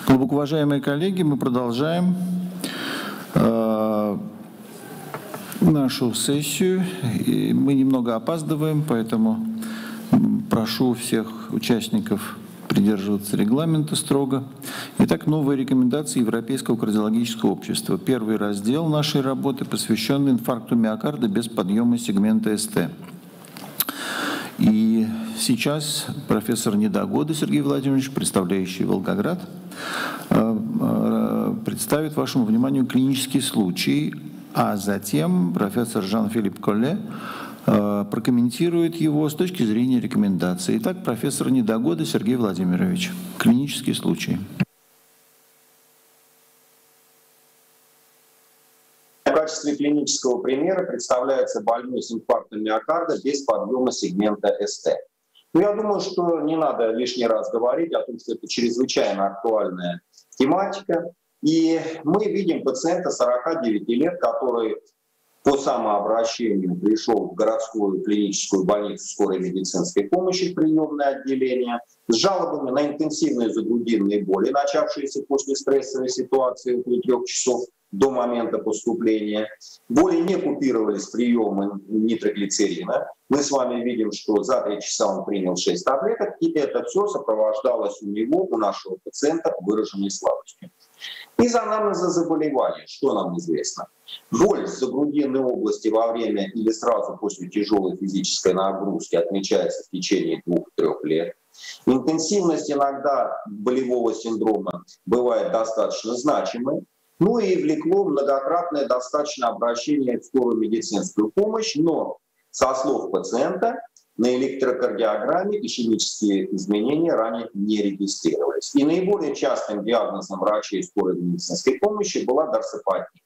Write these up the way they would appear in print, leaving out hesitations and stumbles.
Глубоко уважаемые коллеги, мы продолжаем нашу сессию. И мы немного опаздываем, поэтому прошу всех участников придерживаться регламента строго. Итак, новые рекомендации Европейского кардиологического общества. Первый раздел нашей работы посвящен инфаркту миокарда без подъема сегмента СТ. И сейчас профессор Недогода Сергей Владимирович, представляющий Волгоград, представит вашему вниманию клинический случай, а затем профессор Жан-Филипп Колле прокомментирует его с точки зрения рекомендаций. Итак, профессор Недогода Сергей Владимирович, клинический случай. В качестве клинического примера представляется больной с инфарктом миокарда без подъема сегмента СТ. Я думаю, что не надо лишний раз говорить о том, что это чрезвычайно актуальная тематика. И мы видим пациента 49 лет, который по самообращению пришел в городскую клиническую больницу скорой медицинской помощи, приемное отделение, с жалобами на интенсивные загрудинные боли, начавшиеся после стрессовой ситуации около 3 часов до момента поступления. Боли не купировались приемом нитроглицерина. Мы с вами видим, что за 3 часа он принял 6 таблеток, и это все сопровождалось у него, у нашего пациента, выраженной слабостью. Из анамнеза заболевания, что нам известно? Боль в загрудинной области во время или сразу после тяжелой физической нагрузки отмечается в течение 2-3 лет. Интенсивность иногда болевого синдрома бывает достаточно значимой. Ну и влекло многократное достаточно обращение в скорую медицинскую помощь, но со слов пациента на электрокардиограмме ишемические изменения ранее не регистрировались. И наиболее частым диагнозом врачей скорой медицинской помощи была дорсопатия.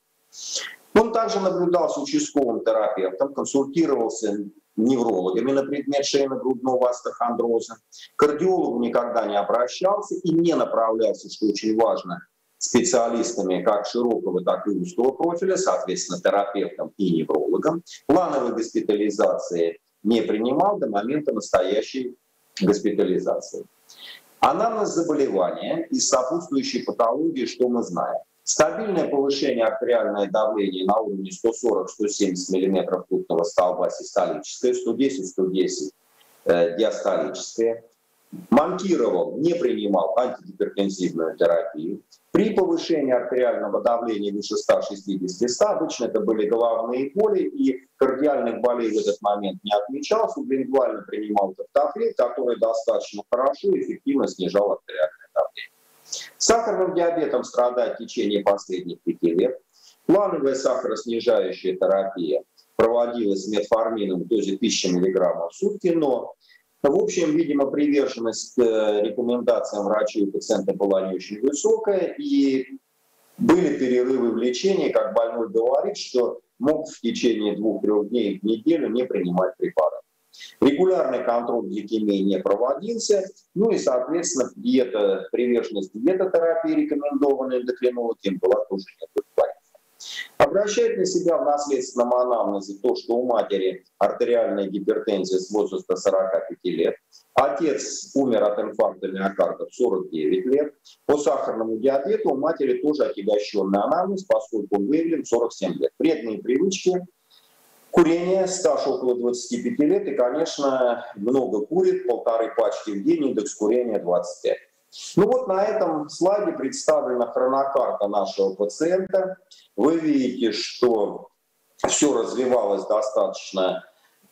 Он также наблюдался участковым терапевтом, консультировался неврологами на предмет шейно-грудного остеохондроза, к кардиологу никогда не обращался и не направлялся, что очень важно, специалистами как широкого, так и узкого профиля, соответственно, терапевтом и неврологом. Плановой госпитализации не принимал до момента настоящей госпитализации. Анамнез заболевания и сопутствующей патологии, что мы знаем? Стабильное повышение артериального давления на уровне 140-170 мм ртутного столба систолическое, 110-110 диастолическое. Манкировал, не принимал антигипертензивную терапию. При повышении артериального давления выше 160-100, обычно это были головные боли, и кардиальных болей в этот момент не отмечал, сублингвально принимал тафтофрил, который достаточно хорошо и эффективно снижал артериальное давление. Сахарным диабетом страдает в течение последних 5 лет. Плановая сахароснижающая терапия проводилась с метформином в дозе 1000 мг в сутки, но в общем, видимо, приверженность рекомендациям врачей у пациента была не очень высокая, и были перерывы в лечении, как больной говорит, что мог в течение 2-3 дней в неделю не принимать препараты. Регулярный контроль гликемии не проводился, ну и, соответственно, приверженность диетотерапии, рекомендованной эндокринологом, была тоже неудовлетворительной. Обращает на себя в наследственном анамнезе то, что у матери артериальная гипертензия с возраста 45 лет. Отец умер от инфаркта миокарда в 49 лет. По сахарному диабету у матери тоже отягощенный анамнез, поскольку он выявлен в 47 лет. Вредные привычки, курение, стаж около 25 лет и, конечно, много курит, 1,5 пачки в день, индекс курения 25. Ну вот на этом слайде представлена хронокарта нашего пациента. Вы видите, что все развивалось достаточно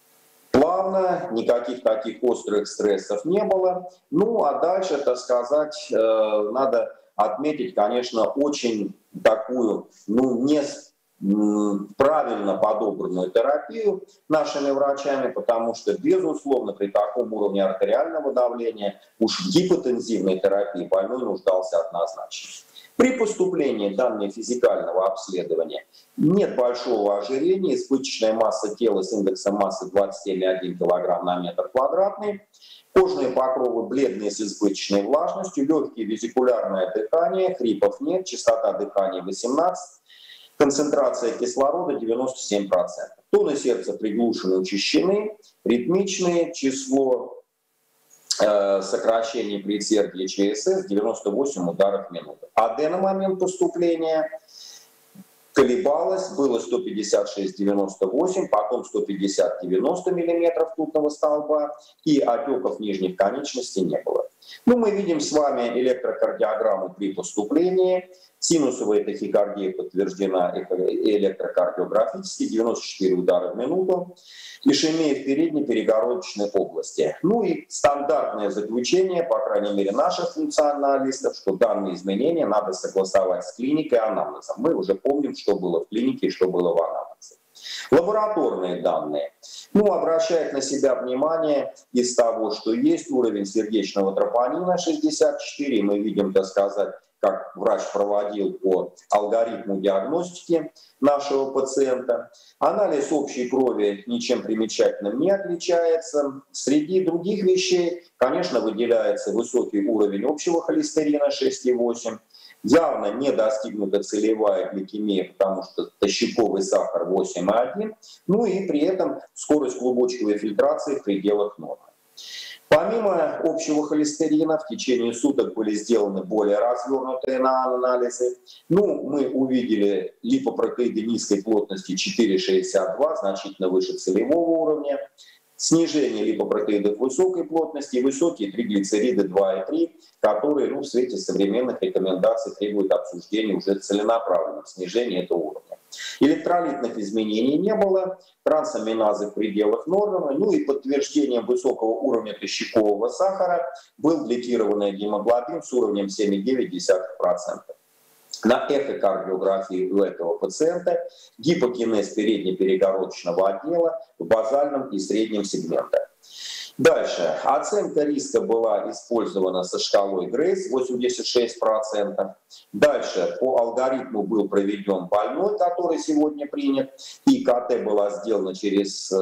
плавно, никаких таких острых стрессов не было. Ну а дальше, так сказать, надо отметить, конечно, очень такую, правильно подобранную терапию нашими врачами, потому что, безусловно, при таком уровне артериального давления уж в гипотензивной терапии больной нуждался однозначно. При поступлении данного физикального обследования нет большого ожирения, избыточная масса тела с индексом массы 27,1 кг на метр квадратный, кожные покровы бледные с избыточной влажностью, легкие везикулярное дыхание, хрипов нет, частота дыхания 18, концентрация кислорода 97%. Тоны сердца приглушены, учащены, ритмичные, число сокращение предсердия ЧСС 98 ударов в минуту. АД на момент поступления колебалось, было 156-98, потом 150-90 мм ртутного столба, и отеков нижних конечностей не было. Ну, мы видим с вами электрокардиограмму при поступлении. Синусовая тахикардия подтверждена электрокардиографически, 94 удара в минуту. Ишемия в передней перегородочной области. Ну и стандартное заключение, по крайней мере наших функционалистов, что данные изменения надо согласовать с клиникой и анамнезом. Мы уже помним, что было в клинике и что было в анамнезе. Лабораторные данные. Ну, обращает на себя внимание из того, что есть уровень сердечного тропонина 64. Мы видим, так сказать, как врач проводил по алгоритму диагностики нашего пациента. Анализ общей крови ничем примечательным не отличается. Среди других вещей, конечно, выделяется высокий уровень общего холестерина 6,8. Явно не достигнута целевая гликемия, потому что тощаковый сахар 8,1. Ну и при этом скорость клубочковой фильтрации в пределах нормы. Помимо общего холестерина в течение суток были сделаны более развернутые анализы. Ну, мы увидели липопротеиды низкой плотности 4,62, значительно выше целевого уровня. Снижение липопротеидов высокой плотности и высокие триглицериды 2,3, которые в свете современных рекомендаций требуют обсуждения уже целенаправленного снижения этого уровня. Электролитных изменений не было, трансаминазы в пределах нормы, ну и подтверждением высокого уровня тощакового сахара был гликированный гемоглобин с уровнем 7,9%. На эхокардиографии у этого пациента гипокинез переднеперегородочного отдела в базальном и среднем сегментах. Дальше. Оценка риска была использована со шкалой Грейс 86%. Дальше по алгоритму был проведен больной, который сегодня принят. И КТ была сделана через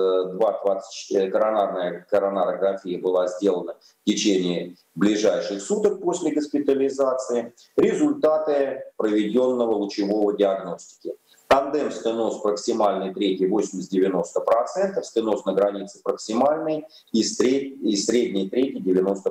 2,24, коронарография была сделана в течение ближайших суток после госпитализации. Результаты проведенного лучевого диагностики. Тандем стеноз проксимальный третий 80-90%, стеноз на границе проксимальный и средний третий 90%.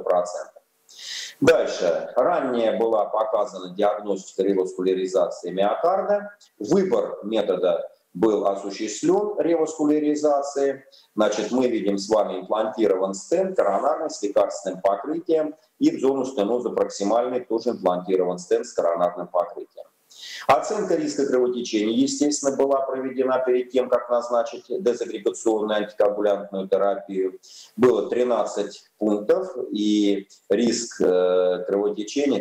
Дальше. Ранее была показана диагностика реваскуляризации миокарда. Выбор метода был осуществлен реваскуляризации. Значит, мы видим с вами имплантирован стенд коронарный с лекарственным покрытием, и в зону стеноза проксимальной тоже имплантирован стенд с коронарным покрытием. Оценка риска кровотечения, естественно, была проведена перед тем, как назначить дезагрегационную антикоагулянтную терапию. Было 13 пунктов и риск кровотечения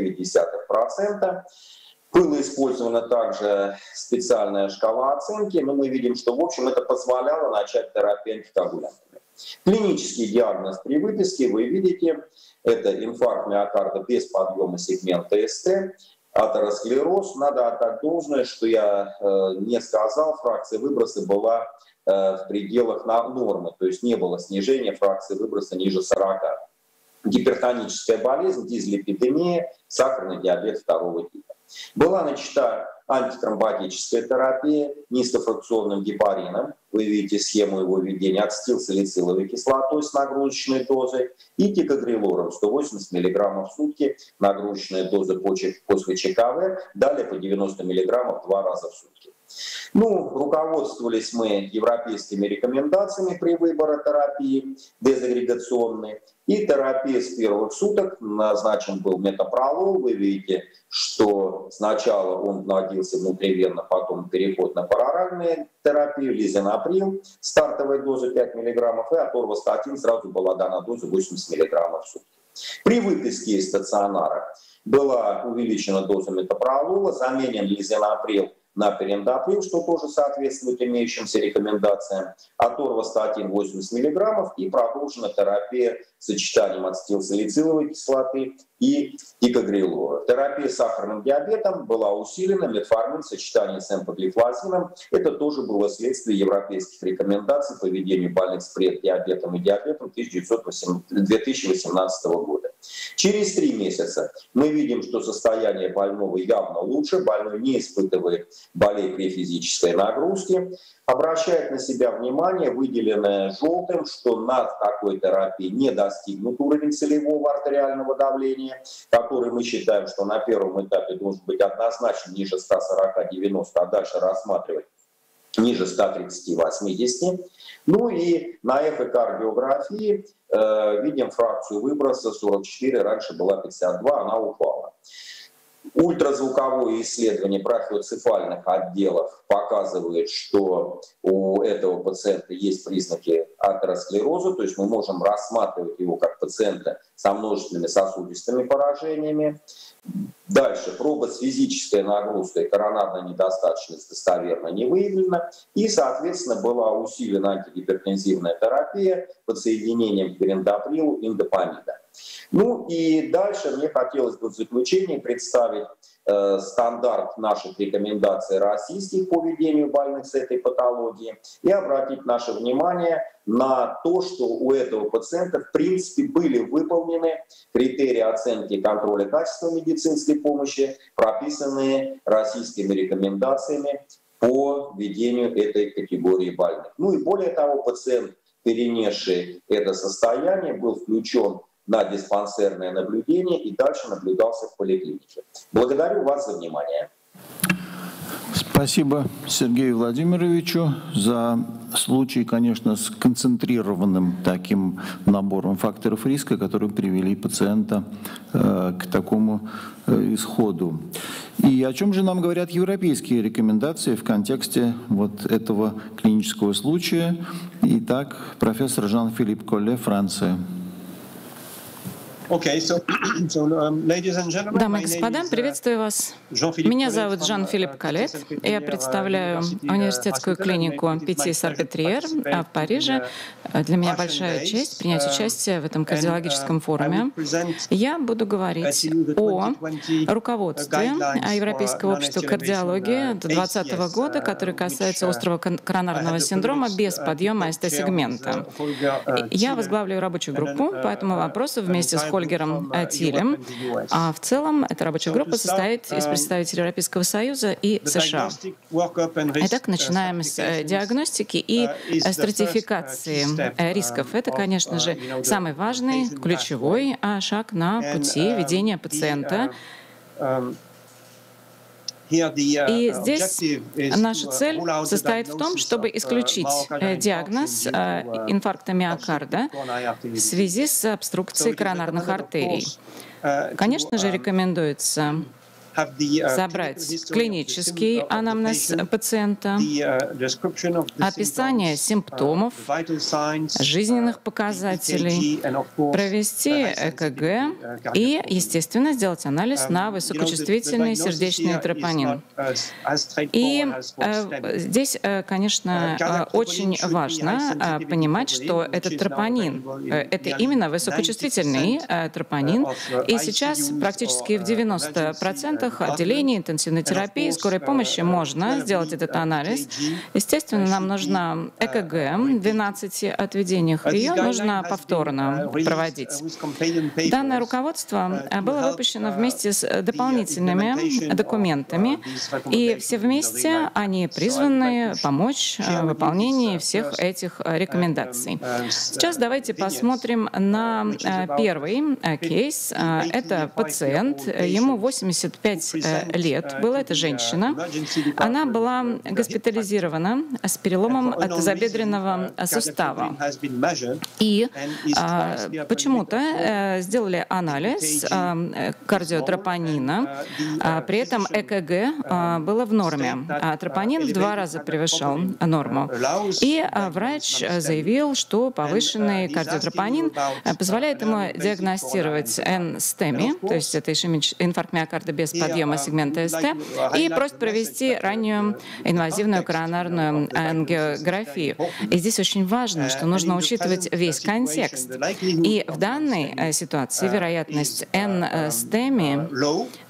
3,9%. Была использована также специальная шкала оценки, но мы видим, что в общем это позволяло начать терапию антикоагулянтами. Клинический диагноз при выписке вы видите, это инфаркт миокарда без подъема сегмента СТ, атеросклероз. Надо отдать должное, что я не сказал, фракция выброса была в пределах нормы, то есть не было снижения фракции выброса ниже 40. Гипертоническая болезнь, дизлипидемия, сахарный диабет второго типа. Была начата антитромботическая терапия низкофракционным гепарином. Вы видите схему его введения. Ацетилсалициловой кислотой с нагрузочной дозой и тикогрелором 180 мг в сутки. Нагрузочная доза после ЧКВ. Далее по 90 мг 2 раза в сутки. Ну, руководствовались мы европейскими рекомендациями при выборе терапии дезагрегационной. И терапия с первых суток назначен был метопролол. Вы видите, что сначала он вводился внутривенно, потом переход на пароральную терапию, лизинаприл, стартовая доза 5 мг, и аторвастатин сразу была дана доза 80 мг в сутки. При выписке из стационара была увеличена доза метопролола, заменен лизинаприл на периндаприл, что тоже соответствует имеющимся рекомендациям, аторвастатин 80 мг и продолжена терапия с сочетанием ацетилсалициловой кислоты и тикогрелора. Терапия с сахарным диабетом была усилена, метформин в сочетании с эмпоглифлозином. Это тоже было следствие европейских рекомендаций по ведению больных с преддиабетом и диабетом 2018 года. Через 3 месяца мы видим, что состояние больного явно лучше, больной не испытывает болей при физической нагрузке. обращает на себя внимание, выделенное желтым, что над такой терапией не достигнут уровень целевого артериального давления, который мы считаем, что на первом этапе должен быть однозначно ниже 140-90, а дальше рассматривать ниже 130-80. Ну и на эхокардиографии видим фракцию выброса 44, раньше была 52, она упала. Ультразвуковое исследование брафиоцефальных отделов показывает, что у этого пациента есть признаки атеросклероза, то есть мы можем рассматривать его как пациента со множественными сосудистыми поражениями. Дальше проба с физической нагрузкой, коронарная недостаточность достоверно не выявлена. И, соответственно, была усилена антигипертензивная терапия под соединением к пиридоприлу индопамида. Ну и дальше мне хотелось бы в заключении представить стандарт наших рекомендаций российских по ведению больных с этой патологией и обратить наше внимание на то, что у этого пациента в принципе были выполнены критерии оценки и контроля качества медицинской помощи, прописанные российскими рекомендациями по ведению этой категории больных. Ну и более того, пациент, перенесший это состояние, был включен на диспансерное наблюдение и дальше наблюдался в поликлинике. Благодарю вас за внимание. Спасибо Сергею Владимировичу за случай, конечно, с концентрированным таким набором факторов риска, которые привели пациента к такому исходу. И о чем же нам говорят европейские рекомендации в контексте вот этого клинического случая? Итак, профессор Жан-Филипп Колле, Франция. Дамы и господа, приветствую вас. Меня зовут Жан-Филипп Колле. Я представляю университетскую клинику Петти-Сальпетриер в Париже. Для меня большая честь принять участие в этом кардиологическом форуме. Я буду говорить о руководстве Европейского общества кардиологии 2020 года, который касается острого коронарного синдрома без подъема СТ-сегмента. Я возглавляю рабочую группу по этому вопросу вместе с Хольгером Тилем. А в целом эта рабочая группа состоит из представителей Европейского Союза и США. Итак, начинаем с диагностики и стратификации рисков. Это, конечно же, самый важный, ключевой шаг на пути ведения пациента. И здесь наша цель состоит в том, чтобы исключить диагноз инфаркта миокарда в связи с обструкцией коронарных артерий. Конечно же, рекомендуется собрать клинический анамнез пациента, описание симптомов, жизненных показателей, провести ЭКГ и, естественно, сделать анализ на высокочувствительный сердечный тропонин. И здесь, конечно, очень важно понимать, что этот тропонин — это именно высокочувствительный тропонин, и сейчас практически в 90% отделений интенсивной терапии, скорой помощи можно сделать этот анализ. Естественно, нам нужна ЭКГ в 12 отведениях, ее нужно повторно проводить. Данное руководство было выпущено вместе с дополнительными документами, и все вместе они призваны помочь в выполнении всех этих рекомендаций. Сейчас давайте посмотрим на первый кейс. Это пациент, ему 85 лет было, это женщина. Она была госпитализирована с переломом тазобедренного сустава. И почему-то сделали анализ кардиотропонина, при этом ЭКГ было в норме. Тропонин в 2 раза превышал норму. И врач заявил, что повышенный кардиотропонин позволяет ему диагностировать NSTEMI, то есть это инфаркт миокарда без подъема сегмента СТ, и просит провести раннюю инвазивную коронарную ангиографию. И здесь очень важно, что нужно учитывать весь контекст. И в данной ситуации вероятность NSTEMI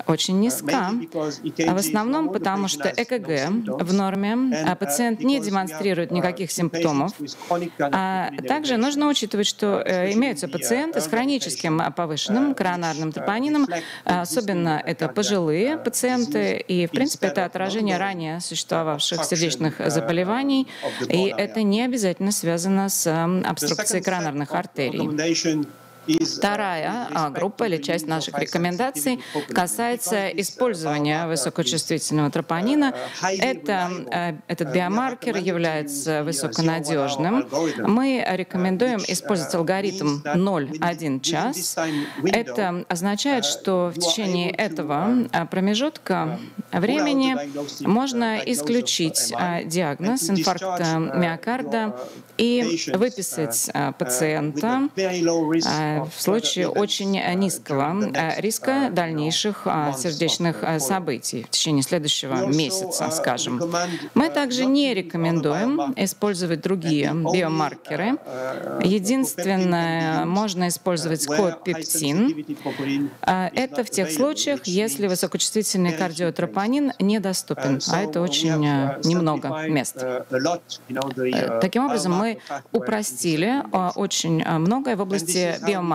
очень низка. В основном потому, что ЭКГ в норме, а пациент не демонстрирует никаких симптомов. А также нужно учитывать, что имеются пациенты с хроническим повышенным коронарным тропонином, особенно это пожилые пациенты, и, в принципе, это отражение ранее существовавших сердечных заболеваний, и это не обязательно связано с обструкцией коронарных артерий. Вторая группа или часть наших рекомендаций касается использования высокочувствительного тропонина. Этот биомаркер является высоконадежным. Мы рекомендуем использовать алгоритм 0,1 час. Это означает, что в течение этого промежутка времени можно исключить диагноз инфаркта миокарда и выписать пациента в случае очень низкого риска дальнейших сердечных событий в течение следующего месяца, скажем. Мы также не рекомендуем использовать другие биомаркеры. Единственное, можно использовать код пептин. Это в тех случаях, если высокочувствительный кардиотропонин недоступен, а это очень немного мест. Таким образом, мы упростили очень многое в области биомаркеров.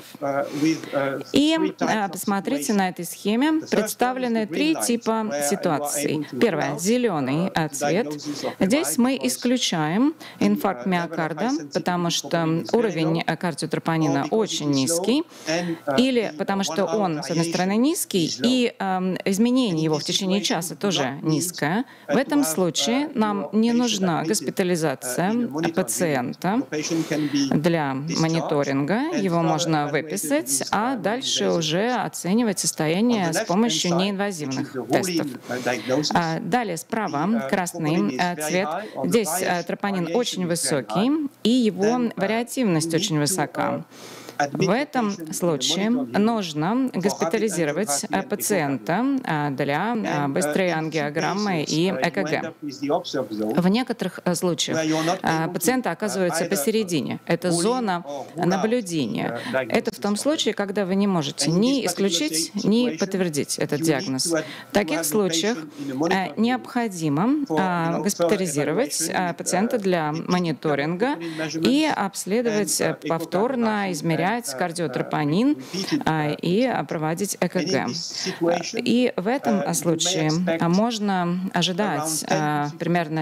И посмотрите, на этой схеме представлены 3 типа ситуаций. Первое — зеленый цвет. Здесь мы исключаем инфаркт миокарда, потому что уровень кардиотропонина очень низкий, или потому что он, с одной стороны, низкий, и изменение его в течение часа тоже низкое. В этом случае нам не нужна госпитализация пациента для мониторинга, его можно выписать, а дальше уже оценивать состояние с помощью неинвазивных тестов. Далее справа красный цвет. Здесь тропонин очень высокий, и его вариативность очень высока. В этом случае нужно госпитализировать пациента для быстрой ангиограммы и ЭКГ. В некоторых случаях пациенты оказываются посередине. Это зона наблюдения. Это в том случае, когда вы не можете ни исключить, ни подтвердить этот диагноз. В таких случаях необходимо госпитализировать пациента для мониторинга и обследовать повторно, измерять кардиотропонин и проводить ЭКГ. И в этом случае можно ожидать примерно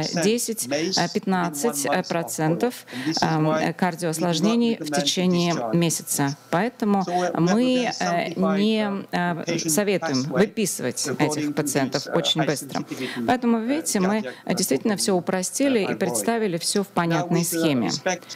10-15% кардиоосложнений в течение месяца. Поэтому мы не советуем выписывать этих пациентов очень быстро. Поэтому, видите, мы действительно все упростили и представили все в понятной схеме.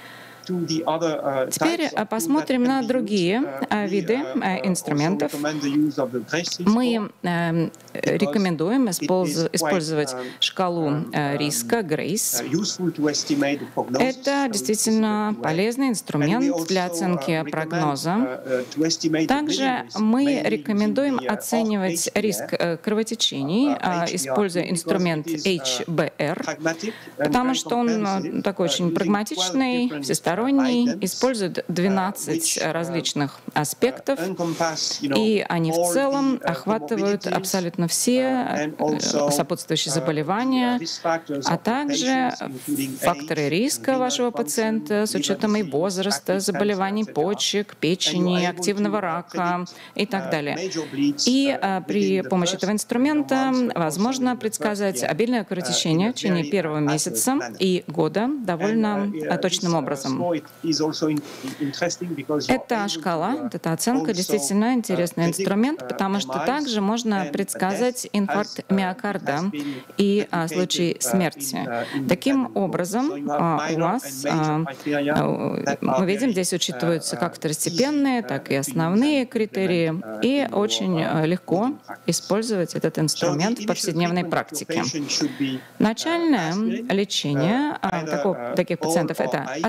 Теперь посмотрим на другие виды инструментов. Мы рекомендуем использовать шкалу риска, GRACE. Это действительно полезный инструмент для оценки прогноза. Также мы рекомендуем оценивать риск кровотечений, используя инструмент HBR, потому что он такой очень прагматичный, всесторонний, использует 12 различных аспектов, и они в целом охватывают абсолютно все сопутствующие заболевания, а также факторы риска вашего пациента с учетом и возраста, заболеваний почек, печени, активного рака и так далее. И при помощи этого инструмента возможно предсказать обильное кровотечение в течение первого месяца и года довольно точным образом. Эта шкала, эта оценка действительно интересный инструмент, потому что также можно предсказать инфаркт миокарда и случай смерти. Таким образом, у вас, мы видим, здесь учитываются как второстепенные, так и основные критерии, и очень легко использовать этот инструмент в повседневной практике. Начальное лечение таких пациентов — это аспирин,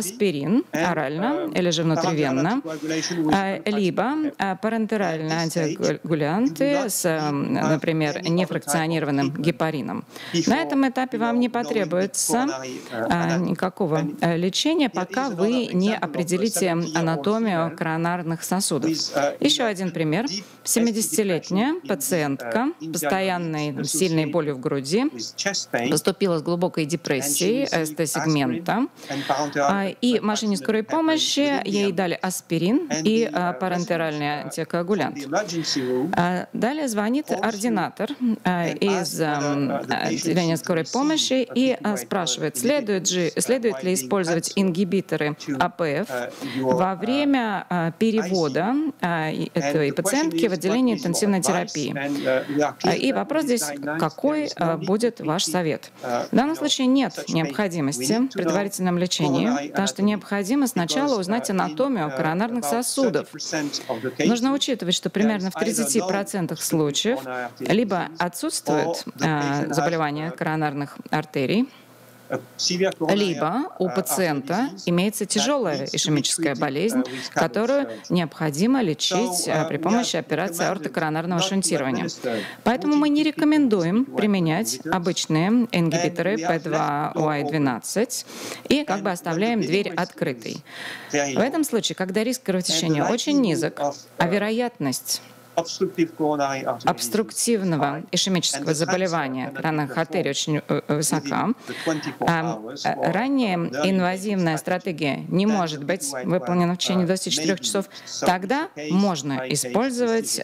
аспирин орально или же внутривенно, либо парентеральные антикоагулянты с, например, нефракционированным гепарином. На этом этапе вам не потребуется никакого лечения, пока вы не определите анатомию коронарных сосудов. Еще один пример. 70-летняя пациентка с постоянной сильной болью в груди поступила с глубокой депрессией СТ-сегмента, и в машине скорой помощи ей дали аспирин и парентеральный антикоагулянт. Далее звонит ординатор из отделения скорой помощи и спрашивает, следует ли использовать ингибиторы АПФ во время перевода этой пациентки в отделение интенсивной терапии. И вопрос здесь, какой будет ваш совет? В данном случае нет необходимости в предварительном лечении, потому что необходимо сначала узнать анатомию коронарных сосудов. Нужно учитывать, что примерно в 30% случаев либо отсутствует заболевание коронарных артерий, либо у пациента имеется тяжелая ишемическая болезнь, которую необходимо лечить при помощи операции аортокоронарного шунтирования. Поэтому мы не рекомендуем применять обычные ингибиторы P2Y12 и как бы оставляем дверь открытой. В этом случае, когда риск кровотечения очень низок, а вероятность обструктивного ишемического заболевания коронарных артерий очень высока, ранняя инвазивная стратегия не может быть выполнена в течение 24 часов, тогда можно использовать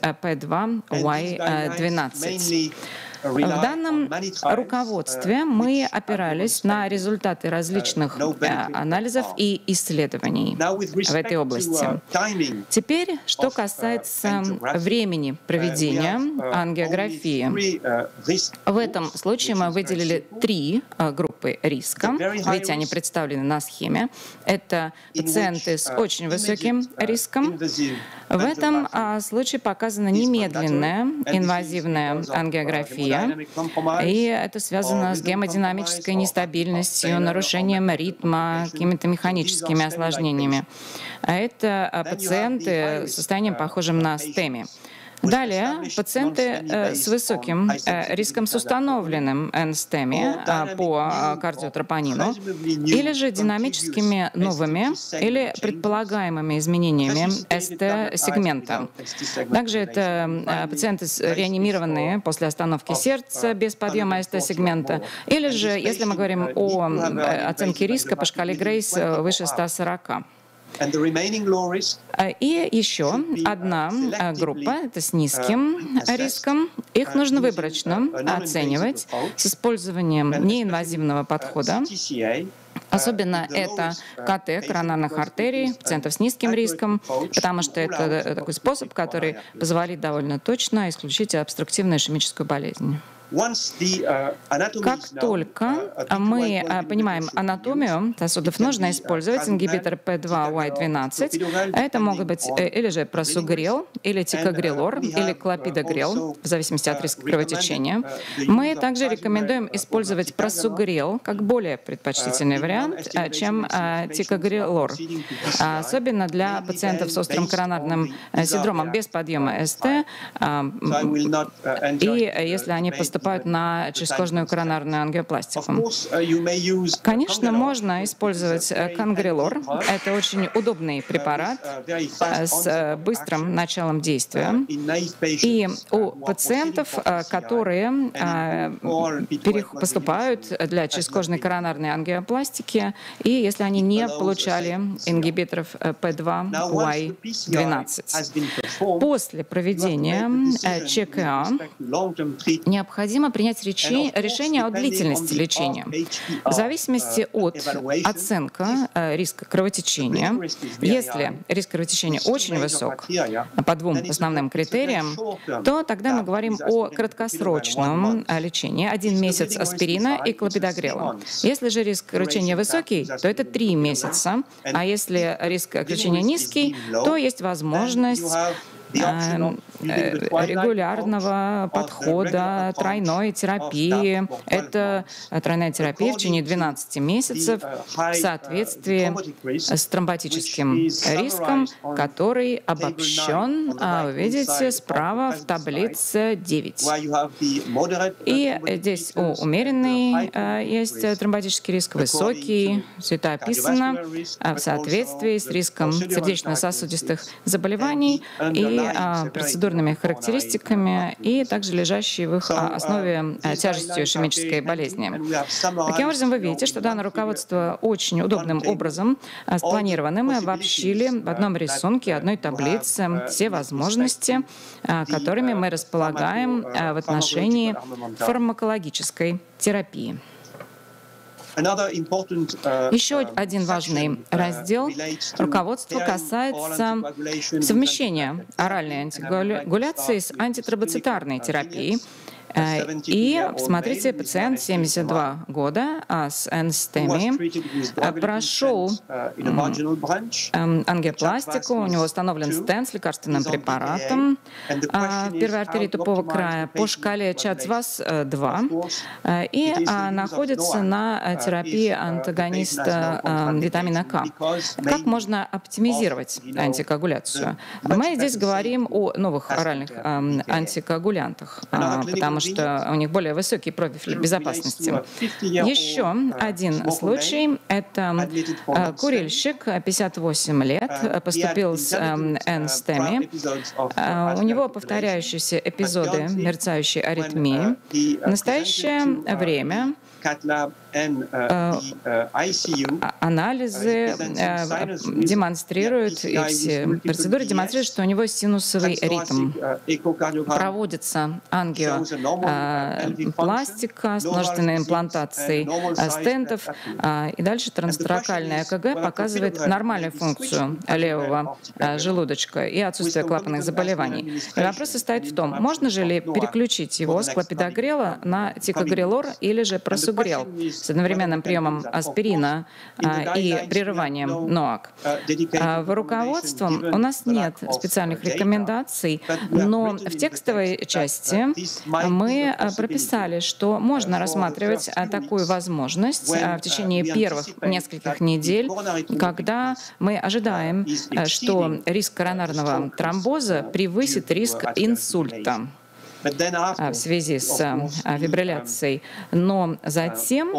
P2Y12. В данном руководстве мы опирались на результаты различных анализов и исследований в этой области. Теперь, что касается времени проведения ангиографии. В этом случае мы выделили 3 группы риска. Видите, они представлены на схеме. Это пациенты с очень высоким риском. В этом случае показана немедленная инвазивная ангиография, и это связано с гемодинамической нестабильностью, нарушением ритма, какими-то механическими осложнениями. А это пациенты с состоянием, похожим на STEMI. Далее, пациенты с высоким риском с установленным NSTEMI по кардиотропонину или же динамическими новыми или предполагаемыми изменениями ST-сегмента. Также это пациенты реанимированные после остановки сердца без подъема ST-сегмента, или же, если мы говорим о оценке риска по шкале Грейс выше 140. И еще одна группа, это с низким риском. Их нужно выборочно оценивать с использованием неинвазивного подхода. Особенно это КТ коронарных артерий, пациентов с низким риском, потому что это такой способ, который позволит довольно точно исключить обструктивную ишемическую болезнь. Как только мы понимаем анатомию сосудов, нужно использовать ингибитор P2Y12. Это могут быть или же просугрел, или тикогрелор, или клопидогрел, в зависимости от риска кровотечения. Мы также рекомендуем использовать просугрел как более предпочтительный вариант, чем тикогрелор, особенно для пациентов с острым коронарным синдромом без подъема СТ, и если они поступают на чрезкожную коронарную ангиопластику. Конечно, можно использовать конгрелор. Это очень удобный препарат с быстрым началом действия. И у пациентов, которые поступают для чрезкожной коронарной ангиопластики, и если они не получали ингибиторов P2Y12. После проведения ЧКА необходимо принять решение о длительности лечения. В зависимости от оценки риска кровотечения, если риск кровотечения очень высок по 2 основным критериям, то тогда мы говорим о краткосрочном лечении, 1 месяц аспирина и клопидогрела. Если же риск кровотечения высокий, то это 3 месяца, а если риск кровотечения низкий, то есть возможность регулярного подхода, тройной терапии. Это тройная терапия в течение 12 месяцев в соответствии с тромботическим риском, который обобщен, вы видите, справа в таблице 9. И здесь умеренный есть тромботический риск, высокий, все это описано в соответствии с риском сердечно-сосудистых заболеваний и процедурными характеристиками, и также лежащей в их основе тяжестью ишемической болезни. Таким образом, вы видите, что данное руководство очень удобным образом спланировано. Мы обобщили в одном рисунке, одной таблице все возможности, которыми мы располагаем в отношении фармакологической терапии. Еще один важный раздел руководства касается совмещения оральной антикоагуляции с антитромбоцитарной терапией. И смотрите, пациент 72 года с энстемией прошел ангиопластику, у него установлен стенд с лекарственным препаратом в первой артерии тупого края по шкале ЧАЦ-ВАС-2 и находится на терапии антагониста витамина К. Как можно оптимизировать антикоагуляцию? Мы здесь говорим о новых оральных антикоагулянтах, потому что у них более высокий профиль безопасности. Еще один случай — это курильщик, 58 лет, поступил с энстеми. У него повторяющиеся эпизоды мерцающей аритмии. В настоящее время анализы демонстрируют, и все процедуры демонстрируют, что у него синусовый ритм. Проводится ангиопластика с множественной имплантацией стентов, и дальше трансторакальное ЭКГ показывает нормальную функцию левого желудочка и отсутствие клапанных заболеваний. И вопрос состоит в том, можно же ли переключить его с клопидогрела на тикогрелор или же просугрел с одновременным приемом аспирина и прерыванием НОАК. В руководстве у нас нет специальных рекомендаций, но в текстовой части мы прописали, что можно рассматривать такую возможность в течение первых нескольких недель, когда мы ожидаем, что риск коронарного тромбоза превысит риск инсульта в связи с фибрилляцией. Но затем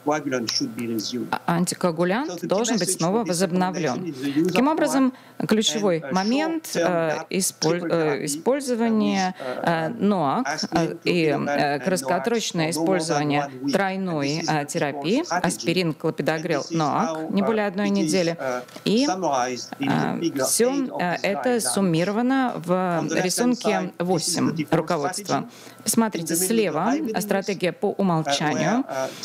антикоагулянт должен быть снова возобновлен. Таким образом, ключевой момент использования НОАК и краткосрочное использование тройной терапии, аспирин, клопидогрел, НОАК, не более одной недели. И все это суммировано в рисунке 8 руководства. Посмотрите, слева стратегия по умолчанию.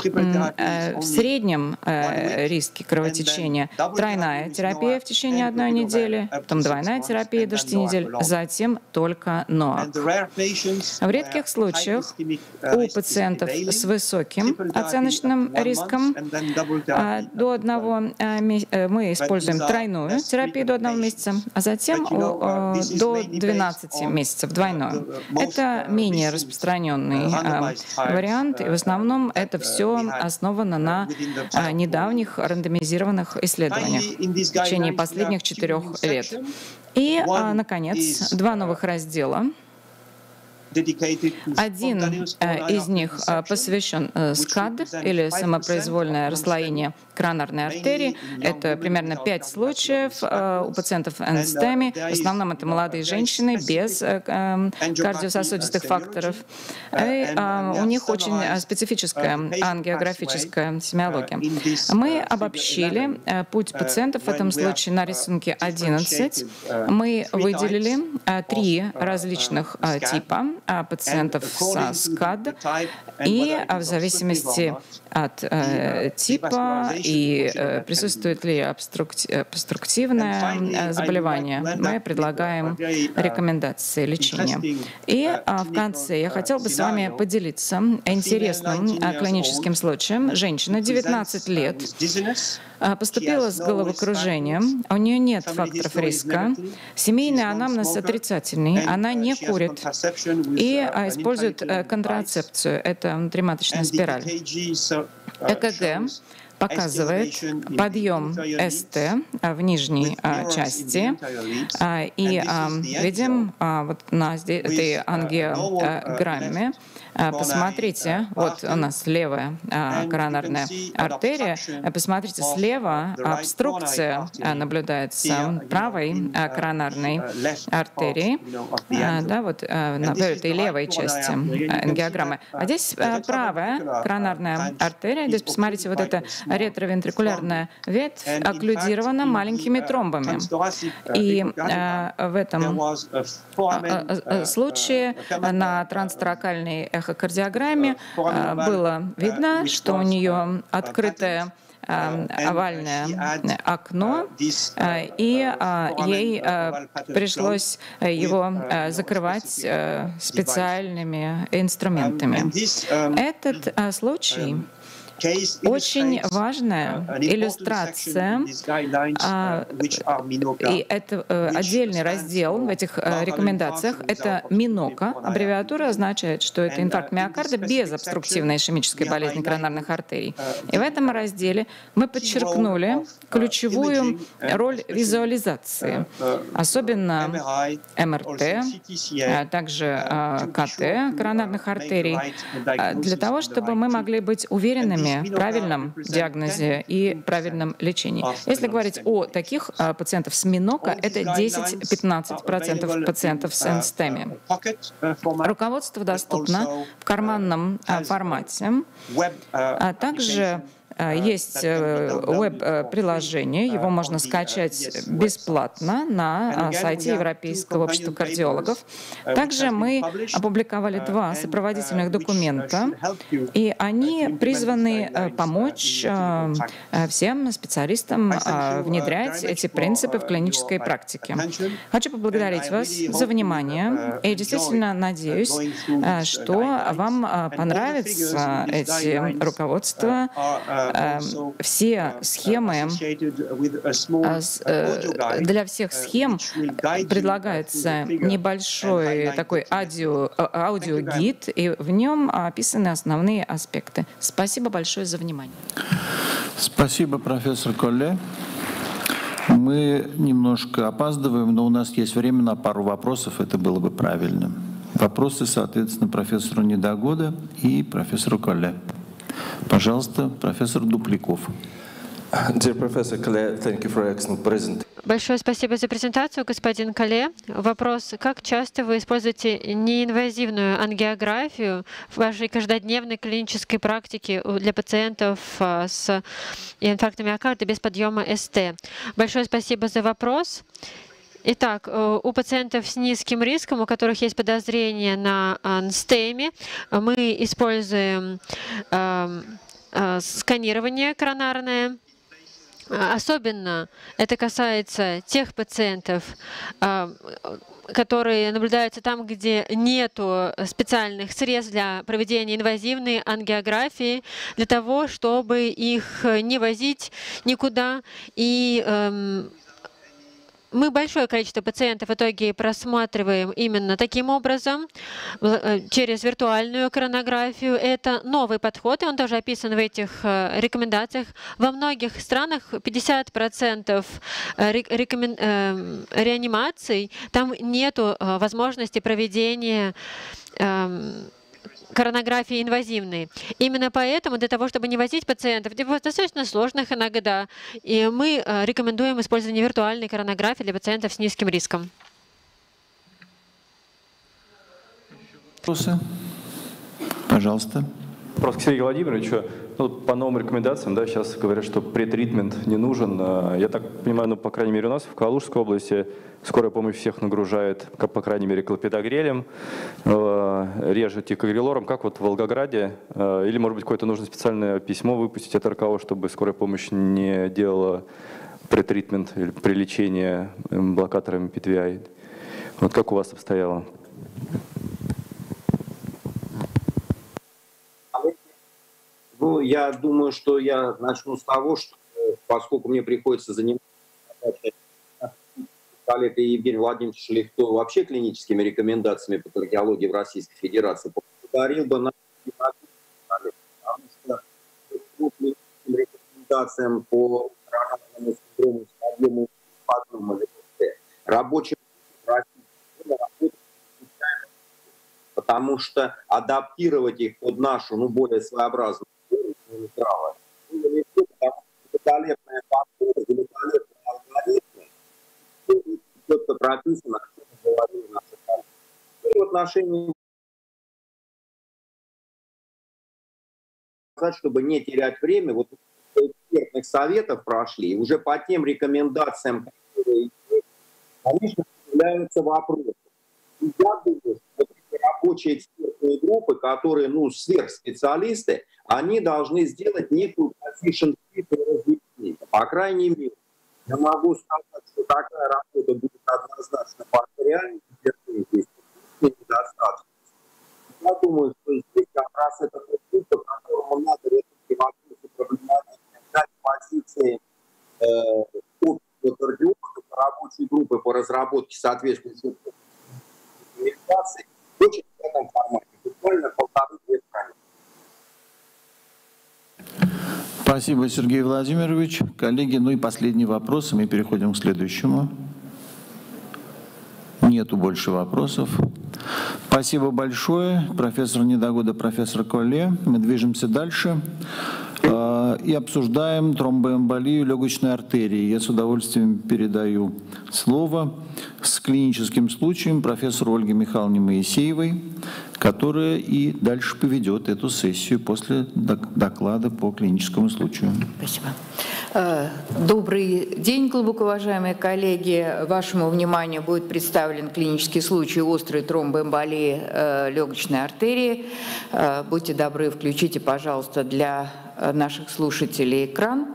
В среднем риске кровотечения тройная терапия в течение одной недели, потом двойная терапия до 6 недель, затем только НОАК. В редких случаях у пациентов с высоким оценочным риском до 1 мы используем тройную терапию до 1 месяца, а затем до 12 месяцев двойную. Это менее распространенный вариант, и в основном это все основано на недавних рандомизированных исследованиях в течение последних 4 лет. И, наконец, 2 новых раздела. Один из них посвящен СКАД, или самопроизвольное расслоение коронарной артерии. Это примерно 5 случаев у пациентов энстеми. В основном это молодые женщины без кардиососудистых факторов. И у них очень специфическая ангиографическая семиология. Мы обобщили путь пациентов в этом случае на рисунке 11. Мы выделили 3 различных типа пациентов с СКАД, и в зависимости от типа и присутствует ли обструктивное заболевание, мы предлагаем рекомендации лечения. И в конце я хотел бы с вами поделиться интересным клиническим случаем. Женщина, 19 лет, поступила с головокружением, у нее нет факторов риска, семейный анамнез отрицательный, она не курит и использует контрацепцию, это внутриматочная спираль. ЭКГ показывает подъем СТ в нижней части, и видим вот на этой ангиограмме, посмотрите, вот у нас левая коронарная артерия, посмотрите, слева обструкция наблюдается правой коронарной артерии, да, вот на этой левой части ангиограммы. А здесь правая коронарная артерия, здесь посмотрите, вот эта ретровентрикулярная ветвь окклюдирована маленькими тромбами. И в этом случае на трансторакальной эхокардиограмме было видно, что у нее открытое овальное окно, и ей пришлось его закрывать специальными инструментами. Этот случай очень важная иллюстрация, и это отдельный раздел в этих рекомендациях, это МИНОКа. Аббревиатура означает, что это инфаркт миокарда без обструктивной ишемической болезни коронарных артерий. И в этом разделе мы подчеркнули ключевую роль визуализации, особенно МРТ, также КТ коронарных артерий, для того, чтобы мы могли быть уверенными в правильном диагнозе и правильном лечении. Если говорить о таких пациентах с МИНОКа, это 10-15% пациентов с энстеми. Руководство доступно в карманном формате, а также есть веб-приложение, его можно скачать бесплатно на сайте Европейского общества кардиологов. Также мы опубликовали 2 сопроводительных документа, и они призваны помочь всем специалистам внедрять эти принципы в клинической практике. Хочу поблагодарить вас за внимание и действительно надеюсь, что вам понравятся эти руководства. Все схемы, для всех схем предлагается небольшой такой аудиогид, и в нем описаны основные аспекты. Спасибо большое за внимание. Спасибо, профессор Колле. Мы немножко опаздываем, но у нас есть время на пару вопросов, это было бы правильно. Вопросы, соответственно, профессору Недогода и профессору Колле. Пожалуйста, профессор Дупляков. Большое спасибо за презентацию, господин Колле. Вопрос: как часто вы используете неинвазивную ангиографию в вашей каждодневной клинической практике для пациентов с инфарктом миокарда без подъема СТ? Большое спасибо за вопрос. Итак, у пациентов с низким риском, у которых есть подозрение на НСТЭМИ, мы используем сканирование коронарное. Особенно это касается тех пациентов, которые наблюдаются там, где нет специальных средств для проведения инвазивной ангиографии, для того, чтобы их не возить никуда. И мы большое количество пациентов в итоге просматриваем именно таким образом, через виртуальную коронографию. Это новый подход, и он тоже описан в этих рекомендациях. Во многих странах 50% реанимаций, там нет возможности проведения коронографии инвазивной. Именно поэтому, для того, чтобы не возить пациентов, достаточно сложных иногда, и мы рекомендуем использование виртуальной коронографии для пациентов с низким риском. Вопросы? Пожалуйста. Вопрос к Сергею Владимировичу. Ну, по новым рекомендациям, да, сейчас говорят, что претритмент не нужен. Я так понимаю, ну, по крайней мере, у нас в Калужской области скорая помощь всех нагружает, по крайней мере, клопидогрелем, реже тикогрелором. Как вот в Волгограде? Или, может быть, какое-то нужно специальное письмо выпустить от РКО, чтобы скорая помощь не делала претритмент или при лечении блокаторами PTVI? Вот как у вас обстояло? Ну, я думаю, что я начну с того, что поскольку мне приходится заниматься коллегой Евгением Владимировичем Шелихтовым вообще клиническими рекомендациями по кардиологии в Российской Федерации, поблагодарил бы нас, потому что по клиническим рекомендациям по коронарному синдрому с подъемом подъема рабочим в России работать, потому что адаптировать их под нашу, ну, более своеобразную права. Великолепная подхода, великолепные алгоритмы, четко прописано, что мы говорили в нашей стране. И в отношении, чтобы не терять время, вот экспертных советов прошли, и уже по тем рекомендациям, которые есть, конечно, появляются вопросы. И я думаю, что эти рабочие экспертные группы, которые, ну, сверхспециалисты, они должны сделать некую position разъяснение. По крайней мере, я могу сказать, что такая работа будет однозначно парториальной, здесь недостаточно. Я думаю, что здесь как раз это тот путь, по которому надо решить вопросы проблематики, дать позиции кардиологов, рабочей группы по разработке соответствующих рекомендаций, очень в этом формате, буквально 1,5-2 страницы. Спасибо, Сергей Владимирович. Коллеги, ну и последний вопрос, и мы переходим к следующему. Нету больше вопросов. Спасибо большое, профессор Недогода, профессор Колле. Мы движемся дальше и обсуждаем тромбоэмболию легочной артерии. Я с удовольствием передаю слово с клиническим случаем профессору Ольге Михайловне Моисеевой, которая и дальше поведет эту сессию после доклада по клиническому случаю. Спасибо. Добрый день, глубоко уважаемые коллеги. Вашему вниманию будет представлен клинический случай острой тромбоэмболии легочной артерии. Будьте добры, включите, пожалуйста, для наших слушателей экран.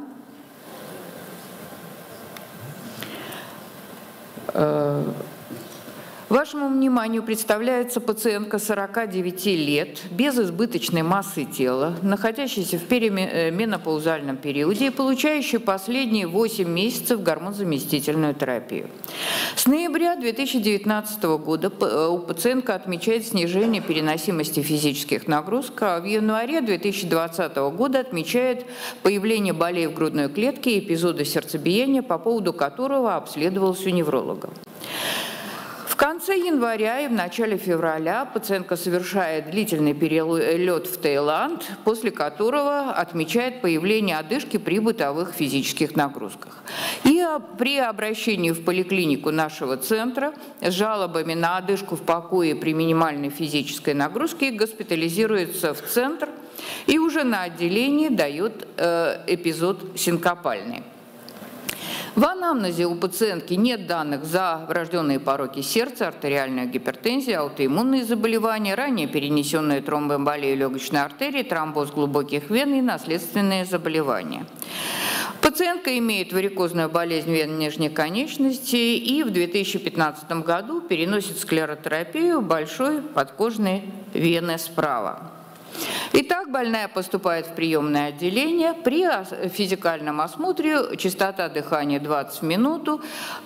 Вашему вниманию представляется пациентка 49 лет, без избыточной массы тела, находящаяся в перименопаузальном периоде и получающая последние 8 месяцев гормонзаместительную терапию. С ноября 2019 года у пациентка отмечает снижение переносимости физических нагрузок, а в январе 2020 года отмечает появление болей в грудной клетке и эпизода сердцебиения, по поводу которого обследовался у невролога. В конце января и в начале февраля пациентка совершает длительный перелет в Таиланд, после которого отмечает появление одышки при бытовых физических нагрузках. И при обращении в поликлинику нашего центра с жалобами на одышку в покое при минимальной физической нагрузке госпитализируется в центр и уже на отделении дает эпизод синкопальный. В анамнезе у пациентки нет данных за врожденные пороки сердца, артериальную гипертензию, аутоиммунные заболевания, ранее перенесенные тромбоэмболию легочной артерии, тромбоз глубоких вен и наследственные заболевания. Пациентка имеет варикозную болезнь вен нижней конечности и в 2015 году переносит склеротерапию большой подкожной вены справа. Итак, больная поступает в приемное отделение. При физикальном осмотре частота дыхания 20 в минуту,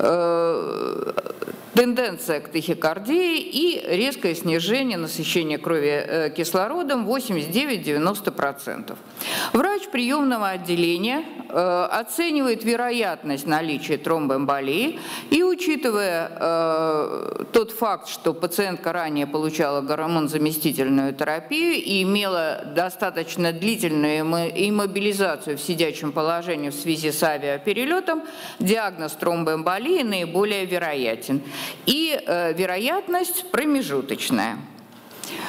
тенденция к тахикардии и резкое снижение насыщения крови кислородом 89-90%. Врач приемного отделения оценивает вероятность наличия тромбоэмболии и, учитывая тот факт, что пациентка ранее получала гормонзаместительную терапию и имела достаточно длительную иммобилизацию в сидячем положении в связи с авиаперелетом, диагноз тромбоэмболии наиболее вероятен. И вероятность промежуточная.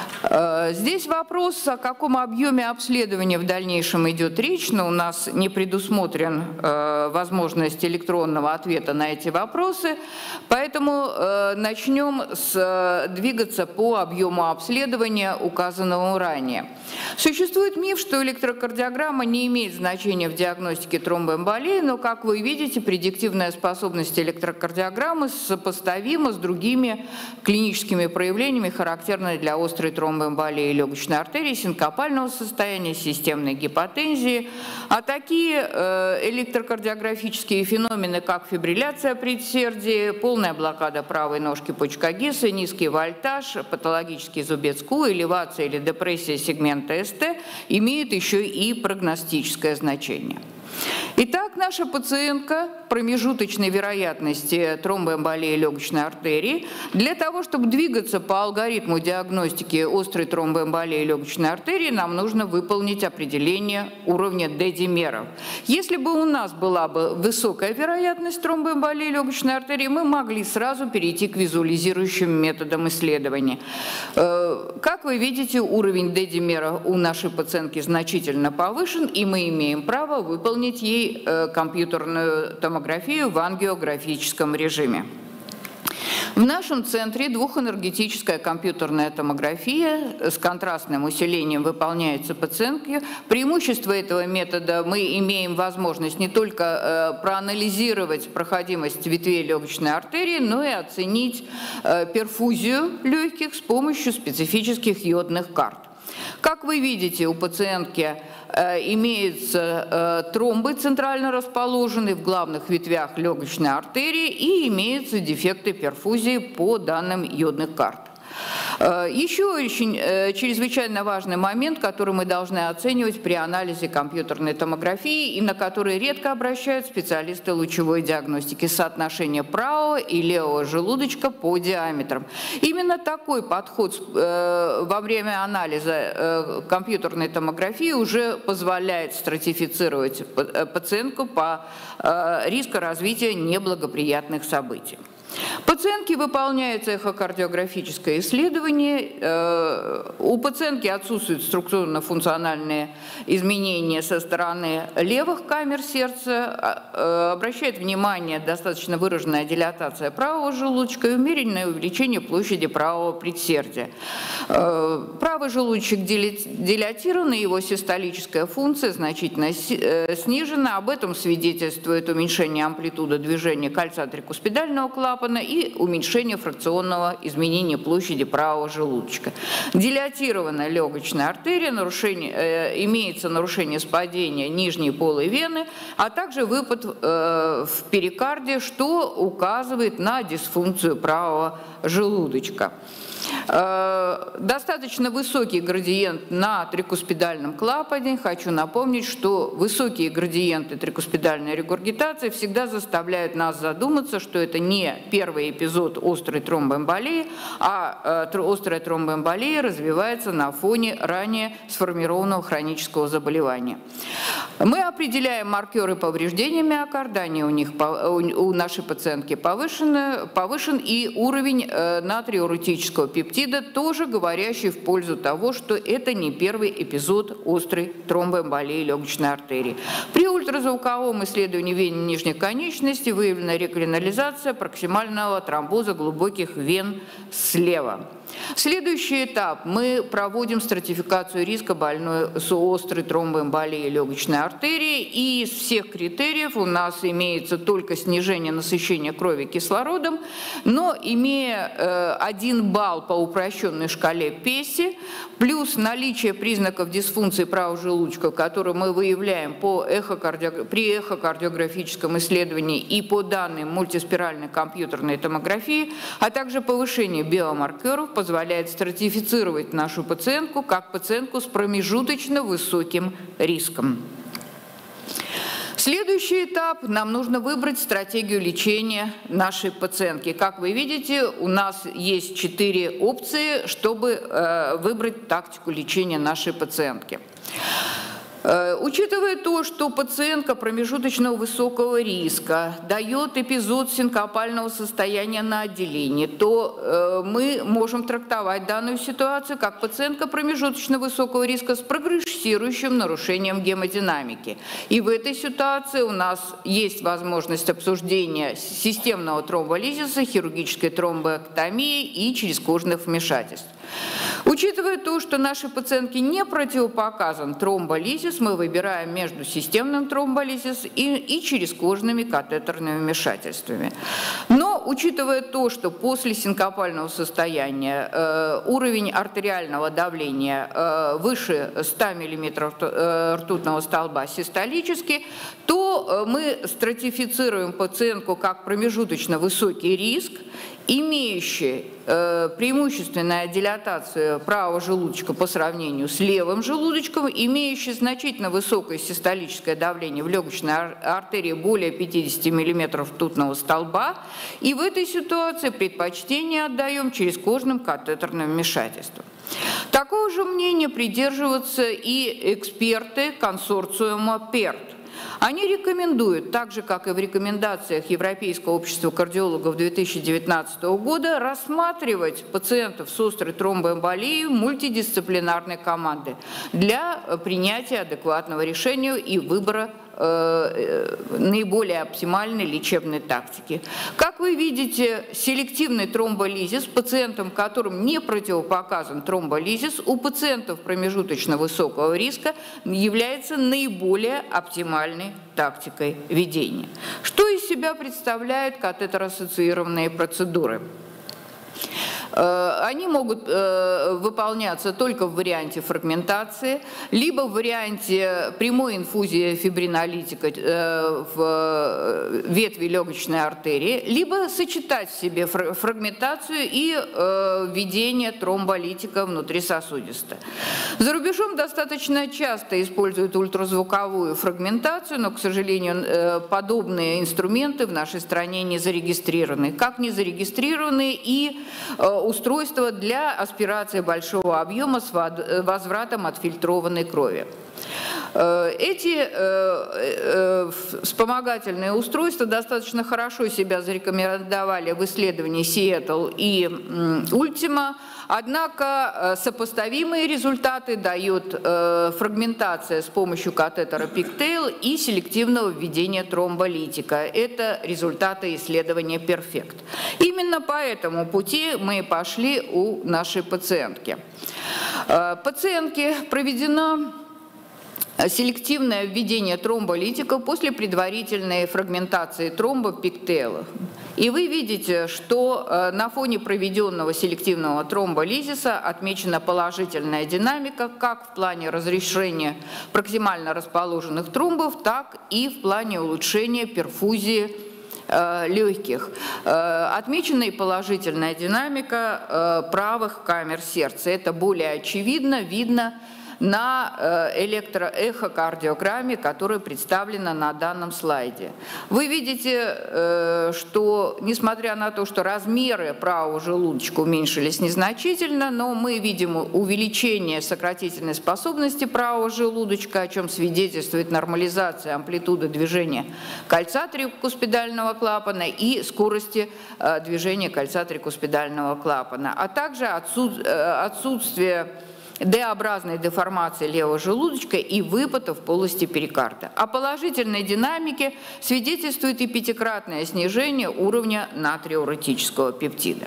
Здесь вопрос, о каком объеме обследования в дальнейшем идет речь, но у нас не предусмотрен возможность электронного ответа на эти вопросы, поэтому начнем двигаться по объему обследования, указанному ранее. Существует миф, что электрокардиограмма не имеет значения в диагностике тромбоэмболии, но, как вы видите, предиктивная способность электрокардиограммы сопоставима с другими клиническими проявлениями, характерными для острой тромбоэмболии легочной артерии, синкопального состояния, системной гипотензии. А такие электрокардиографические феномены, как фибрилляция предсердия, полная блокада правой ножки Почкагиса, низкий вольтаж, патологический зубец Ку, элевация или депрессия сегмента СТ, имеют еще и прогностическое значение. Итак, наша пациентка промежуточной вероятности тромбоэмболии легочной артерии. Для того, чтобы двигаться по алгоритму диагностики острой тромбоэмболии легочной артерии, нам нужно выполнить определение уровня D-димеров. Если бы у нас была бы высокая вероятность тромбоэмболии легочной артерии, мы могли сразу перейти к визуализирующим методам исследования. Как вы видите, уровень D-димера у нашей пациентки значительно повышен, и мы имеем право выполнить ей компьютерную томографию в ангиографическом режиме. В нашем центре двухэнергетическая компьютерная томография с контрастным усилением выполняется пациентке. Преимущество этого метода: мы имеем возможность не только проанализировать проходимость ветвей легочной артерии, но и оценить перфузию легких с помощью специфических йодных карт. Как вы видите, у пациентки имеются тромбы центрально расположенные в главных ветвях легочной артерии и имеются дефекты перфузии по данным йодных карт. Еще очень чрезвычайно важный момент, который мы должны оценивать при анализе компьютерной томографии и на который редко обращают специалисты лучевой диагностики: соотношение правого и левого желудочка по диаметрам. Именно такой подход во время анализа компьютерной томографии уже позволяет стратифицировать пациентку по риску развития неблагоприятных событий. Пациентке выполняется эхокардиографическое исследование. У пациентки отсутствуют структурно-функциональные изменения со стороны левых камер сердца. Обращает внимание достаточно выраженная дилатация правого желудочка и умеренное увеличение площади правого предсердия. Правый желудочек дилатирован, и его систолическая функция значительно снижена. Об этом свидетельствует уменьшение амплитуды движения кольца трикуспидального клапана и уменьшение фракционного изменения площади правого желудочка. Дилатированная легочная артерия, имеется нарушение спадения нижней полой вены, а также выпад в перикарде, что указывает на дисфункцию правого желудочка. Достаточно высокий градиент на трикуспидальном клапане. Хочу напомнить, что высокие градиенты трикуспидальной регургитации всегда заставляют нас задуматься, что это не первый эпизод острой тромбоэмболии, а острая тромбоэмболия развивается на фоне ранее сформированного хронического заболевания. Мы определяем маркеры повреждения миокарда, они у нашей пациентки повышен, и уровень натриуретического пептида, тоже говорящий в пользу того, что это не первый эпизод острой тромбоэмболии легочной артерии. При ультразвуковом исследовании вен нижних конечностей выявлена реканализация проксимального тромбоза глубоких вен слева. Следующий этап. Мы проводим стратификацию риска больной с острой тромбоэмболией легочной артерии, и из всех критериев у нас имеется только снижение насыщения крови кислородом, но имея 1 балл по упрощенной шкале ПЕСИ, плюс наличие признаков дисфункции правого желудочка, которые мы выявляем при эхокардиографическом исследовании и по данным мультиспиральной компьютерной томографии, а также повышение биомаркеров, позволяет стратифицировать нашу пациентку как пациентку с промежуточно высоким риском. Следующий этап. Нам нужно выбрать стратегию лечения нашей пациентки. Как вы видите, у нас есть 4 опции, чтобы выбрать тактику лечения нашей пациентки. Учитывая то, что пациентка промежуточного высокого риска дает эпизод синкопального состояния на отделении, то мы можем трактовать данную ситуацию как пациентка промежуточно высокого риска с прогрессирующим нарушением гемодинамики. И в этой ситуации у нас есть возможность обсуждения системного тромболизиса, хирургической тромбоэктомии и черезкожных вмешательств. Учитывая то, что нашей пациентке не противопоказан тромболизис, мы выбираем между системным тромболизисом и черезкожными катетерными вмешательствами. Но учитывая то, что после синкопального состояния уровень артериального давления выше 100 мм ртутного столба систолически, то мы стратифицируем пациентку как промежуточно высокий риск, имеющий преимущественную дилатацию правого желудочка по сравнению с левым желудочком, имеющий значительно высокое систолическое давление в легочной артерии более 50 мм ртутного столба, и в этой ситуации предпочтение отдаем черезкожным катетерным вмешательствам. Такого же мнения придерживаются и эксперты консорциума ПЕРТ. Они рекомендуют, так же как и в рекомендациях Европейского общества кардиологов 2019 года, рассматривать пациентов с острой тромбоэмболией мультидисциплинарной команды для принятия адекватного решения и выбора наиболее оптимальной лечебной тактики. Как вы видите, селективный тромболизис пациентам, которым не противопоказан тромболизис, у пациентов промежуточно высокого риска является наиболее оптимальной тактикой ведения. Что из себя представляют катетер-ассоциированные процедуры? Они могут выполняться только в варианте фрагментации, либо в варианте прямой инфузии фибринолитика в ветви легочной артерии, либо сочетать в себе фрагментацию и введение тромболитика внутрисосудисто. За рубежом достаточно часто используют ультразвуковую фрагментацию, но, к сожалению, подобные инструменты в нашей стране не зарегистрированы. Как не зарегистрированы и устройства для аспирации большого объема с возвратом отфильтрованной крови. Эти вспомогательные устройства достаточно хорошо себя зарекомендовали в исследовании Сиэтл и Ультима, однако сопоставимые результаты дает фрагментация с помощью катетера Пиктейл и селективного введения тромболитика. Это результаты исследования Перфект. Именно по этому пути мы пошли у нашей пациентки. Пациентке проведено селективное введение тромболитика после предварительной фрагментации тромба Пиктейла. И вы видите, что на фоне проведенного селективного тромболизиса отмечена положительная динамика как в плане разрешения проксимально расположенных тромбов, так и в плане улучшения перфузии легких. Отмечена и положительная динамика правых камер сердца. Это более очевидно, видно на электроэхокардиограмме, которая представлена на данном слайде. Вы видите, что несмотря на то, что размеры правого желудочка уменьшились незначительно, но мы видим увеличение сократительной способности правого желудочка, о чем свидетельствует нормализация амплитуды движения кольца трикуспидального клапана и скорости движения кольца трикуспидального клапана, а также отсутствие Д-образной деформации левого желудочка и выпада в полости перикарда. О положительной динамике свидетельствует и пятикратное снижение уровня натриуретического пептида.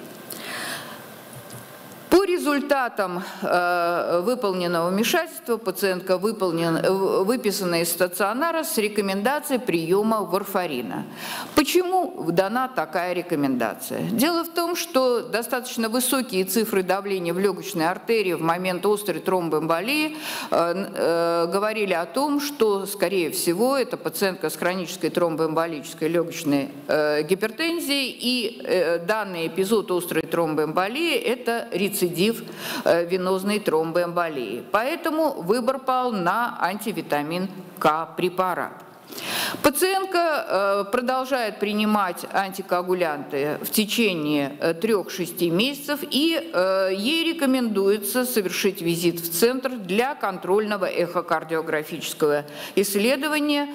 По результатам выполненного вмешательства пациентка выписана из стационара с рекомендацией приема варфарина. Почему дана такая рекомендация? Дело в том, что достаточно высокие цифры давления в легочной артерии в момент острой тромбоэмболии говорили о том, что, скорее всего, это пациентка с хронической тромбоэмболической легочной гипертензией, и данный эпизод острой тромбоэмболии – это рецидив венозной тромбоэмболии. Поэтому выбор пал на антивитамин К препарат. Пациентка продолжает принимать антикоагулянты в течение 3-6 месяцев, и ей рекомендуется совершить визит в центр для контрольного эхокардиографического исследования,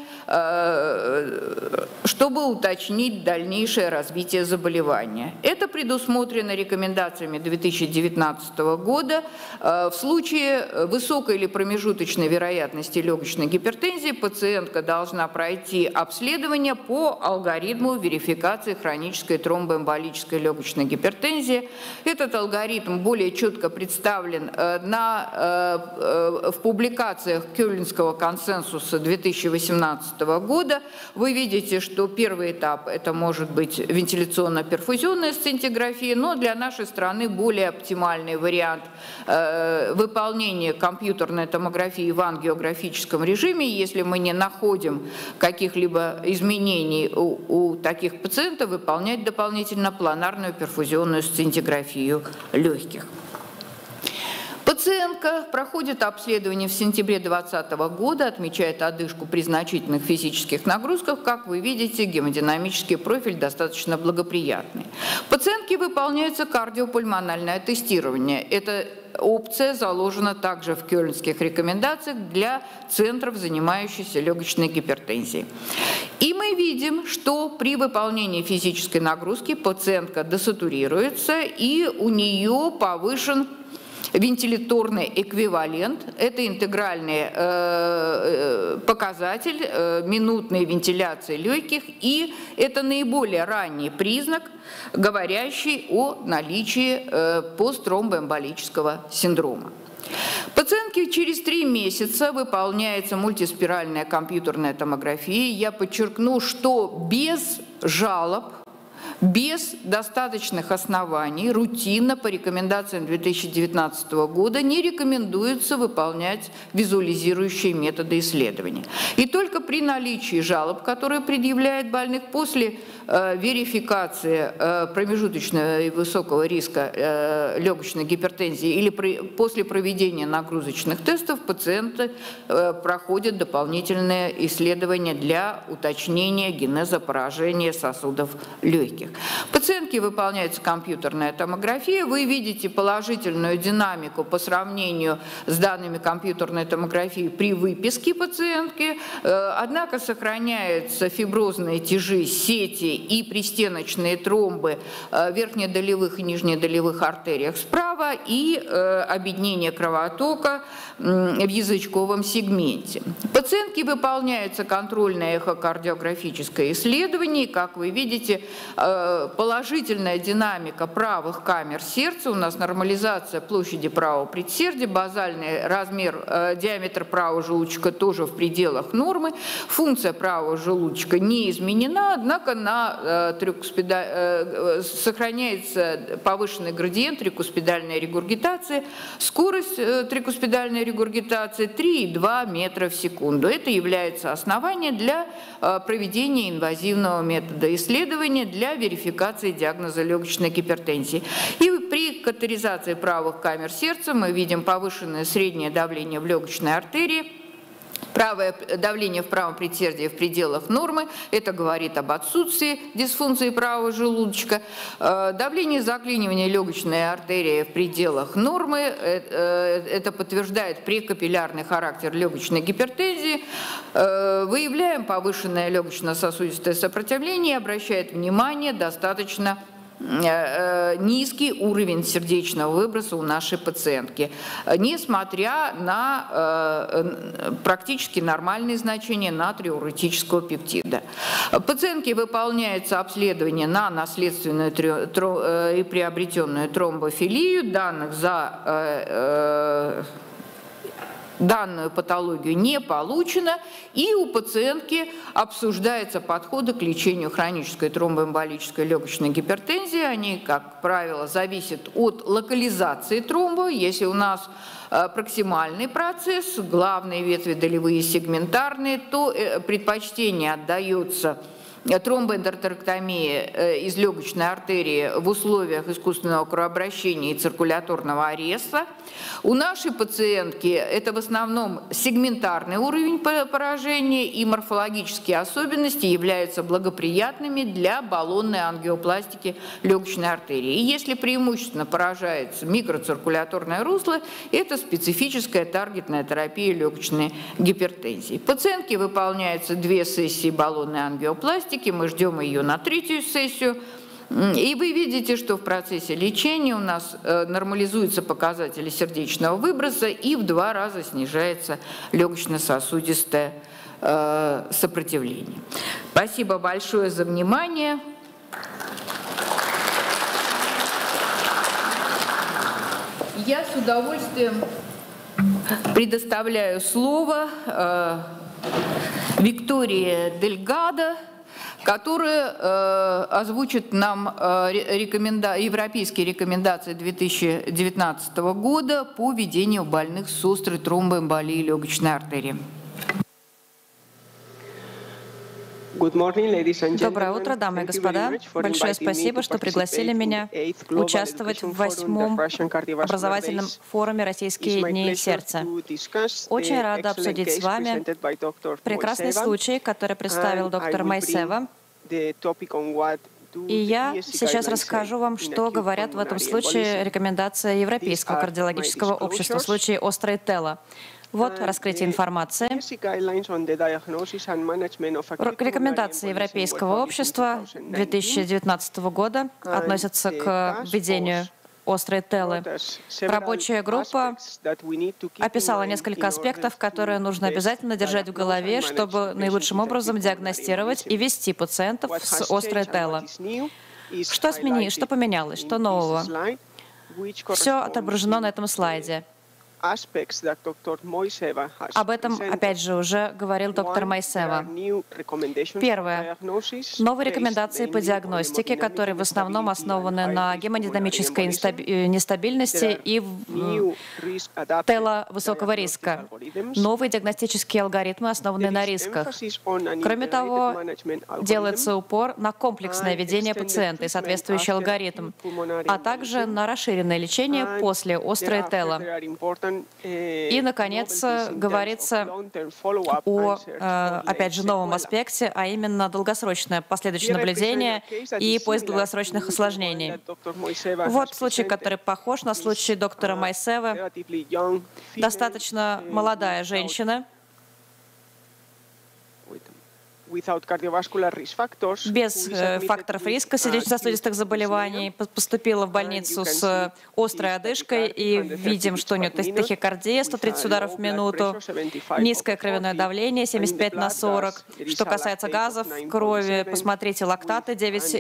чтобы уточнить дальнейшее развитие заболевания. Это предусмотрено рекомендациями 2019 года. В случае высокой или промежуточной вероятности легочной гипертензии пациентка должна пройти обследование по алгоритму верификации хронической тромбоэмболической легочной гипертензии. Этот алгоритм более четко представлен в публикациях Кёльнского консенсуса 2018 года. Вы видите, что первый этап – это может быть вентиляционно-перфузионная сцинтиграфия, но для нашей страны более оптимальный вариант выполнения компьютерной томографии в ангиографическом режиме, если мы не находим каких-либо изменений у таких пациентов, выполнять дополнительно планарную перфузионную сцинтиграфию легких. Пациентка проходит обследование в сентябре 2020 года, отмечает одышку при значительных физических нагрузках. Как вы видите, гемодинамический профиль достаточно благоприятный. Пациентке выполняется кардиопульмональное тестирование. Это опция заложена также в кёльнских рекомендациях для центров, занимающихся легочной гипертензией. И мы видим, что при выполнении физической нагрузки пациентка десатурируется, и у нее повышен вентиляторный эквивалент. Это интегральный показатель минутной вентиляции легких, и это наиболее ранний признак, говорящий о наличии посттромбоэмболического синдрома. Пациентке через 3 месяца выполняется мультиспиральная компьютерная томография. Я подчеркну, что без жалоб, без достаточных оснований, рутинно по рекомендациям 2019 года не рекомендуется выполнять визуализирующие методы исследования. И только при наличии жалоб, которые предъявляет больных после верификации промежуточного и высокого риска легочной гипертензии или после проведения нагрузочных тестов, пациенты проходят дополнительные исследования для уточнения генеза поражения сосудов легких. Пациентке выполняется компьютерная томография. Вы видите положительную динамику по сравнению с данными компьютерной томографии при выписке пациентки, однако сохраняются фиброзные тяжи сети и пристеночные тромбы в верхнедолевых и нижнедолевых артериях справа и обеднение кровотока в язычковом сегменте. Пациентке выполняется контрольное эхокардиографическое исследование. Как вы видите, положительная динамика правых камер сердца, у нас нормализация площади правого предсердия, базальный размер, диаметр правого желудочка тоже в пределах нормы, функция правого желудочка не изменена, однако сохраняется повышенный градиент трикуспидальной регургитации, скорость трикуспидальной регургитации 3,2 метра в секунду. Это является основанием для проведения инвазивного метода исследования для верификации диагноза легочной гипертензии. И при катетеризации правых камер сердца мы видим повышенное среднее давление в легочной артерии, правое давление в правом предсердии в пределах нормы, это говорит об отсутствии дисфункции правого желудочка. Давление заклинивания легочной артерии в пределах нормы, это подтверждает прекапиллярный характер легочной гипертензии. Выявляем повышенное легочно-сосудистое сопротивление, обращает внимание достаточно низкий уровень сердечного выброса у нашей пациентки, несмотря на практически нормальные значения натриуретического пептида. Пациентке выполняется обследование на наследственную и приобретенную тромбофилию, данных за данную патологию не получено, и у пациентки обсуждаются подходы к лечению хронической тромбоэмболической легочной гипертензии. Они, как правило, зависят от локализации тромба. Если у нас проксимальный процесс, главные ветви долевые, сегментарные, то предпочтение отдается тромбоэнтероторэктомия из легочной артерии в условиях искусственного кровообращения и циркуляторного ареста. У нашей пациентки это в основном сегментарный уровень поражения, и морфологические особенности являются благоприятными для баллонной ангиопластики легочной артерии. И если преимущественно поражается микроциркуляторное русло, это специфическая таргетная терапия легочной гипертензии. Пациентке выполняются 2 сессии баллонной ангиопластики, мы ждем ее на 3-ю сессию. И вы видите, что в процессе лечения у нас нормализуются показатели сердечного выброса и в 2 раза снижается легочно-сосудистое сопротивление. Спасибо большое за внимание. Я с удовольствием предоставляю слово Виктории Дельгадо, которая озвучит нам европейские рекомендации 2019 года по ведению больных с острой тромбоэмболией легочной артерии. Доброе утро, дамы и господа. Большое спасибо, что пригласили меня участвовать в 8-м образовательном форуме «Российские дни сердца». Очень рада обсудить с вами прекрасный случай, который представил доктор Майсева. И я сейчас расскажу вам, что говорят в этом случае рекомендации Европейского кардиологического общества в случае острой ТЭЛа. Вот раскрытие информации. Рекомендации Европейского общества 2019 года относятся к введению острой ТЭЛы. Рабочая группа описала несколько аспектов, которые нужно обязательно держать в голове, чтобы наилучшим образом диагностировать и вести пациентов с острой ТЭЛа. Что поменялось, что нового? Все отображено на этом слайде. Об этом, опять же, уже говорил доктор Майсева. Первое. Новые рекомендации по диагностике, которые в основном основаны на гемодинамической нестабильности и ТЭЛа высокого риска. Новые диагностические алгоритмы основаны на рисках. Кроме того, делается упор на комплексное ведение пациента и соответствующий алгоритм, а также на расширенное лечение после острой ТЭЛа. И, наконец, говорится о, опять же, новом аспекте, а именно долгосрочное последующее наблюдение и поиск долгосрочных осложнений. Вот случай, который похож на случай доктора Майсева. Достаточно молодая женщина, без факторов риска сердечно-сосудистых заболеваний, поступила в больницу с острой одышкой, и видим, что у нее тахикардия 130 ударов в минуту, низкое кровяное давление 75/40. Что касается газов в крови, посмотрите, лактаты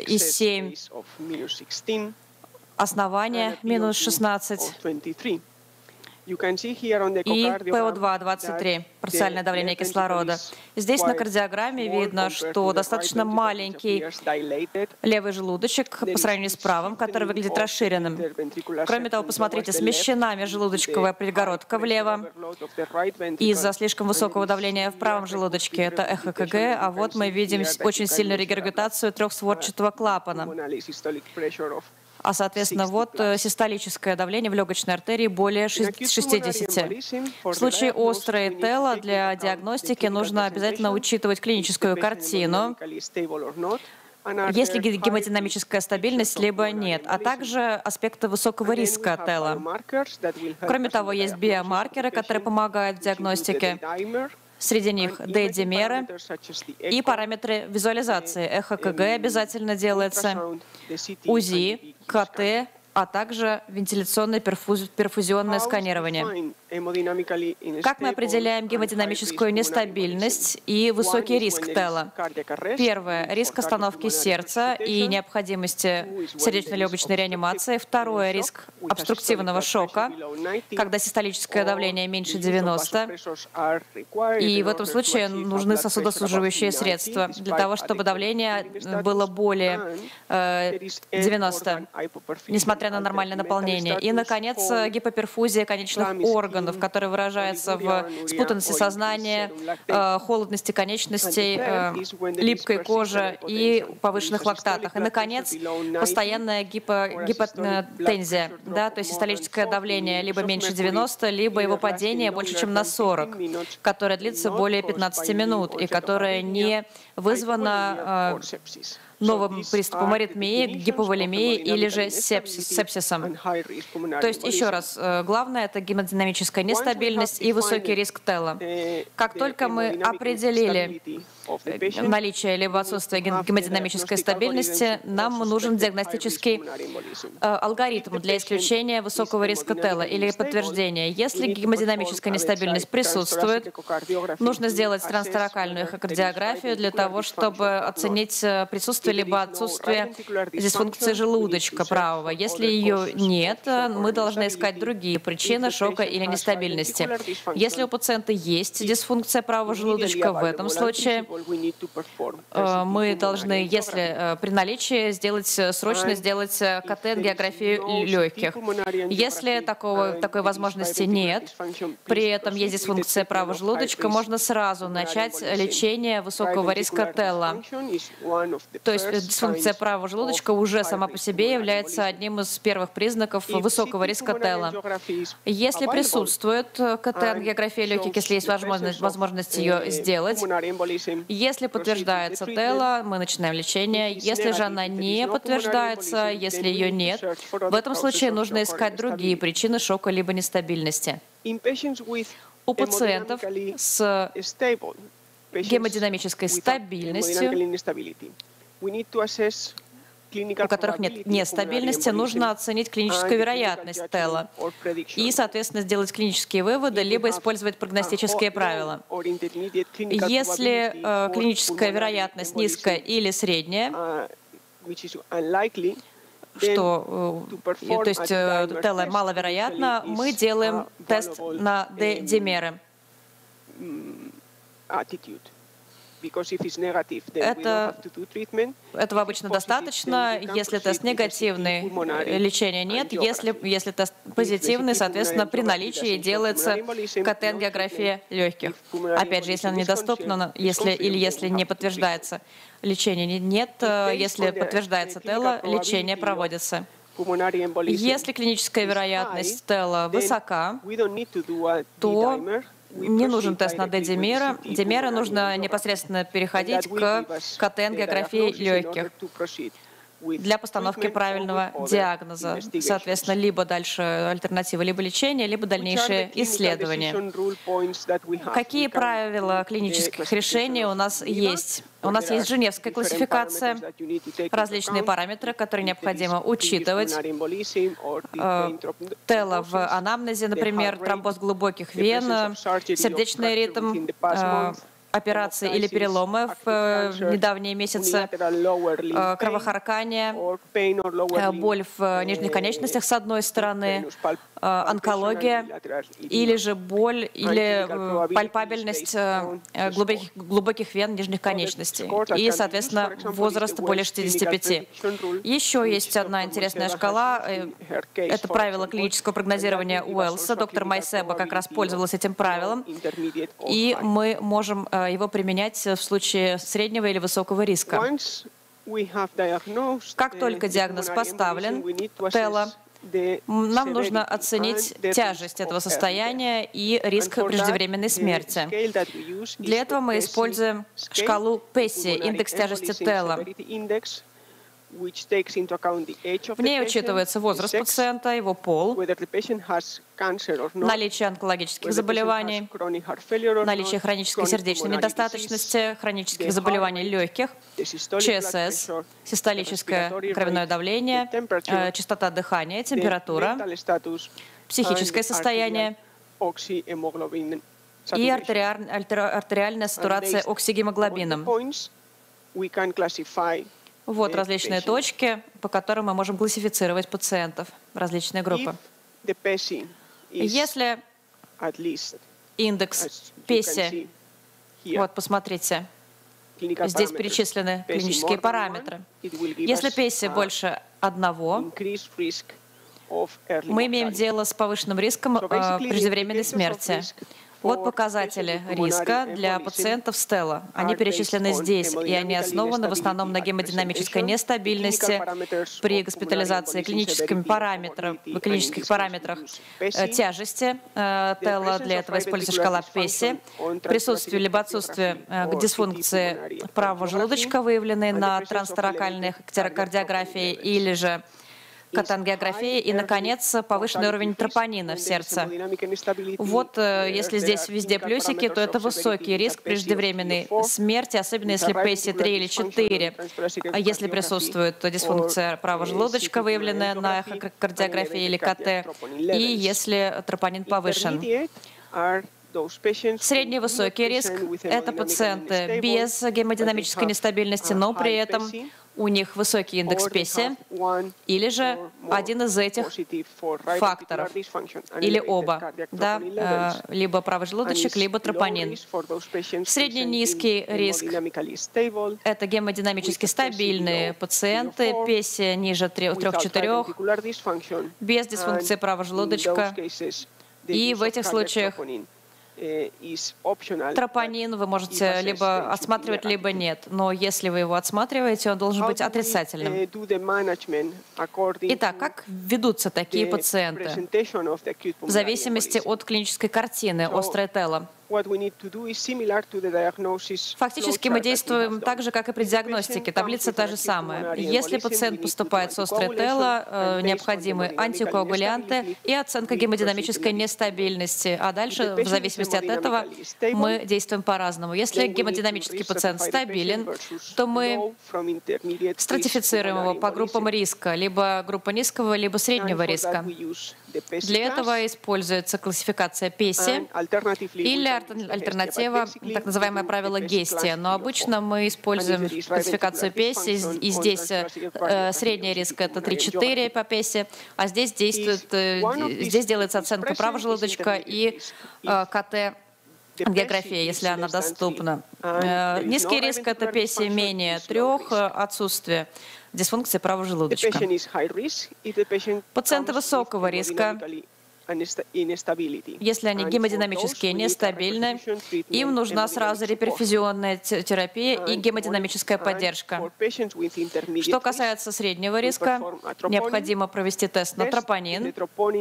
9,7, основание минус 16. И ПО2 23, парциальное давление кислорода. Здесь на кардиограмме видно, что достаточно маленький левый желудочек по сравнению с правым, который выглядит расширенным. Кроме того, посмотрите, смещена межжелудочковая перегородка влево из-за слишком высокого давления в правом желудочке. Это ЭХКГ, а вот мы видим очень сильную регургитацию трехстворчатого клапана. А, соответственно, вот систолическое давление в легочной артерии более 60. В случае острой ТЭЛа для диагностики нужно обязательно учитывать клиническую картину, есть ли гемодинамическая стабильность, либо нет, а также аспекты высокого риска ТЭЛа. Кроме того, есть биомаркеры, которые помогают в диагностике. Среди них D-димеры и параметры визуализации. ЭХКГ обязательно делается, УЗИ, КТ, а также вентиляционное перфузионное сканирование. Как мы определяем гемодинамическую нестабильность и высокий риск ТЭЛа? Первое — риск остановки сердца и необходимости сердечно-легочной реанимации. Второе — риск обструктивного шока, когда систолическое давление меньше 90. И в этом случае нужны сосудосуживающие средства для того, чтобы давление было более 90. Несмотря несмотря на нормальное наполнение. И, наконец, гипоперфузия конечных органов, которая выражается в спутанности сознания, холодности конечностей, липкой кожи и повышенных лактатах. И, наконец, постоянная гипотензия, да, то есть систолическое давление либо меньше 90, либо его падение больше, чем на 40, которое длится более 15 минут и которое не вызвано новым приступом аритмии, гиповолемии или же сепсисом. То есть, еще раз, главное — это гемодинамическая нестабильность и высокий риск ТЭЛа. Как только мы определили наличие либо отсутствие гемодинамической стабильности, нам нужен диагностический алгоритм для исключения высокого риска ТЭЛа или подтверждения. Если гемодинамическая нестабильность присутствует, нужно сделать трансторакальную эхокардиографию для того, чтобы оценить присутствие либо отсутствие дисфункции желудочка правого. Если ее нет, мы должны искать другие причины шока или нестабильности. Если у пациента есть дисфункция правого желудочка, в этом случае мы должны, если при наличии, срочно сделать КТ-ангиографию легких. Если такой возможности нет, при этом есть дисфункция правого желудочка, можно сразу начать лечение высокого риска ТЭЛа. То есть дисфункция правого желудочка уже сама по себе является одним из первых признаков высокого риска ТЭЛа. Если присутствует КТ-ангиография легких, если есть возможность ее сделать, если подтверждается ТЭЛа, мы начинаем лечение. Если же она не подтверждается, если ее нет, в этом случае нужно искать другие причины шока либо нестабильности. У пациентов с гемодинамической стабильностью, у которых нет нестабильности, нужно оценить клиническую вероятность ТЭЛа и, соответственно, сделать клинические выводы, либо использовать прогностические правила. Если клиническая вероятность низкая или средняя, то есть ТЭЛа маловероятно, мы делаем тест на D-димеры. Этого обычно достаточно. Если тест негативный, лечения нет. Если тест позитивный, соответственно, при наличии делается КТ-ангиография легких. Опять же, если она недоступна, если не подтверждается лечение нет, если подтверждается ТЭЛа, лечение проводится. Если клиническая вероятность ТЭЛа высока, то не нужен тест на D-димеры. Димеры нужно непосредственно переходить к КТ-ангиографии легких для постановки правильного диагноза. Соответственно, либо дальше альтернатива, либо лечение, либо дальнейшие исследования. Какие правила клинических решений у нас есть? У нас есть Женевская классификация, различные параметры, которые необходимо учитывать. ТЭЛа в анамнезе, например, тромбоз глубоких вен, сердечный ритм, операции или переломы в недавние месяцы, кровохаркание, боль в нижних конечностях с одной стороны, онкология, или же боль или пальпабельность глубоких вен нижних конечностей. И, соответственно, возраст более 65. Еще есть одна интересная шкала. Это правило клинического прогнозирования Уэллса. Доктор Майсеба как раз пользовалась этим правилом. И мы можем его применять в случае среднего или высокого риска. Как только диагноз поставлен, ТЭЛа, нам нужно оценить тяжесть этого состояния и риск преждевременной смерти. Для этого мы используем шкалу ПЭСИ, индекс тяжести ТЭЛа. В ней учитывается возраст пациента, его пол, наличие онкологических заболеваний, наличие хронической сердечной недостаточности, хронических заболеваний легких, ЧСС, систолическое кровяное давление, частота дыхания, температура, психическое состояние и артериальная сатурация оксигемоглобином. Вот различные точки, по которым мы можем классифицировать пациентов, различные группы. Если индекс ПЕСИ, вот посмотрите, здесь перечислены клинические параметры. Если ПЕСИ больше 1, мы имеем дело с повышенным риском преждевременной смерти. Вот показатели риска для пациентов Stella. Они перечислены здесь, и они основаны в основном на гемодинамической нестабильности при госпитализации, клинических параметрах тяжести тела. Для этого используется шкала Песси, присутствие либо отсутствие дисфункции правого желудочка, выявленной на трансторакальной кардиографии, или же катангиографии, и, наконец, повышенный уровень тропонина в сердце. Вот, если здесь везде плюсики, то это высокий риск преждевременной смерти, особенно если Песси 3 или 4, если присутствует дисфункция правого желудочка, выявленная на эхокардиографии или КТ, и если тропонин повышен. Средний высокий риск – это пациенты без гемодинамической нестабильности, но при этом у них высокий индекс Песси, или же один из этих факторов, или оба, да, либо правый желудочек, либо тропонин. Средний низкий риск – это гемодинамически стабильные пациенты, Песси ниже 3-4, без дисфункции правого желудочка, и в этих случаях тропонин вы можете либо отсматривать, либо нет. Но если вы его отсматриваете, он должен быть отрицательным. Итак, как ведутся такие пациенты? В зависимости от клинической картины острое тело. Фактически мы действуем так же, как и при диагностике. Таблица та же самая. Если пациент поступает с острое тело, необходимы антикоагулянты и оценка гемодинамической нестабильности. А дальше, в зависимости от этого, мы действуем по-разному. Если гемодинамический пациент стабилен, то мы стратифицируем его по группам риска, либо группа низкого, либо среднего риска. Для этого используется классификация Песси или альтернатива, так называемое правило Гестия. Но обычно мы используем классификацию Песси, и здесь средний риск — это 3-4 по Песси, а здесь делается оценка правого желудочка и КТ география, если она доступна. Низкий риск — это Песси менее 3, отсутствие дисфункции правого желудочка. Пациенты высокого риска, если они гемодинамически нестабильны, им нужна сразу реперфузионная терапия и гемодинамическая поддержка. Что касается среднего риска, необходимо провести тест на тропонин.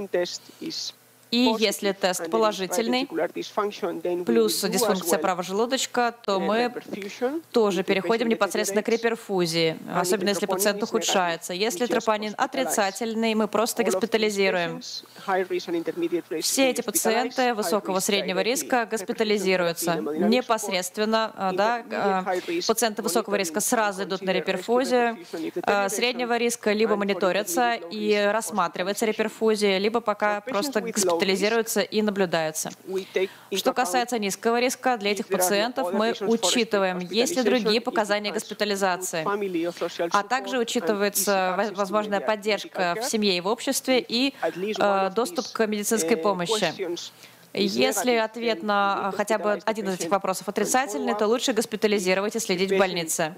И если тест положительный, плюс дисфункция правого желудочка, то мы тоже переходим непосредственно к реперфузии, особенно если пациент ухудшается. Если тропонин отрицательный, мы просто госпитализируем. Все эти пациенты высокого среднего риска госпитализируются непосредственно. Да, пациенты высокого риска сразу идут на реперфузию, среднего риска либо мониторятся и рассматривается реперфузия, либо пока просто госпитализируются и наблюдаются. Что касается низкого риска, для этих пациентов мы учитываем, есть ли другие показания госпитализации, а также учитывается возможная поддержка в семье и в обществе и доступ к медицинской помощи. Если ответ на хотя бы один из этих вопросов отрицательный, то лучше госпитализировать и следить в больнице.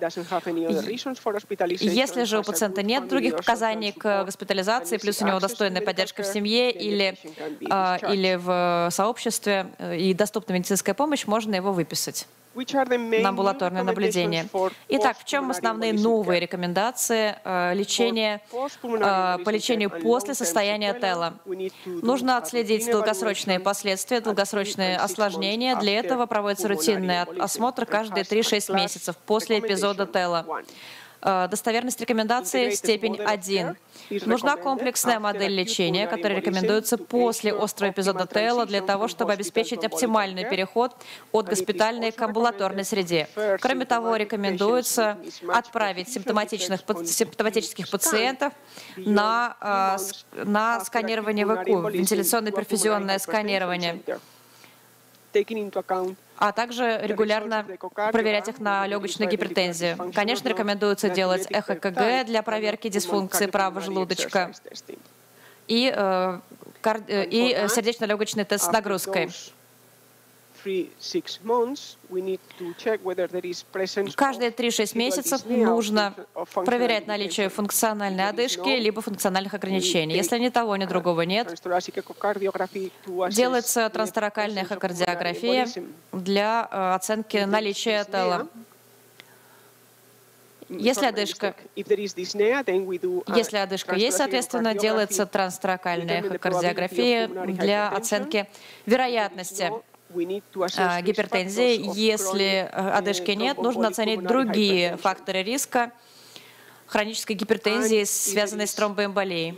Если же у пациента нет других показаний к госпитализации, плюс у него достойная поддержка в семье или в сообществе и доступна медицинская помощь, можно его выписать на амбулаторное наблюдение. Итак, в чем основные новые рекомендации по лечению после состояния тела? Нужно отследить долгосрочные последствия, долгосрочные осложнения. Для этого проводится рутинный осмотр каждые 3-6 месяцев после эпизода тела. Достоверность рекомендаций — степень 1. Нужна комплексная модель лечения, которая рекомендуется после острого эпизода ТЭЛа для того, чтобы обеспечить оптимальный переход от госпитальной к амбулаторной среде. Кроме того, рекомендуется отправить симптоматических пациентов на сканирование ВКУ, вентиляционно-перфузионное сканирование, а также регулярно проверять их на легочную гипертензию. Конечно, рекомендуется делать эхо-КГ для проверки дисфункции правого желудочка и сердечно-легочный тест с нагрузкой. Каждые 3-6 месяцев нужно проверять наличие функциональной одышки либо функциональных ограничений. Если ни того, ни другого нет, делается трансторакальная эхокардиография для оценки наличия ТЭЛа. Если одышка есть, соответственно, делается трансторакальная эхокардиография для оценки вероятности гипертензии. Если одышки нет, нужно оценить другие факторы риска хронической гипертензии, связанной с тромбоэмболией.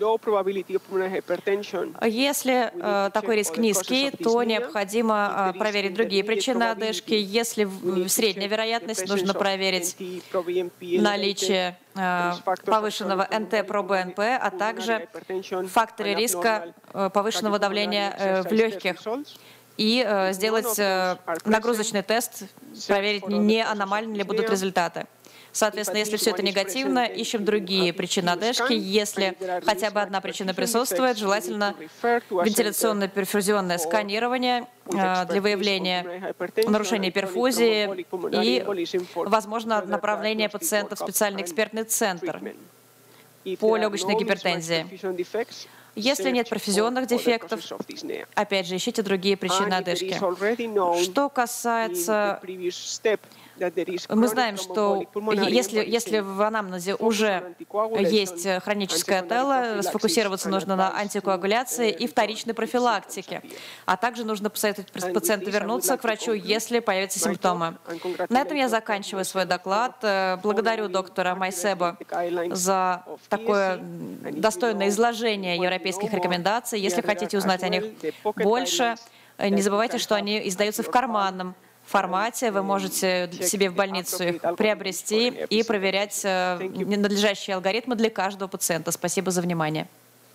Если такой риск низкий, то необходимо проверить другие причины одышки. Если средняя вероятность, нужно проверить наличие повышенного НТ-ПроБНП, а также факторы риска повышенного давления в легких. И сделать нагрузочный тест, проверить, не аномальны ли будут результаты. Соответственно, если все это негативно, ищем другие причины одышки. Если хотя бы одна причина присутствует, желательно вентиляционно-перфузионное сканирование для выявления нарушений перфузии и, возможно, направление пациента в специальный экспертный центр по легочной гипертензии. Если нет перфузионных дефектов, опять же, ищите другие причины одышки. Что касается... Мы знаем, что если в анамнезе уже есть хроническое ТЭЛо, сфокусироваться нужно на антикоагуляции и вторичной профилактике. А также нужно посоветовать пациенту вернуться к врачу, если появятся симптомы. На этом я заканчиваю свой доклад. Благодарю доктора Майсебо за такое достойное изложение европейских рекомендаций. Если хотите узнать о них больше, не забывайте, что они издаются в карманном формате. Вы можете себе в больницу их приобрести и проверять надлежащие алгоритмы для каждого пациента. Спасибо за внимание.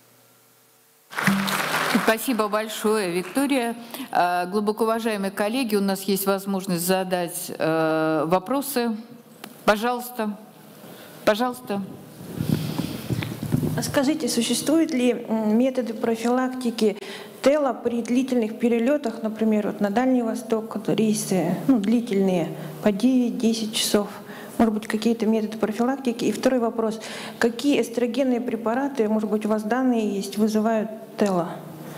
Спасибо большое, Виктория. Глубоко уважаемые коллеги, у нас есть возможность задать вопросы. Пожалуйста. Пожалуйста. Скажите, существуют ли методы профилактики ТЭЛа при длительных перелетах, например, вот на Дальний Восток, рейсы длительные, по 9-10 часов? Может быть, какие-то методы профилактики? И второй вопрос. Какие эстрогенные препараты, может быть, у вас данные есть, вызывают ТЭЛа?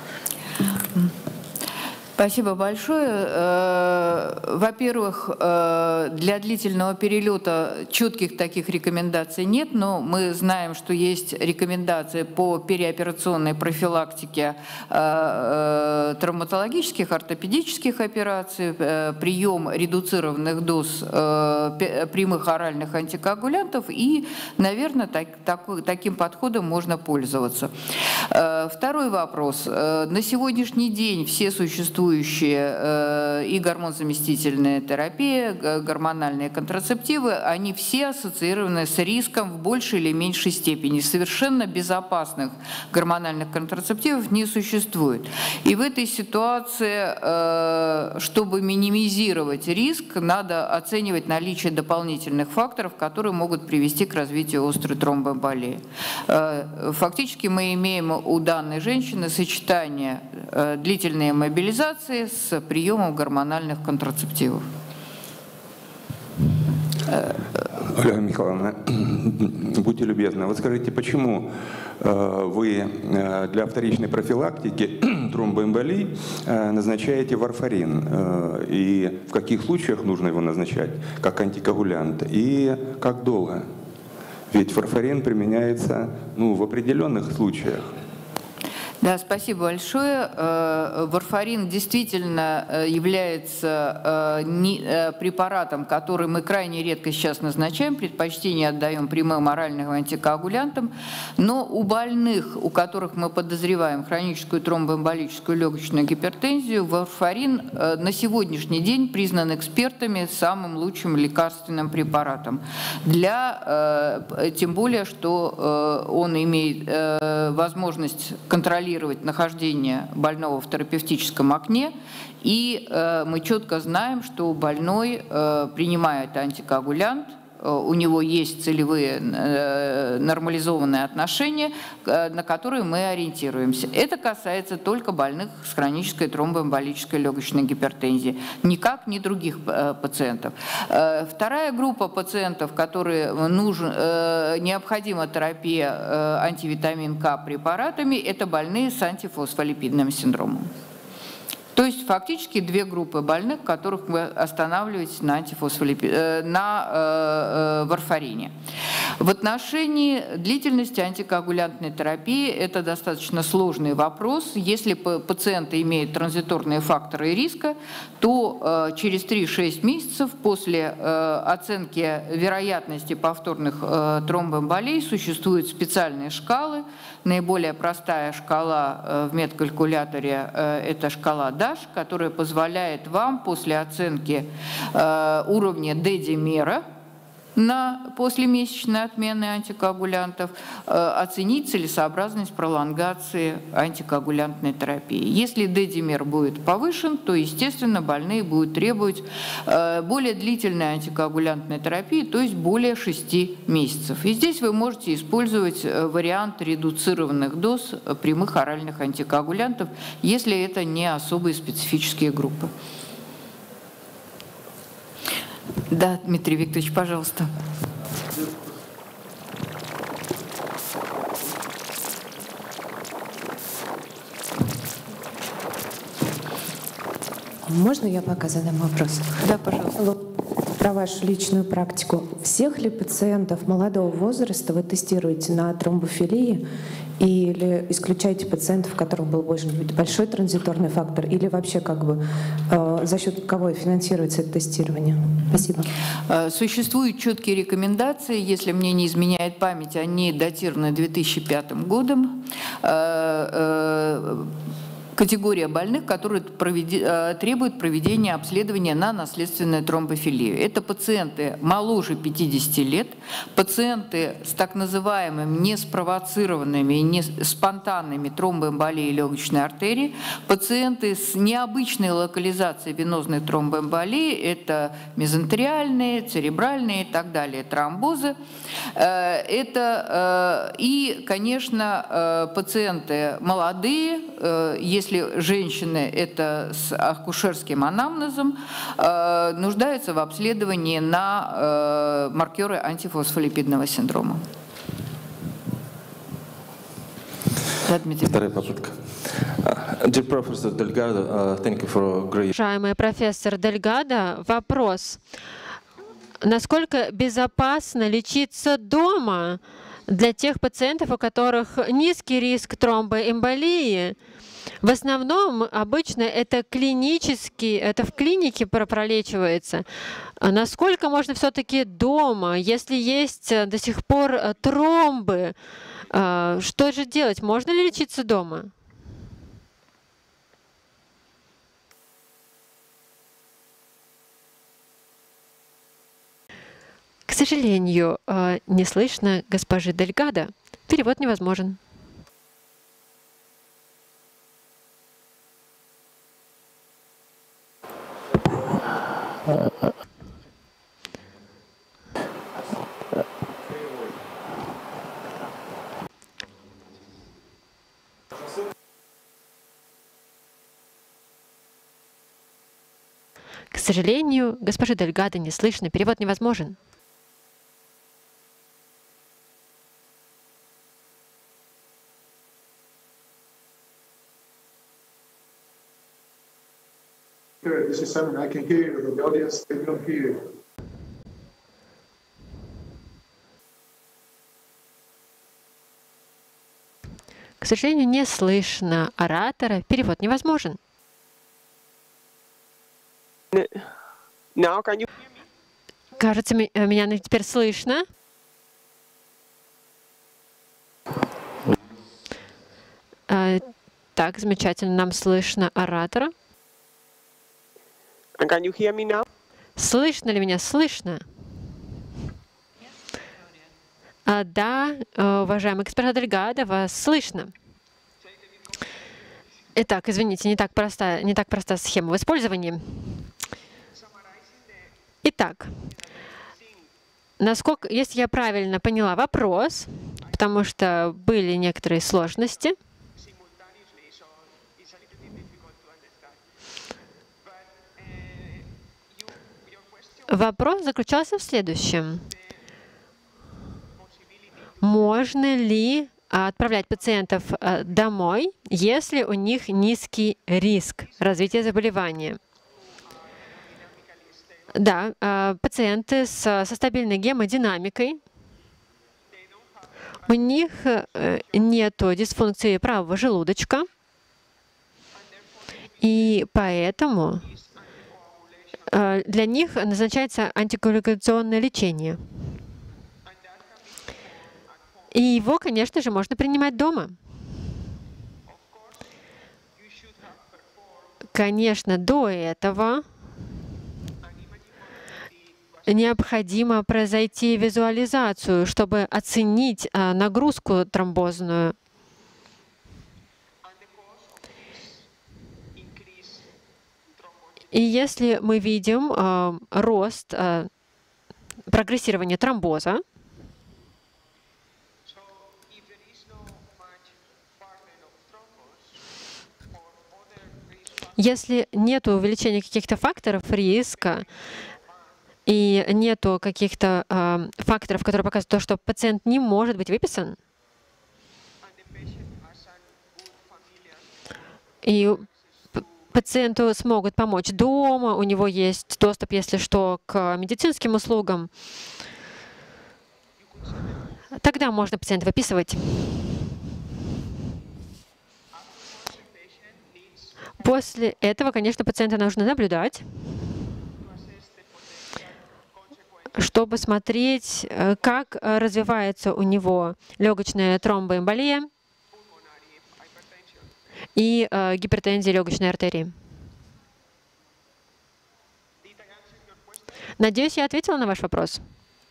Спасибо большое. Во-первых, для длительного перелета четких таких рекомендаций нет, но мы знаем, что есть рекомендации по переоперационной профилактике травматологических, ортопедических операций, прием редуцированных доз прямых оральных антикоагулянтов, и, наверное, таким подходом можно пользоваться. Второй вопрос. На сегодняшний день все существующие и гормонзаместительная терапия, гормональные контрацептивы, они все ассоциированы с риском в большей или меньшей степени. Совершенно безопасных гормональных контрацептивов не существует. И в этой ситуации, чтобы минимизировать риск, надо оценивать наличие дополнительных факторов, которые могут привести к развитию острой тромбоэмболии. Фактически мы имеем у данной женщины сочетание длительной мобилизации с приемом гормональных контрацептивов. Ольга Михайловна, будьте любезны, вот скажите, почему вы для вторичной профилактики тромбоэмболии назначаете варфарин? И в каких случаях нужно его назначать как антикоагулянт? И как долго? Ведь варфарин применяется в определенных случаях. Да, спасибо большое. Варфарин действительно является препаратом, который мы крайне редко сейчас назначаем, предпочтение отдаем прямым оральным антикоагулянтам, но у больных, у которых мы подозреваем хроническую тромбоэмболическую легочную гипертензию, варфарин на сегодняшний день признан экспертами самым лучшим лекарственным препаратом. Тем более, что он имеет возможность контролировать нахождение больного в терапевтическом окне, и мы четко знаем, что больной принимает антикоагулянт у него есть целевые нормализованные отношения, на которые мы ориентируемся. Это касается только больных с хронической тромбоэмболической легочной гипертензией, никак не других пациентов. Вторая группа пациентов, которые необходима терапия антивитамин К препаратами, это больные с антифосфолипидным синдромом. То есть фактически две группы больных, которых вы останавливаете на варфарине. В отношении длительности антикоагулянтной терапии это достаточно сложный вопрос. Если пациент имеет транзиторные факторы риска, то через 3-6 месяцев после оценки вероятности повторных тромбоэмболий существуют специальные шкалы. Наиболее простая шкала в медкалькуляторе – это шкала DASH, которая позволяет вам после оценки уровня D-димера после месячной отмены антикоагулянтов оценить целесообразность пролонгации антикоагулянтной терапии. Если D-димер будет повышен, то, естественно, больные будут требовать более длительной антикоагулянтной терапии, то есть более 6 месяцев. И здесь вы можете использовать вариант редуцированных доз прямых оральных антикоагулянтов, если это не особые специфические группы. Да, Дмитрий Викторович, пожалуйста. Можно я пока задам вопрос? Да, пожалуйста. Про вашу личную практику. Всех ли пациентов молодого возраста вы тестируете на тромбофилии или исключаете пациентов, у которых был большой транзиторный фактор, или вообще за счет кого финансируется это тестирование? Спасибо. Существуют четкие рекомендации, если мне не изменяет память, они датированы 2005 годом. Категория больных, которые требуют проведения обследования на наследственную тромбофилию. Это пациенты моложе 50 лет, пациенты с так называемыми неспровоцированными и не спонтанными тромбоэмболией легочной артерии, пациенты с необычной локализацией венозной тромбоэмболии, это мезентериальные, церебральные и так далее тромбозы. И, конечно, пациенты молодые, если женщины это с акушерским анамнезом, нуждаются в обследовании на маркеры антифосфолипидного синдрома. Да, Дмитрий. Вторая попытка. Уважаемый профессор Дельгадо, вопрос. Насколько безопасно лечиться дома для тех пациентов, у которых низкий риск тромбоэмболии? В основном, обычно это в клинике пролечивается. Насколько можно все-таки дома, если есть до сих пор тромбы, что же делать? Можно ли лечиться дома? К сожалению, не слышно госпожи Дельгадо. Перевод невозможен. К сожалению, госпожи Дельгадо не слышно, перевод невозможен. This is something I can hear, but the audience, they don't hear. К сожалению, не слышно оратора, перевод невозможен. Кажется, меня теперь слышно. Так, замечательно, нам слышно оратора. Слышно ли меня? Слышно. Да, уважаемый госпожа Дельгадо, вас слышно. Итак, извините, не так проста схема в использовании. Итак, Насколько, если я правильно поняла вопрос, потому что были некоторые сложности. Вопрос заключался в следующем. Можно ли отправлять пациентов домой, если у них низкий риск развития заболевания? Да, пациенты со стабильной гемодинамикой, у них нет дисфункции правого желудочка, и поэтому для них назначается антикоагуляционное лечение. И его, конечно же, можно принимать дома. Конечно, до этого необходимо произойти визуализацию, чтобы оценить нагрузку тромбозную. И если мы видим рост, прогрессирование тромбоза, если нет увеличения каких-то факторов риска и нету каких-то факторов, которые показывают то, что пациент не может быть выписан, и пациенту смогут помочь дома, у него есть доступ, если что, к медицинским услугам, тогда можно пациента выписывать. После этого, конечно, пациента нужно наблюдать, чтобы смотреть, как развивается у него легочная тромбоэмболия и гипертензия легочной артерии. Надеюсь, я ответила на ваш вопрос.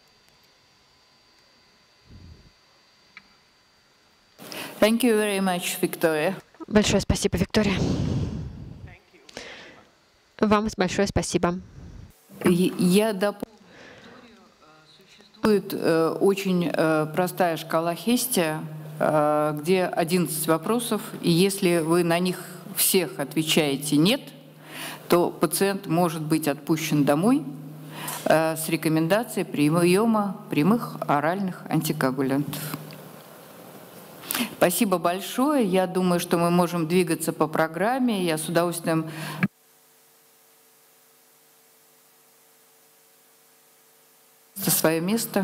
Thank you very much, Victoria. Большое спасибо, Виктория. Вам большое спасибо. Я дополню. Существует очень простая шкала Хестия, где 11 вопросов, и если вы на них всех отвечаете «нет», то пациент может быть отпущен домой с рекомендацией приема прямых оральных антикоагулянтов. Спасибо большое. Я думаю, что мы можем двигаться по программе. Я с удовольствием за свое место.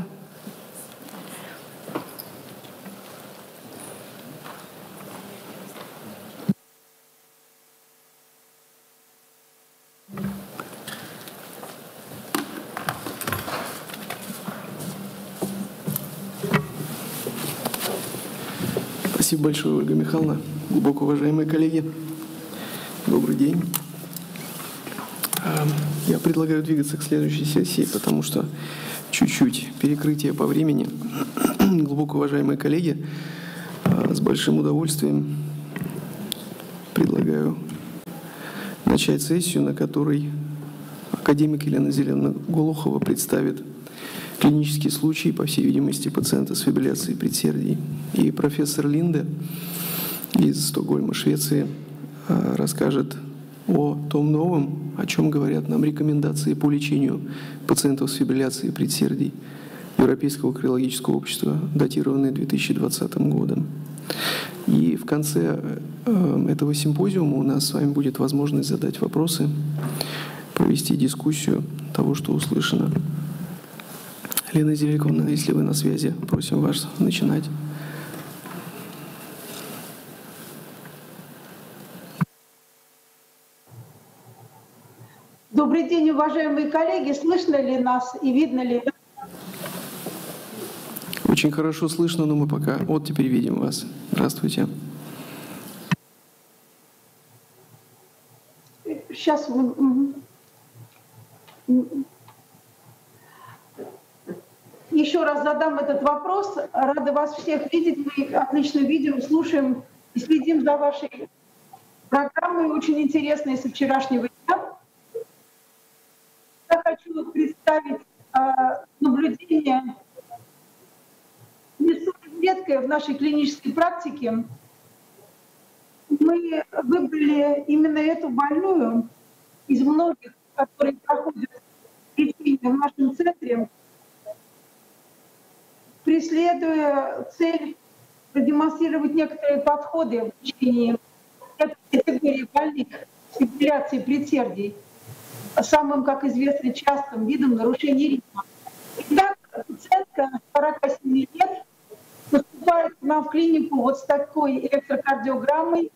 Спасибо большое, Ольга Михайловна. Глубоко уважаемые коллеги, добрый день. Я предлагаю двигаться к следующей сессии, потому что чуть-чуть перекрытие по времени. Глубоко уважаемые коллеги, с большим удовольствием предлагаю начать сессию, на которой академик Елена Зелено-Голухова представит клинические случаи, по всей видимости, пациента с фибрилляцией предсердий. И профессор Линде из Стокгольма, Швеции, расскажет о том новом, о чем говорят нам рекомендации по лечению пациентов с фибрилляцией предсердий Европейского кардиологического общества, датированные 2020 годом. И в конце этого симпозиума у нас с вами будет возможность задать вопросы, провести дискуссию того, что услышано. Лена Зеликовна, если вы на связи, просим вас начинать. Добрый день, уважаемые коллеги. Слышно ли нас и видно ли? Очень хорошо слышно, но мы пока... Вот теперь видим вас. Здравствуйте. Сейчас... Еще раз задам этот вопрос. Рада вас всех видеть. Мы отлично видим, слушаем и следим за вашей программой. Очень интересной со вчерашнего дня. Я хочу представить наблюдение редкое в нашей клинической практике. Мы выбрали именно эту больную из многих, которые проходят лечение в нашем центре, преследуя цель продемонстрировать некоторые подходы в лечении этой категории больных с фибрилляцией предсердий, самым, как известно, частым видом нарушения ритма. Итак, пациентка 47 лет поступает к нам в клинику вот с такой электрокардиограммой.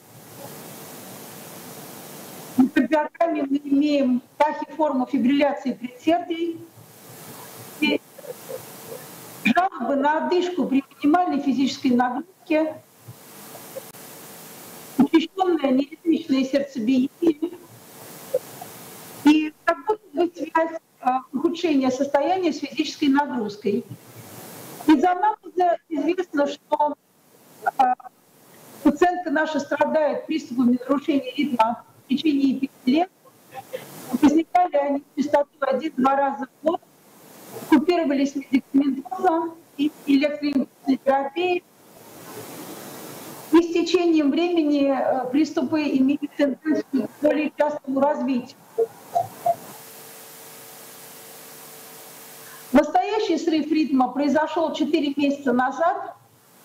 В кардиограмме мы имеем тахиформу фибрилляции предсердий. И жалобы на одышку при минимальной физической нагрузке, учащенное неритмичное сердцебиение и как будто бы связь ухудшения состояния с физической нагрузкой. Из анализа известно, что пациентка наша страдает приступами нарушения ритма в течение 5 лет. Возникали они с частотой 1-2 раза в год, купировались медикаментозом и электроимпульсной терапией. И с течением времени приступы имеют тенденцию к более частому развитию. Настоящий срыв ритма произошел 4 месяца назад.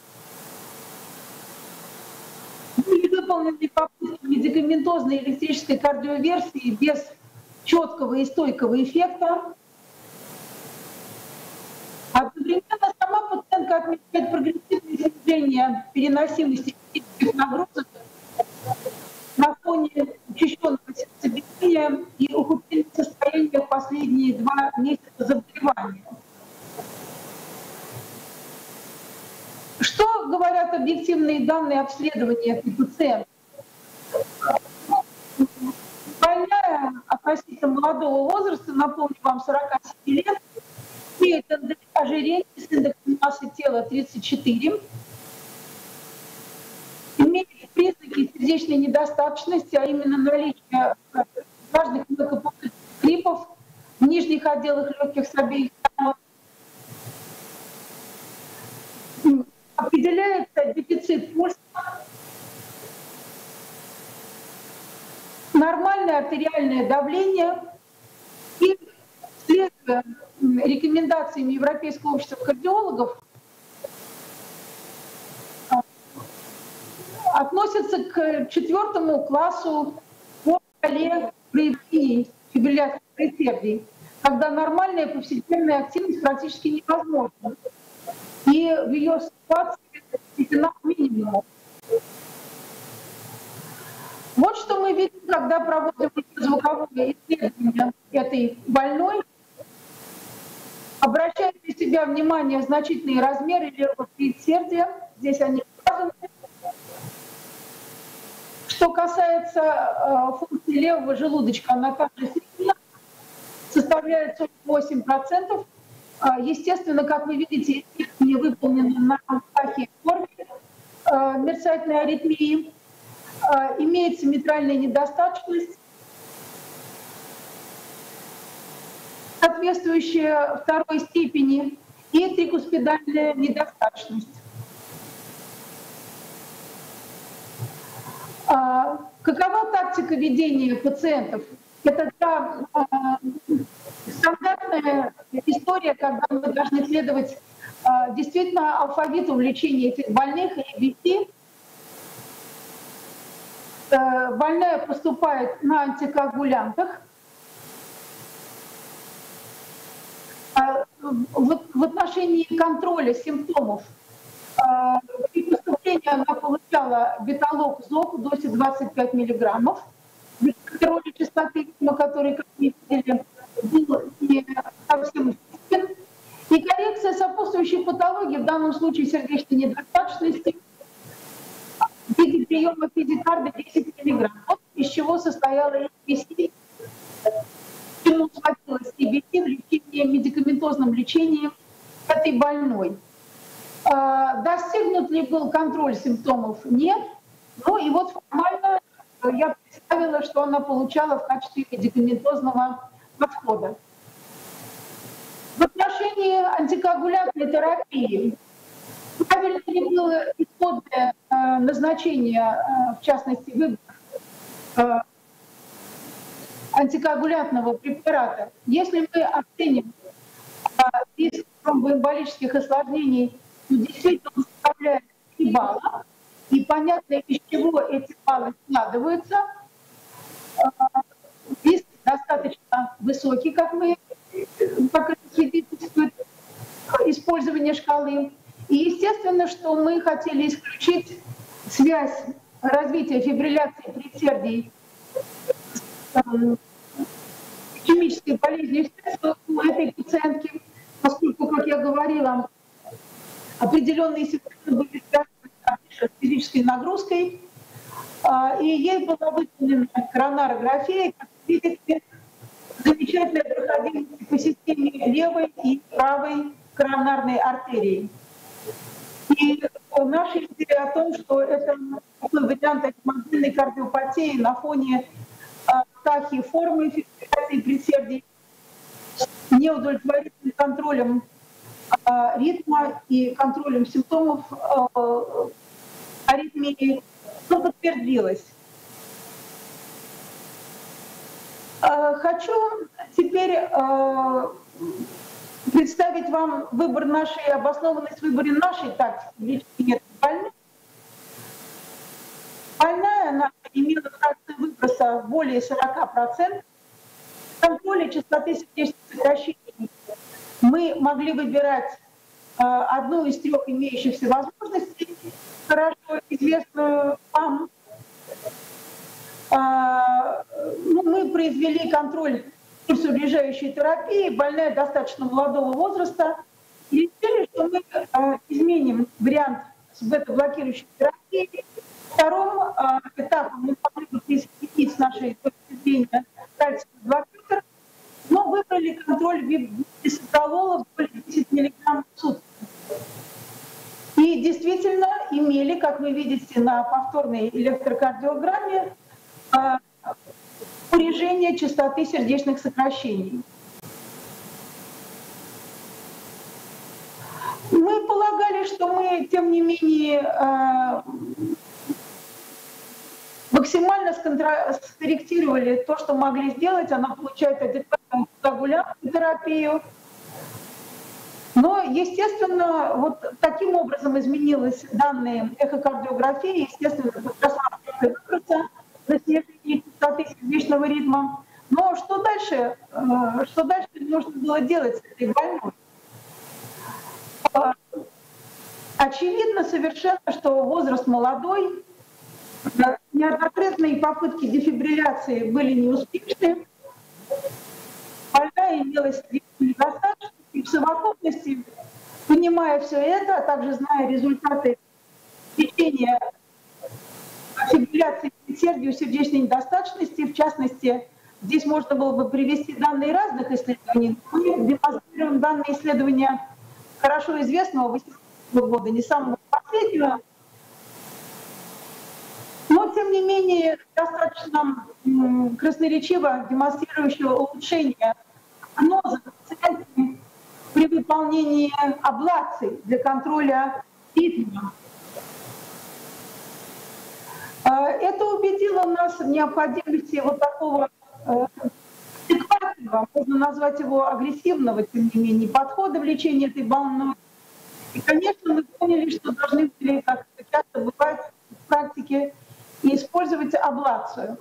Были выполнены попытки медикаментозной электрической кардиоверсии без четкого и стойкого эффекта. Одновременно сама пациентка отмечает прогрессивное снижение переносимости физических нагрузок на фоне учащенного сердцебиения и ухудшения состояния в последние 2 месяца заболевания. Что говорят объективные данные обследования этой пациентки? Больная относительно молодого возраста, напомню вам, 47 лет, имеет ожирение с индексом массы тела 34, имеет признаки сердечной недостаточности, а именно наличие важных мелкопухлых гриппов в нижних отделах легких с обеих сторон. Определяется дефицит пульса, нормальное артериальное давление и, следуя рекомендациям Европейского общества кардиологов, относятся к 4-му классу по шкале проявлений фибрилляции предсердий, когда нормальная повседневная активность практически невозможна. И в ее ситуации сведена к минимуму. Вот что мы видим, когда проводим звуковое исследование этой больной. Обращаем на себя внимание значительные размеры левого предсердия. Здесь они указаны. Что касается функции левого желудочка, она также средняя, составляет 48%. Естественно, как вы видите, исследование выполнено на тахиформе мерцательной аритмии. Имеется митральная недостаточность, соответствующая 2-й степени, и трикуспидальная недостаточность. Какова тактика ведения пациентов? Это стандартная история, когда мы должны следовать действительно алфавиту лечения этих больных и вести. Больная поступает на антикоагулянтах. В отношении контроля симптомов при поступлении она получала беталог ЗОК в дозе 25 мг. Для контроля частоты ритма, который, как мы видели, был не совсем эффективен. И коррекция сопутствующей патологии, в данном случае сердечной недостаточности, в виде приема физикарда 10 мг. Вот из чего состояла CBC, чему схватилась CBC в лечении, медикаментозном лечении этой больной. Достигнут ли был контроль симптомов? Нет. Ну и вот формально я представила, что она получала в качестве медикаментозного подхода. В отношении антикоагулянтной терапии правильно ли было исходное назначение, в частности, выбор антикоагулянтного препарата? Если мы оценим риск тромбоэмболических осложнений, то действительно он составляет 3 балла, и понятно, из чего эти баллы складываются. Риск достаточно высокий, как это свидетельствует использование шкалы. И естественно, что мы хотели исключить связь развития фибрилляции предсердий с ишемической болезнью у этой пациентки, поскольку, как я говорила, определенные симптомы были связаны с физической нагрузкой, и ей была выполнена коронарография, как видите, замечательная проходимость по системе левой и правой коронарной артерии. И наша идея о том, что это такой вариант антимобильной кардиопатии на фоне тахиформы фибрилляции предсердий, неудовлетворительным контролем ритма и контролем симптомов аритмии, подтвердилась. Хочу теперь представить вам выбор нашей, обоснованность в выборе нашей тактики лечения больных. Больная она имела фракцию выброса более 40%. В контроле частоты сердечных сокращений мы могли выбирать одну из 3 имеющихся возможностей, хорошо известную вам. Мы произвели контроль курсоближающей терапии, больная достаточно молодого возраста, и решили, что мы изменим вариант с бета-блокирующей терапией. Вторым этапом мы могли бы присоединить с нашей точки зрения кальциевый блокатор, но выбрали контроль виписотолола более 10 мг в сутки. И действительно имели, как вы видите на повторной электрокардиограмме, снижение частоты сердечных сокращений. Мы полагали, что мы, тем не менее, максимально скорректировали то, что могли сделать. Она получает адекватную коагулянтную терапию. Но, естественно, вот таким образом изменились данные эхокардиографии, естественно, выброса на снижение частоты сердечного ритма. Но что дальше нужно было делать с этой больной? Очевидно совершенно, что возраст молодой, неоднократные попытки дефибрилляции были неуспешны, больная имела сердечную недостаточность, и в совокупности, понимая все это, а также зная результаты лечения фибрилляции предсердий у сердечной недостаточности, в частности, здесь можно было бы привести данные разных исследований. Мы демонстрируем данные исследования хорошо известного 2018 года, не самого последнего, но, тем не менее, достаточно красноречиво демонстрирующего улучшение прогноза пациентами при выполнении аблаций для контроля ритма. Это убедило нас в необходимости вот такого адекватного, можно назвать его агрессивного, тем не менее, подхода в лечении этой больной. И, конечно, мы поняли, что должны были, как это часто бывает в практике, использовать аблацию.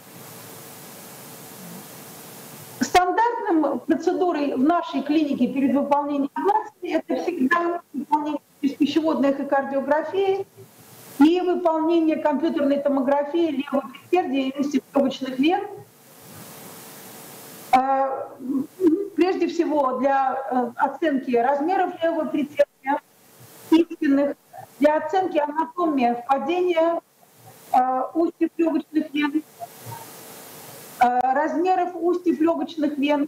Стандартным процедурой в нашей клинике перед выполнением аблации это всегда выполнение пищеводной эхокардиографии и выполнение компьютерной томографии левого предсердия и устьев-легочных вен. Прежде всего для оценки размеров левого предсердия, истинных, для оценки анатомии впадения устьев легочных вен, размеров устьев легочных вен.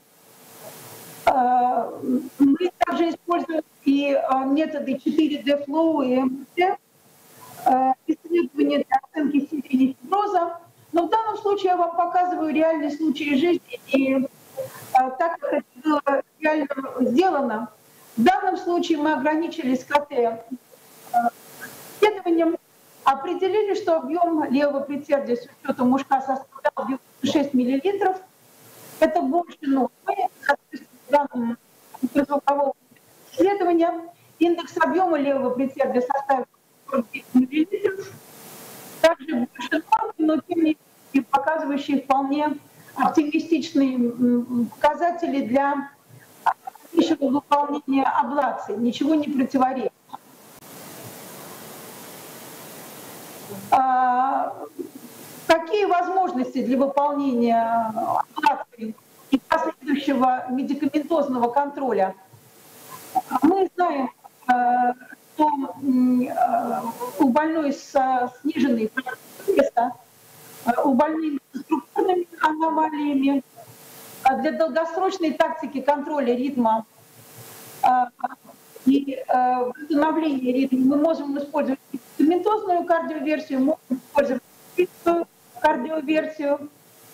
Мы также используем и методы 4D Flow и МРТ, исследования для оценки степени фиброза. Но в данном случае я вам показываю реальный случай жизни. И так как это было реально сделано. В данном случае мы ограничились КТ-исследованием, определили, что объем левого предсердия с учетом ушка составлял 96 мл. Это больше нормы, соответственно, данным ультразвукового исследования. Индекс объема левого предсердия составил 49 мл. Также больше нормы, но тем не менее показывающие вполне оптимистичные показатели для дальнейшего выполнения аблации. Ничего не противоречит. Какие возможности для выполнения аблации и последующего медикаментозного контроля? Мы знаем, что у больной с сниженной веса, у больных с структурными аномалиями, для долгосрочной тактики контроля ритма и восстановления ритма мы можем использовать медикаментозную кардиоверсию, можем использовать кардиоверсию.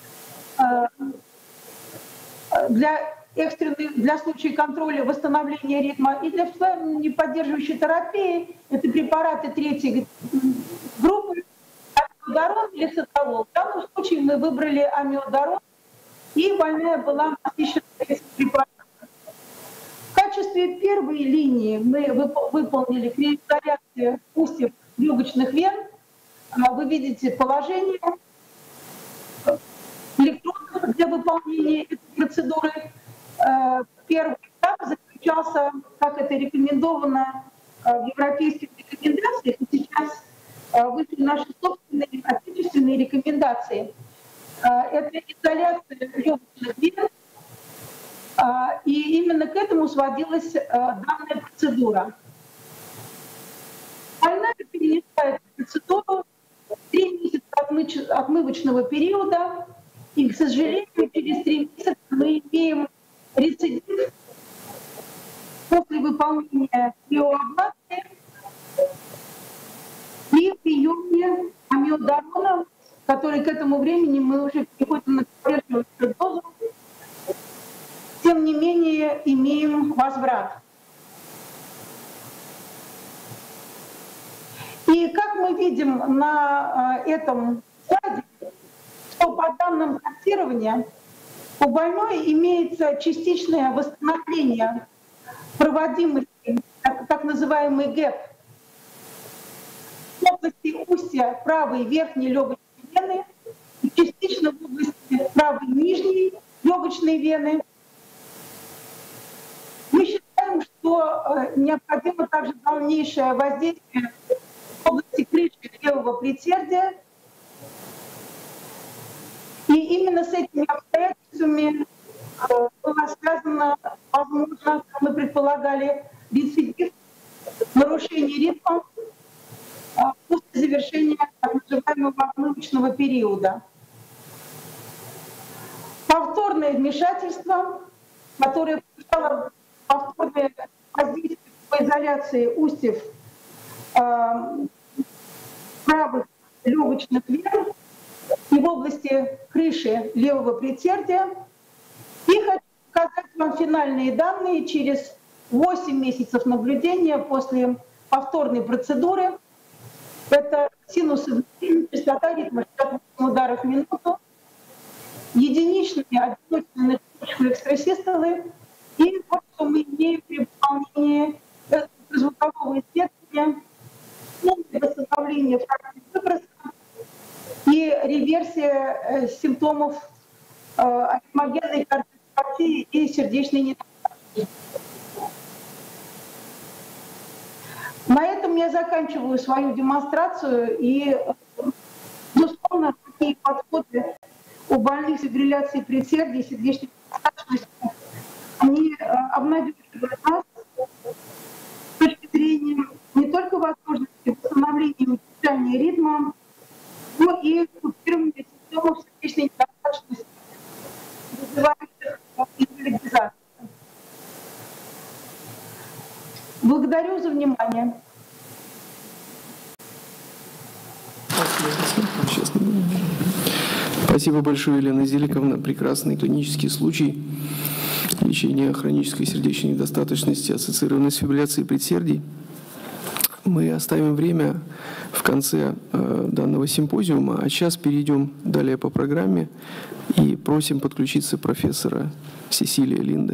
Для случая контроля восстановления ритма и для поддерживающей терапии это препараты третьей группы, амиодарон или циталол. В данном случае мы выбрали амиодарон, и больная была насыщена этим препаратом. В качестве первой линии мы выполнили криоизоляцию устьев легочных вен. Вы видите положение электродов для выполнения этой процедуры. Первый этап заключался, как это рекомендовано в европейских рекомендациях, и сейчас вышли наши собственные отечественные рекомендации. Это изоляция легочных вен, и именно к этому сводилась данная процедура. Больная перенесла эту процедуру 3 месяца отмывочного периода, и, к сожалению, через 3 месяца мы имеем рецидив после выполнения криоаблации и приеме амиодарона, который к этому времени мы уже переходим на поддерживающую дозу. Тем не менее, имеем возврат. И как мы видим на этом слайде, что по данным тестирования у больной имеется частичное восстановление проводимости, так называемый ГЭП, в области устья правой верхней легочной вены и частично в области правой нижней легочной вены. Мы считаем, что необходимо также дальнейшее воздействие в области крыши левого предсердия. И именно с этими обстоятельствами было связано, возможно, как мы предполагали, рецидив, нарушение ритма после завершения так называемого отмывочного периода. Повторное вмешательство, которое включало повторное воздействие по изоляции устьев правых легочных вен и в области крыши левого предсердия. И хочу показать вам финальные данные через 8 месяцев наблюдения после повторной процедуры. Это синусы, частота ритма 68 ударов в минуту, единичные одиночные экстрасистолы. И вот что мы имеем при выполнении звукового исследования, восстановления фракции выброса и реверсия симптомов аритмогенной кардиопатии и сердечной недостаточности. На этом я заканчиваю свою демонстрацию, и, безусловно, такие подходы у больных с фибрилляцией предсердия и сердечной недостаточности, они обнадеживают нас с точки зрения не только возможности восстановления и удержания ритма, но и купирования симптомов сердечной недостаточности, вызывающих инвалидизацию. Благодарю за внимание. Спасибо большое, Елена Зеликовна. Прекрасный клинический случай. лечения хронической сердечной недостаточности, ассоциированной с фибрилляцией предсердий. Мы оставим время в конце данного симпозиума, а сейчас перейдем далее по программе и просим подключиться профессора Сесилия Линде.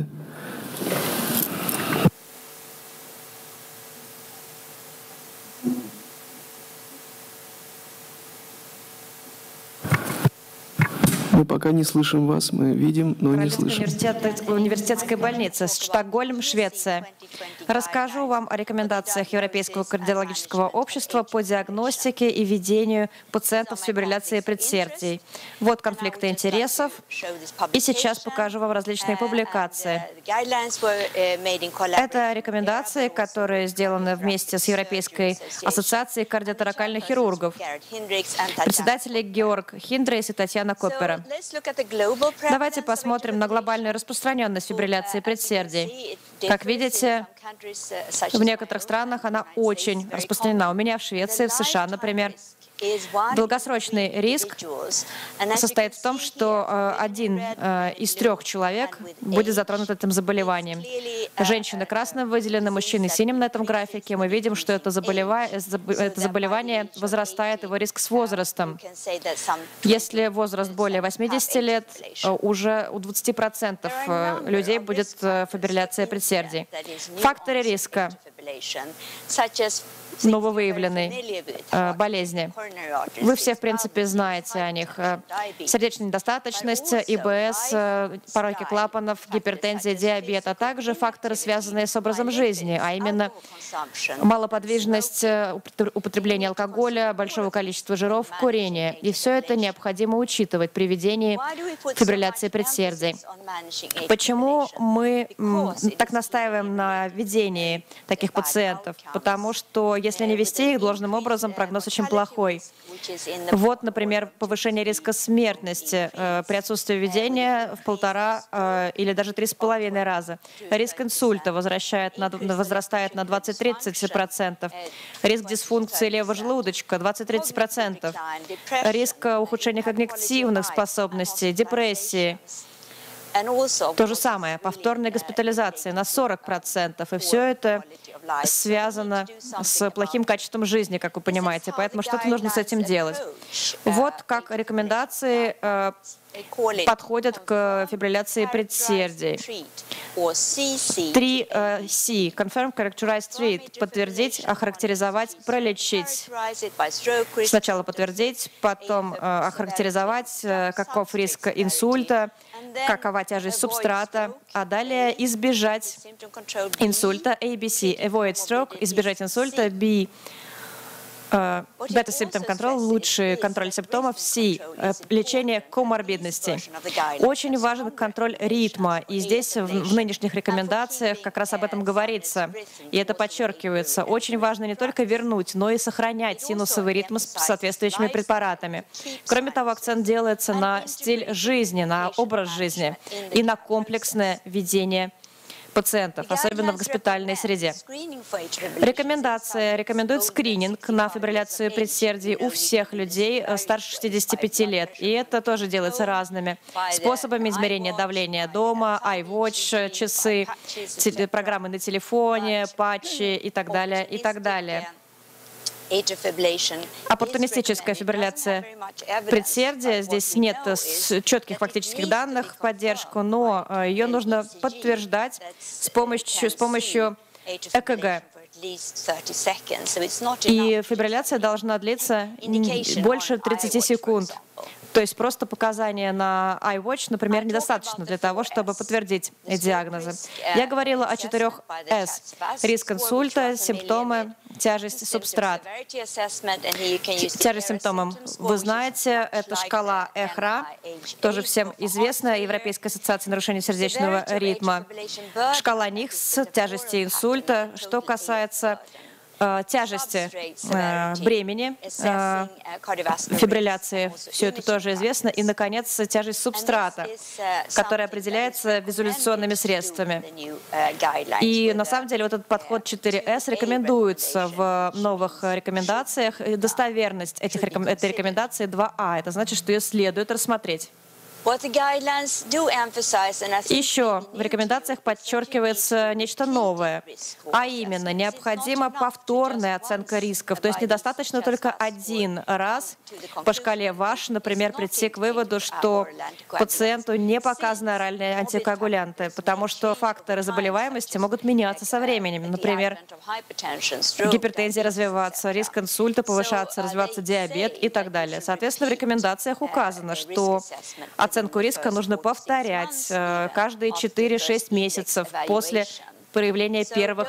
Мы пока не слышим вас, мы видим, но не слышим. Университетской больницы, Стокгольм, Швеция. Расскажу вам о рекомендациях Европейского кардиологического общества по диагностике и ведению пациентов с фибрилляцией предсердий. Вот конфликты интересов. И сейчас покажу вам различные публикации. Это рекомендации, которые сделаны вместе с Европейской ассоциацией кардиоторакальных хирургов. Председатели Георг Хиндрейс и Татьяна Коппера. Давайте посмотрим на глобальную распространенность фибрилляции предсердий. Как видите, в некоторых странах она очень распространена. У меня в Швеции, в США, например. Долгосрочный риск состоит в том, что 1 из 3 человек будет затронут этим заболеванием. Женщины красным выделены, мужчины синим на этом графике. Мы видим, что это заболевание возрастает, его риск с возрастом. Если возраст более 80 лет, уже у 20% людей будет фибрилляция предсердий. Факторы риска нововыявленной болезни. Вы все, в принципе, знаете о них. Сердечная недостаточность, ИБС, пороки клапанов, гипертензия, диабет, а также факторы, связанные с образом жизни, а именно малоподвижность, употребление алкоголя, большого количества жиров, курение. И все это необходимо учитывать при ведении фибрилляции предсердий. Почему мы так настаиваем на ведении таких пациентов? Потому что если не вести их должным образом, прогноз очень плохой. Вот, например, повышение риска смертности при отсутствии ведения в 1,5 или даже 3,5 раза. Риск инсульта возрастает на 20-30%. Риск дисфункции левого желудочка 20-30%. Риск ухудшения когнитивных способностей, депрессии. То же самое, повторной госпитализации на 40%. И все это связано с плохим качеством жизни, как вы понимаете. Поэтому что-то нужно с этим делать. Вот как рекомендации подходят к фибрилляции предсердий. 3 C. Confirm, Characterize, Treat. Подтвердить, охарактеризовать, пролечить. Сначала подтвердить, потом охарактеризовать, каков риск инсульта, какова тяжесть субстрата, а далее избежать инсульта, ABC, avoid stroke, избежать инсульта, B, better symptom control, лучший контроль симптомов, C, лечение коморбидностей. Очень важен контроль ритма, и здесь в нынешних рекомендациях как раз об этом говорится, и это подчеркивается. Очень важно не только вернуть, но и сохранять синусовый ритм с соответствующими препаратами. Кроме того, акцент делается на стиль жизни, на образ жизни и на комплексное ведение пациентов, особенно в госпитальной среде. Рекомендация рекомендует скрининг на фибрилляцию предсердий у всех людей старше 65 лет. И это тоже делается разными способами измерения давления дома, iWatch, часы, программы на телефоне, патчи и так далее, и так далее. Оппортунистическая фибрилляция предсердия. Здесь нет четких фактических данных в поддержку, но ее нужно подтверждать с помощью ЭКГ. И фибрилляция должна длиться больше 30 секунд. То есть просто показания на iWatch, например, недостаточно для того, чтобы подтвердить диагнозы. Я говорила о 4 S. Риск инсульта, симптомы, тяжесть, субстрат. Тяжесть симптомов, вы знаете, это шкала ЭХРА, тоже всем известная, Европейская ассоциация нарушений сердечного ритма. Шкала НИХС, тяжести инсульта. Что касается тяжести бремени, фибрилляции, все это тоже известно. И, наконец, тяжесть субстрата, которая определяется визуализационными средствами. И, на самом деле, вот этот подход 4S рекомендуется в новых рекомендациях. И достоверность этой рекомендации 2А. Это значит, что ее следует рассмотреть. Еще в рекомендациях подчеркивается нечто новое, а именно необходима повторная оценка рисков. То есть недостаточно только один раз по шкале ВАШ, например, прийти к выводу, что пациенту не показаны оральные антикоагулянты, потому что факторы заболеваемости могут меняться со временем. Например, гипертензия развиваться, риск инсульта повышаться, развиваться диабет и так далее. Соответственно, в рекомендациях указано, что оценку риска нужно повторять каждые 4-6 месяцев после проявления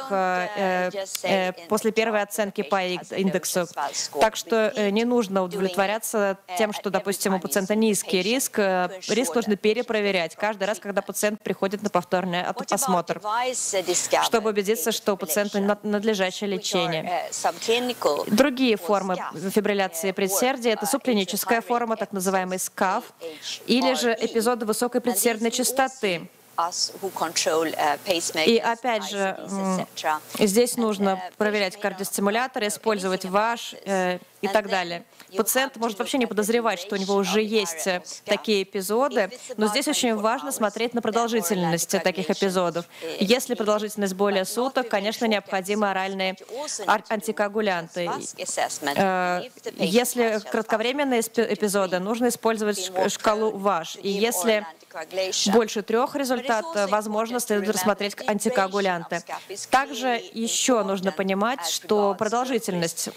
после первой оценки по индексу. Так что не нужно удовлетворяться тем, что, допустим, у пациента низкий риск. Риск нужно перепроверять каждый раз, когда пациент приходит на повторный осмотр, чтобы убедиться, что у пациента надлежащее лечение. Другие формы фибрилляции предсердия — это субклиническая форма, так называемый СКАФ, или же эпизоды высокой предсердной частоты. И опять же, здесь нужно проверять кардиостимуляторы, использовать ВАШ и так далее. Пациент может вообще не подозревать, что у него уже есть такие эпизоды, но здесь очень важно смотреть на продолжительность таких эпизодов. Если продолжительность более суток, конечно, необходимы оральные антикоагулянты. Если кратковременные эпизоды, нужно использовать шкалу ВАШ. И если больше 3 результатов, возможно, следует рассмотреть антикоагулянты. Также еще нужно понимать, что продолжительность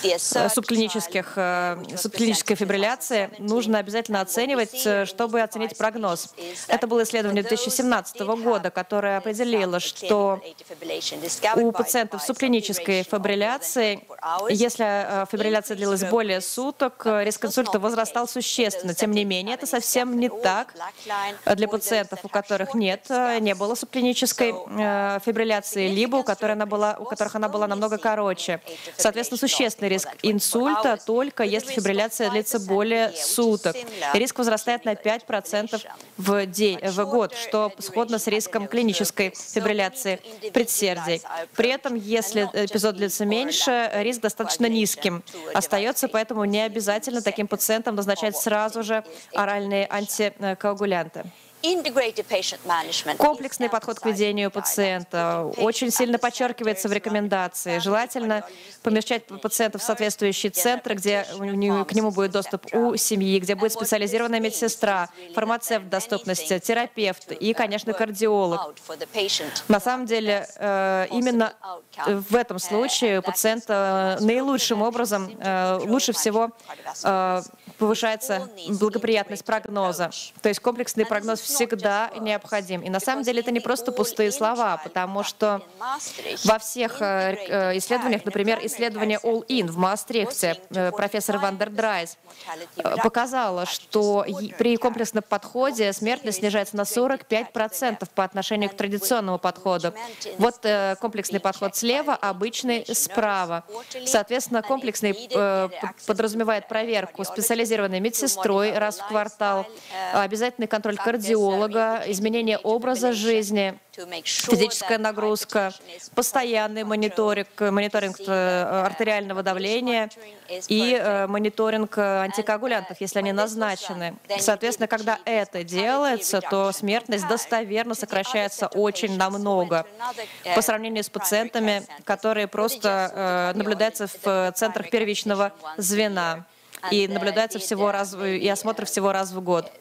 субклинической фибрилляции нужно обязательно оценивать, чтобы оценить прогноз. Это было исследование 2017 года, которое определило, что у пациентов с субклинической фибрилляцией, если фибрилляция длилась более суток, риск инсульта возрастал существенно. Тем не менее, это совсем не так для пациентов, у которых не было субклинической фибрилляции, либо у которых она была намного короче. Соответственно, существенный риск инсульта только если фибрилляция длится более суток. Риск возрастает на 5% в год, что сходно с риском клинической фибрилляции предсердий. При этом, если эпизод длится меньше, риск достаточно низким остается, поэтому не обязательно таким пациентам назначать сразу же оральные антикоагулянты. Комплексный подход к ведению пациента очень сильно подчеркивается в рекомендации. Желательно помещать пациента в соответствующие центры, где к нему будет доступ у семьи, где будет специализированная медсестра, фармацевт в доступности, терапевт и, конечно, кардиолог. На самом деле, именно в этом случае у пациента наилучшим образом, лучше всего повышается благоприятность прогноза. То есть комплексный прогноз всегда необходим. И на самом деле это не просто пустые слова, потому что во всех исследованиях, например, исследование All-In в Маастрихте, профессор Ван дер Драйс показала, что при комплексном подходе смертность снижается на 45% по отношению к традиционному подходу. Вот комплексный подход слева, обычный справа. Соответственно, комплексный подразумевает проверку специализированной медсестрой раз в квартал, обязательный контроль кардиолога, изменение образа жизни, физическая нагрузка, постоянный мониторинг артериального давления и мониторинг антикоагулянтов, если они назначены. Соответственно, когда это делается, то смертность достоверно сокращается очень намного по сравнению с пациентами, которые просто наблюдаются в центрах первичного звена и наблюдаются и осмотры всего раз в год.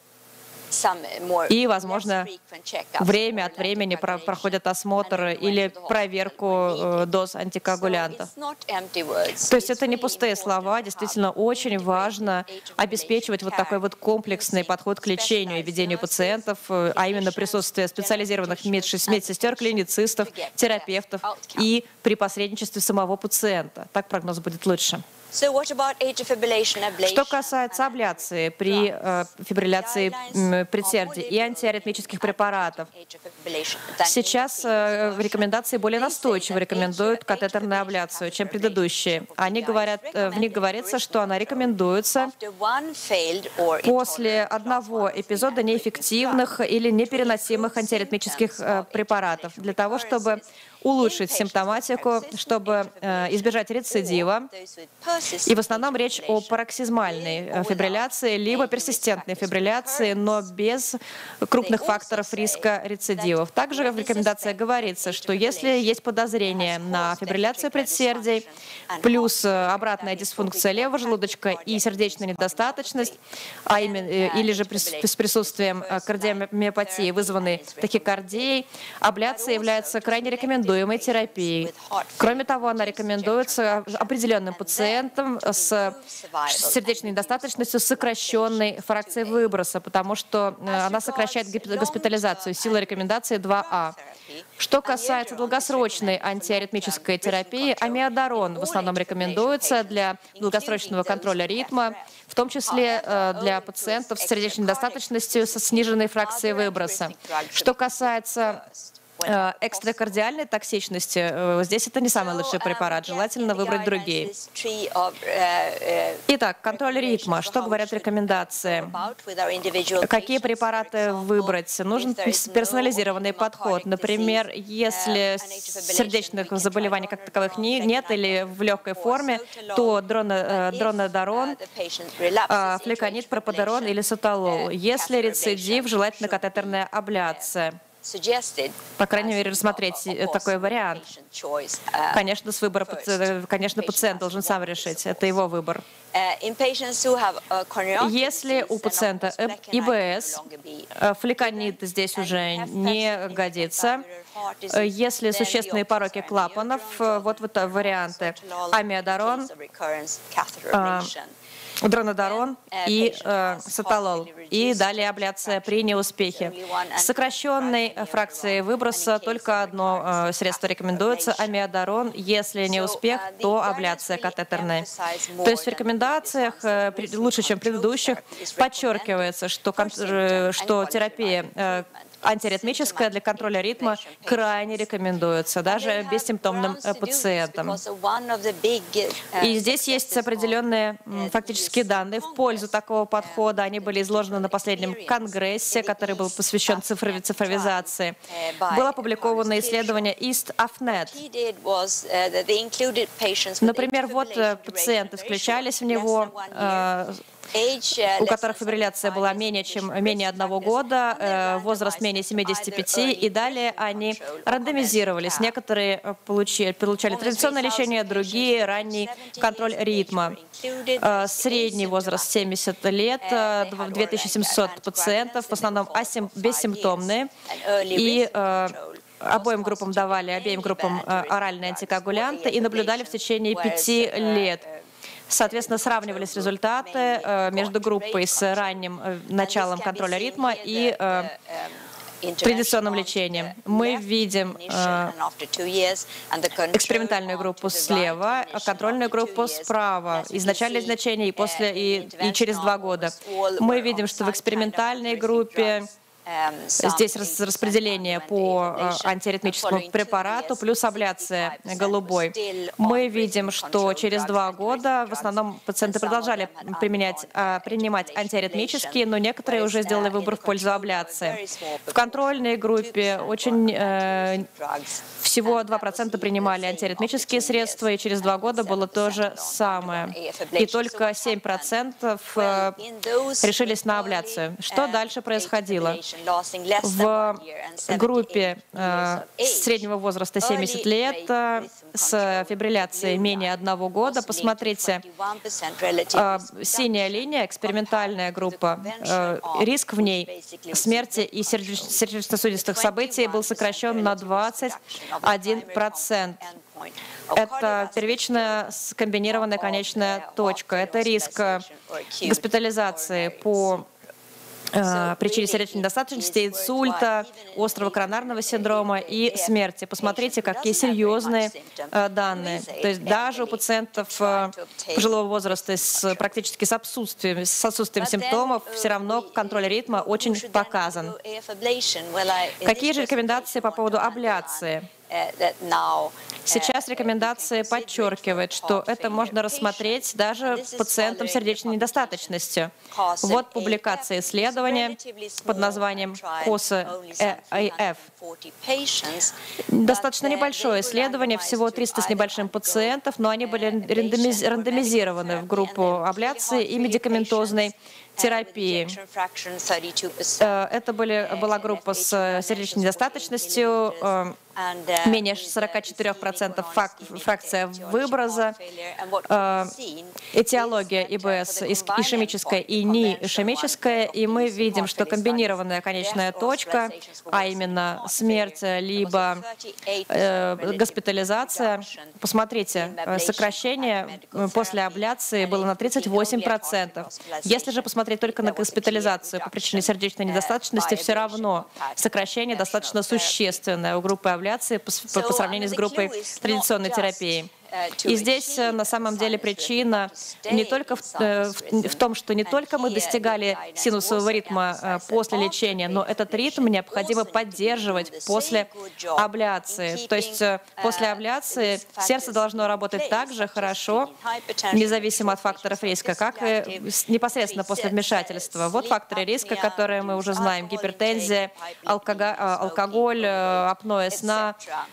И, возможно, время от времени проходят осмотр или проверку доз антикоагулянтов. То есть это не пустые слова, действительно очень важно обеспечивать вот такой вот комплексный подход к лечению и ведению пациентов, а именно присутствие специализированных медсестер, клиницистов, терапевтов и при посредничестве самого пациента. Так прогноз будет лучше. Что касается абляции при фибрилляции предсердий и антиаритмических препаратов, сейчас в рекомендации более настойчиво рекомендуют катетерную абляцию, чем предыдущие. В них говорится, что она рекомендуется после одного эпизода неэффективных или непереносимых антиаритмических препаратов, для того, чтобы улучшить симптоматику, чтобы избежать рецидива. И в основном речь о пароксизмальной фибрилляции, либо персистентной фибрилляции, но без крупных факторов риска рецидивов. Также в рекомендациях говорится, что если есть подозрение на фибрилляцию предсердий, плюс обратная дисфункция левого желудочка и сердечная недостаточность, а именно, или же с присутствием кардиомиопатии, вызванной тахикардией, абляция является крайне рекомендуемой терапией. Кроме того, она рекомендуется определенным пациентам с сердечной недостаточностью с сокращенной фракцией выброса, потому что она сокращает госпитализацию. Сила рекомендации 2А. Что касается долгосрочной антиаритмической терапии, амиодарон в основном рекомендуется для долгосрочного контроля ритма, в том числе для пациентов с сердечной недостаточностью со сниженной фракцией выброса. Что касается экстракардиальной токсичности, здесь это не самый лучший препарат, желательно выбрать другие. Итак, контроль ритма. Что говорят рекомендации? Какие препараты выбрать? Нужен персонализированный подход. Например, если сердечных заболеваний как таковых нет или в легкой форме, то дронодарон, флеконид, пропадарон или сотолол. Если рецидив, желательно катетерная абляция. По крайней мере, рассмотреть такой вариант. Конечно, конечно, пациент должен сам решить. Это его выбор. Если у пациента ИБС, флеконид здесь уже не годится. Если существенные пороки клапанов, вот варианты. Амиодарон, дронодарон и сотолол. И далее абляция при неуспехе. С сокращенной фракцией выброса только одно средство рекомендуется — амиодарон. Если не успех, то абляция катетерная. То есть в рекомендациях, лучше, чем в предыдущих, подчеркивается, что терапия антиаритмическая для контроля ритма крайне рекомендуется, даже бессимптомным пациентам. И здесь есть определенные фактические данные в пользу такого подхода. Они были изложены на последнем конгрессе, который был посвящен цифровизации. Было опубликовано исследование EAST-AFNET. Например, вот пациенты включались в него, у которых фибрилляция была менее 1 года, возраст менее 75, и далее они рандомизировались. Некоторые получали традиционное лечение, другие — ранний контроль ритма. Средний возраст 70 лет, 2700 пациентов, в основном бессимптомные, и обеим группам оральные антикоагулянты и наблюдали в течение 5 лет. Соответственно, сравнивались результаты между группой с ранним началом контроля ритма и традиционным лечением. Мы видим экспериментальную группу слева, а контрольную группу справа. Изначальное значение и через 2 года. Мы видим, что в экспериментальной группе здесь распределение по антиаритмическому препарату плюс абляция голубой. Мы видим, что через 2 года в основном пациенты продолжали принимать антиаритмические, но некоторые уже сделали выбор в пользу абляции. В контрольной группе всего 2% принимали антиаритмические средства, и через 2 года было то же самое. И только 7% решились на абляцию. Что дальше происходило? В группе среднего возраста 70 лет с фибрилляцией менее 1 года, посмотрите, синяя линия, экспериментальная группа, риск в ней смерти и сердечно-сосудистых событий был сокращен на 21%. Это первичная скомбинированная конечная точка. Это риск госпитализации по причине сердечной недостаточности, инсульта, острого коронарного синдрома и смерти. Посмотрите, какие серьезные данные. То есть даже у пациентов пожилого возраста практически с отсутствием симптомов все равно контроль ритма очень показан. Какие же рекомендации по поводу абляции? Сейчас рекомендации подчеркивают, что это можно рассмотреть даже пациентам с сердечной недостаточностью. Вот публикация исследования под названием COSA-AF. Достаточно небольшое исследование, всего 300 с небольшим пациентов, но они были рандомизированы в группу абляции и медикаментозной терапии. Это была группа с сердечной недостаточностью, менее 44% фракция выброса, этиология ИБС ишемическая и неишемическая, и мы видим, что комбинированная конечная точка, а именно смерть либо госпитализация, посмотрите, сокращение после абляции было на 38%. Если же посмотреть только на госпитализацию по причине сердечной недостаточности, все равно сокращение достаточно существенное у группы абляции по сравнению с группой традиционной терапии. И здесь на самом деле причина не только в том, что не только мы достигали синусового ритма после лечения, но этот ритм необходимо поддерживать после абляции. То есть после абляции сердце должно работать так же хорошо, независимо от факторов риска, как и непосредственно после вмешательства. Вот факторы риска, которые мы уже знаем: гипертензия, алкоголь, апноэ сна,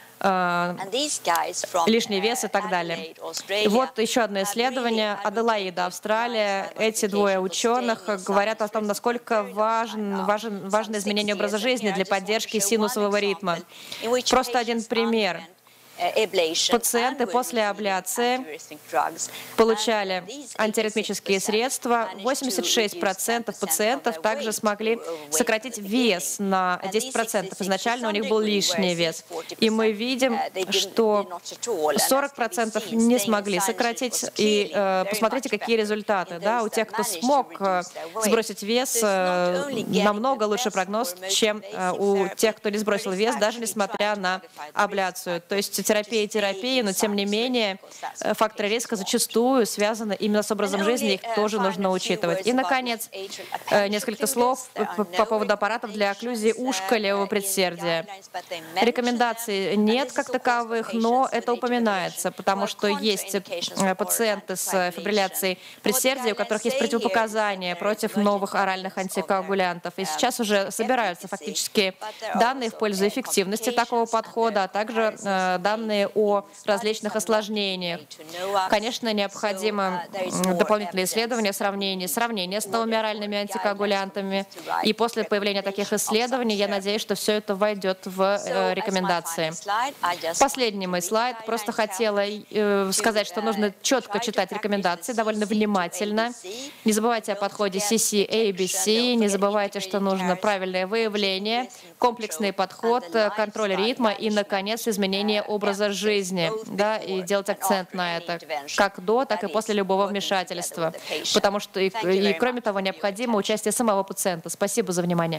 лишний вес и так далее. И вот еще одно исследование. Аделаида, Австралия. Эти двое ученых говорят о том, насколько важно изменение образа жизни для поддержки синусового ритма. Просто один пример. Пациенты после абляции получали антиаритмические средства. 86% пациентов также смогли сократить вес на 10%. Изначально у них был лишний вес. И мы видим, что 40% не смогли сократить. И посмотрите, какие результаты. Да? У тех, кто смог сбросить вес, намного лучше прогноз, чем у тех, кто не сбросил вес, даже несмотря на абляцию. То есть терапия, но тем не менее факторы риска зачастую связаны именно с образом жизни, их тоже нужно учитывать. И, наконец, несколько слов по поводу аппаратов для окклюзии ушка левого предсердия. Рекомендаций нет как таковых, но это упоминается, потому что есть пациенты с фибрилляцией предсердия, у которых есть противопоказания против новых оральных антикоагулянтов. И сейчас уже собираются фактически данные в пользу эффективности такого подхода, а также данные о различных осложнениях. Конечно, необходимо дополнительные исследования, сравнение с новыми оральными антикоагулянтами. И после появления таких исследований, я надеюсь, что все это войдет в рекомендации. Последний мой слайд. Просто хотела сказать, что нужно четко читать рекомендации, довольно внимательно. Не забывайте о подходе CC, ABC, не забывайте, что нужно правильное выявление, комплексный подход, контроль ритма и, наконец, изменение образа жизни, да, и делать акцент на это, как до, так и после любого вмешательства. Потому что, и кроме того, необходимо участие самого пациента. Спасибо за внимание.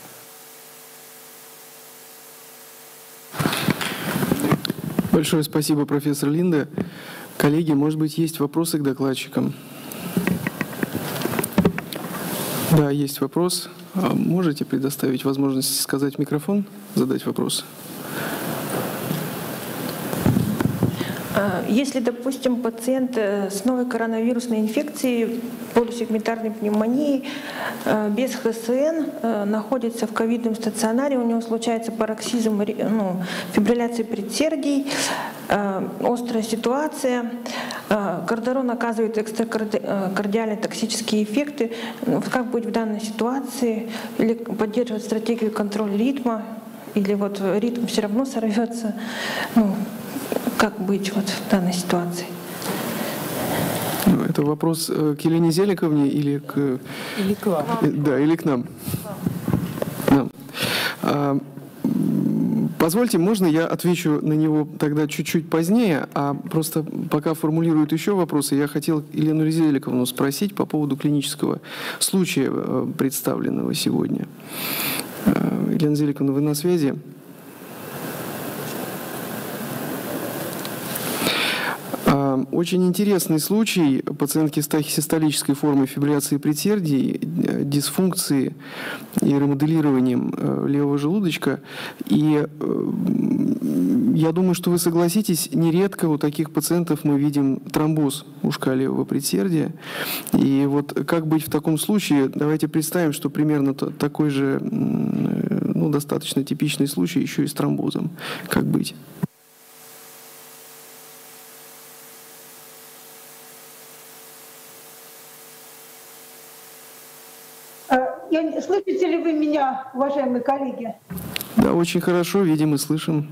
Большое спасибо, профессор Линда. Коллеги, может быть, есть вопросы к докладчикам? Да, есть вопрос. Можете предоставить возможность сказать в микрофон, задать вопрос? Если, допустим, пациент с новой коронавирусной инфекцией, полусегментарной пневмонией, без ХСН, находится в ковидном стационаре, у него случается пароксизм, фибрилляции предсердий, острая ситуация, кордарон оказывает экстракардиальные токсические эффекты. Как быть в данной ситуации? Или поддерживать стратегию контроля ритма? Или вот ритм все равно сорвется? Как быть вот в данной ситуации? Это вопрос к Елене Зеликовне или к... Или к вам. Да, или к нам. Позвольте, можно я отвечу на него тогда чуть-чуть позднее, а просто пока формулируют еще вопросы, я хотел Елену Зеликовну спросить по поводу клинического случая, представленного сегодня. Елена Зеликовна, вы на связи? Очень интересный случай пациентки с тахисистолической формой фибрилляции предсердий, дисфункции и ремоделированием левого желудочка. И я думаю, что вы согласитесь, нередко у таких пациентов мы видим тромбоз ушка левого предсердия. И вот как быть в таком случае? Давайте представим, что примерно такой же, ну, достаточно типичный случай еще и с тромбозом. Как быть? Слышите ли вы меня, уважаемые коллеги? Да, очень хорошо, видим и слышим.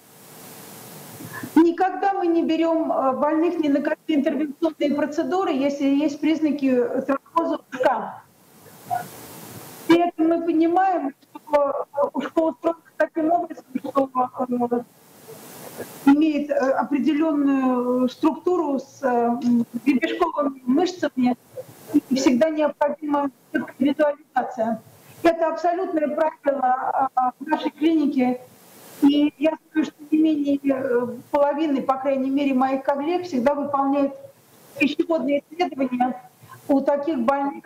Никогда мы не берем больных ни на какие интервенционные процедуры, если есть признаки тромбоза ушка. При этом мы понимаем, что ушко устроено таким образом, что имеет определенную структуру с гребешковыми мышцами, и всегда необходима индивидуализация. Это абсолютное правило в нашей клинике. И я знаю, что не менее половины, по крайней мере, моих коллег всегда выполняют пищеводные исследования у таких больных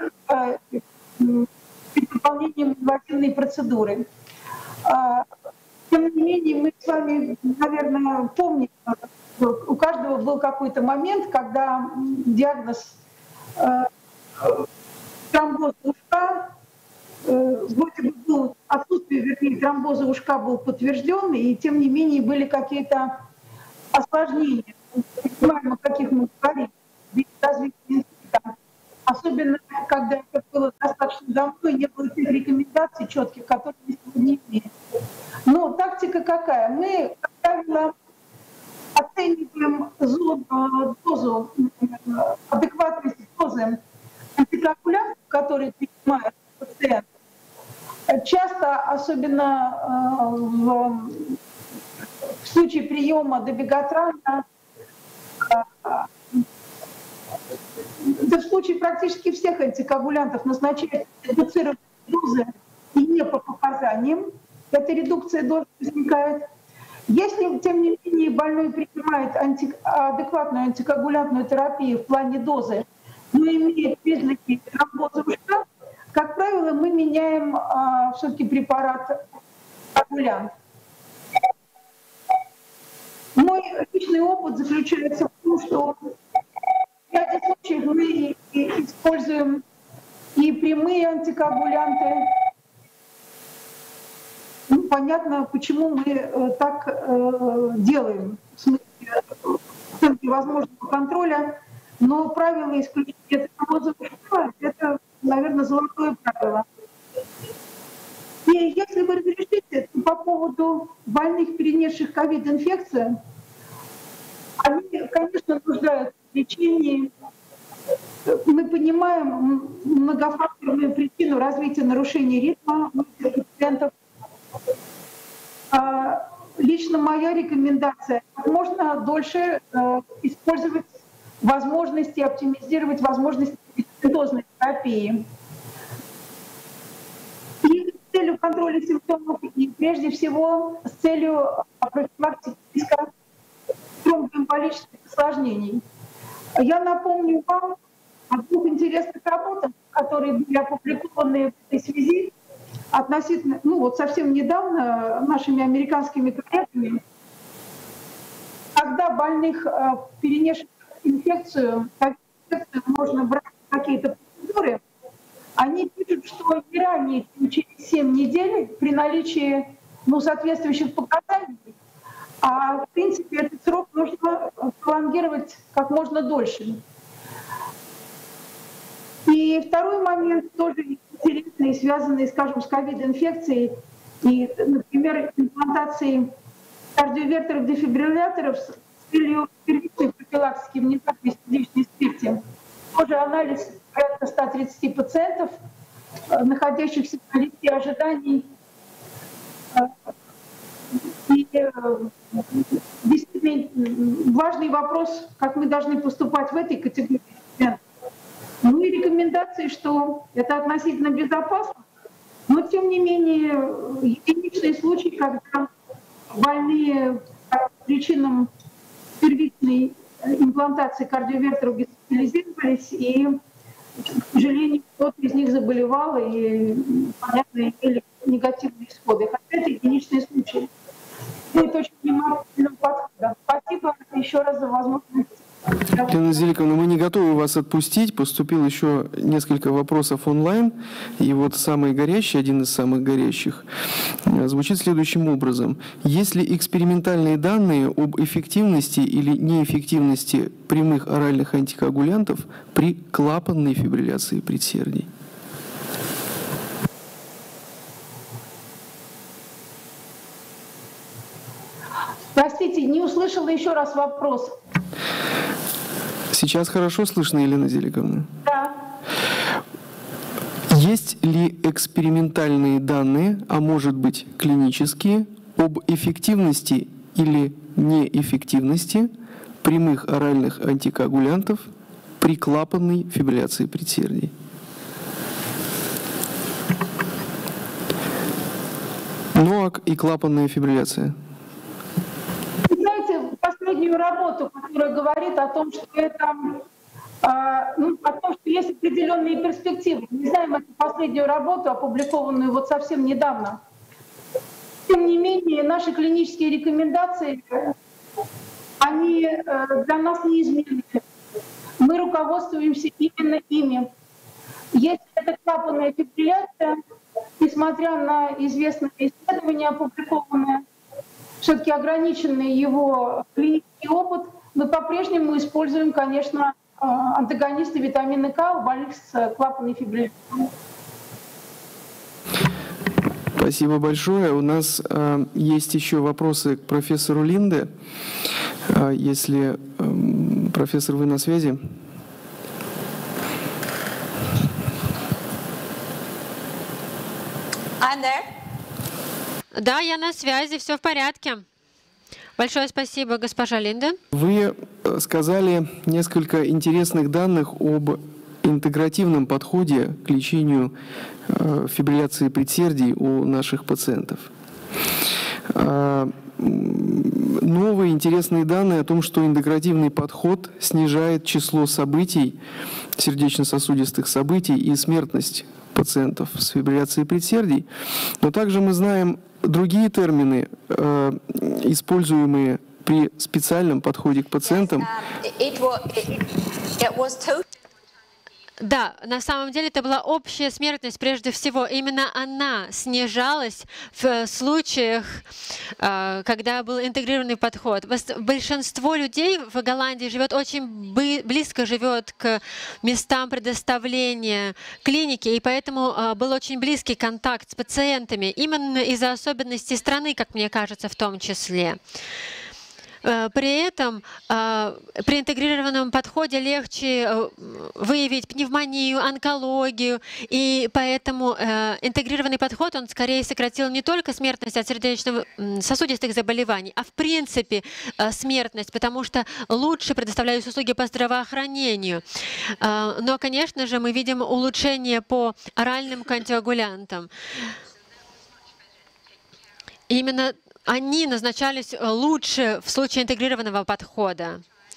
при выполнении инвазивной процедуры. Тем не менее, мы с вами, наверное, помним, у каждого был какой-то момент, когда диагноз тромбоза ушка, вроде бы был, отсутствие, вернее, тромбоза ушка был подтвержден, и тем не менее были какие-то осложнения. Понимаем, о каких мы говорим, развития инсульта. Особенно, когда это было достаточно давно, и не было тех рекомендаций четких, которые мы сегодня имеем. Но тактика какая? Мы, как правило, оцениваем дозу, адекватность дозы антикоагулянтов, которые принимают пациент. Часто, особенно в случае приема дабигатрана, да в случае практически всех антикоагулянтов назначают редуцированные дозы и не по показаниям, эта редукция дозы возникает. Если, тем не менее, больной принимает адекватную антикоагулянтную терапию в плане дозы, но имеет признаки тромбоза ушка, как правило, мы меняем все-таки препарат коагулянт. Мой личный опыт заключается в том, что в ряде случаев мы используем и прямые антикоагулянты. Ну, понятно, почему мы так делаем, в смысле возможного контроля, но правило исключения тромбоза ушка — это, наверное, золотое правило. И если вы разрешите, то по поводу больных, перенесших ковид-инфекцию, они, конечно, нуждаются в лечении. Мы понимаем многофакторную причину развития нарушений ритма у этих пациентов. Лично моя рекомендация — как можно дольше использовать возможности, оптимизировать возможности медикаментозной терапии. И с целью контроля симптомов, и прежде всего с целью профилактики риска тромбоэмболических осложнений. Я напомню вам о двух интересных работах, которые были опубликованы в этой связи относительно, ну вот совсем недавно нашими американскими коллегами, когда больных, перенесших инфекцию можно брать какие-то процедуры, они пишут, что не ранее, чем через 7 недель при наличии соответствующих показаний, а в принципе этот срок нужно пролонгировать как можно дольше. И второй момент тоже интересный, связанный, скажем, с ковид-инфекцией и, например, имплантацией кардиовертеров-дефибрилляторов с целью первичной профилактики внезапной сердечной смерти. Тоже анализ порядка 130 пациентов, находящихся на листе ожиданий. И действительно важный вопрос, как мы должны поступать в этой категории пациентов. Ну и рекомендации, что это относительно безопасно, но тем не менее единичные случаи, когда больные по причинам первичной имплантации кардиовертеров госпитализировались, и, к сожалению, кто-то из них заболевал и, понятно, имели негативные исходы. Хотя это единичные случаи. Это очень внимательный подход. Спасибо еще раз за возможность. Елена Зеликовна, мы не готовы вас отпустить. Поступил еще несколько вопросов онлайн. И вот самый горячий, один из самых горящих, звучит следующим образом. Есть ли экспериментальные данные об эффективности или неэффективности прямых оральных антикоагулянтов при клапанной фибрилляции предсердий? Простите, не услышала еще раз вопрос. Сейчас хорошо слышно, Елена Зеликовна? Да. Есть ли экспериментальные данные, а может быть клинические, об эффективности или неэффективности прямых оральных антикоагулянтов при клапанной фибрилляции предсердий? НОАК и клапанная фибрилляция. Последнюю работу, которая говорит о том, что это, о том, что есть определенные перспективы. Не знаем эту последнюю работу, опубликованную вот совсем недавно. Тем не менее, наши клинические рекомендации, они для нас неизменны. Мы руководствуемся именно ими. Если это клапанная фибрилляция, несмотря на известные исследования, опубликованные, все-таки ограниченный его клинический опыт, мы по-прежнему используем, конечно, антагонисты витамина К у больных с клапанной фибрилляцией. Спасибо большое. У нас есть еще вопросы к профессору Линде. Если, профессор, вы на связи? I'm there. Да, я на связи, все в порядке. Большое спасибо, госпожа Линде. Вы сказали несколько интересных данных об интегративном подходе к лечению фибрилляции предсердий у наших пациентов. Новые интересные данные о том, что интегративный подход снижает число событий, сердечно-сосудистых событий и смертность пациентов с фибрилляцией предсердий. Но также мы знаем другие термины, используемые при специальном подходе к пациентам. Да, на самом деле это была общая смертность прежде всего. Именно она снижалась в случаях, когда был интегрированный подход. Большинство людей в Голландии живет очень близко, живет к местам предоставления клиники, и поэтому был очень близкий контакт с пациентами, именно из-за особенностей страны, как мне кажется, в том числе. При этом при интегрированном подходе легче выявить пневмонию, онкологию, и поэтому интегрированный подход, он скорее сократил не только смертность от сердечно-сосудистых заболеваний, а в принципе смертность, потому что лучше предоставляются услуги по здравоохранению. Но, конечно же, мы видим улучшение по оральным антикоагулянтам. Именно они назначались лучше в случае интегрированного подхода.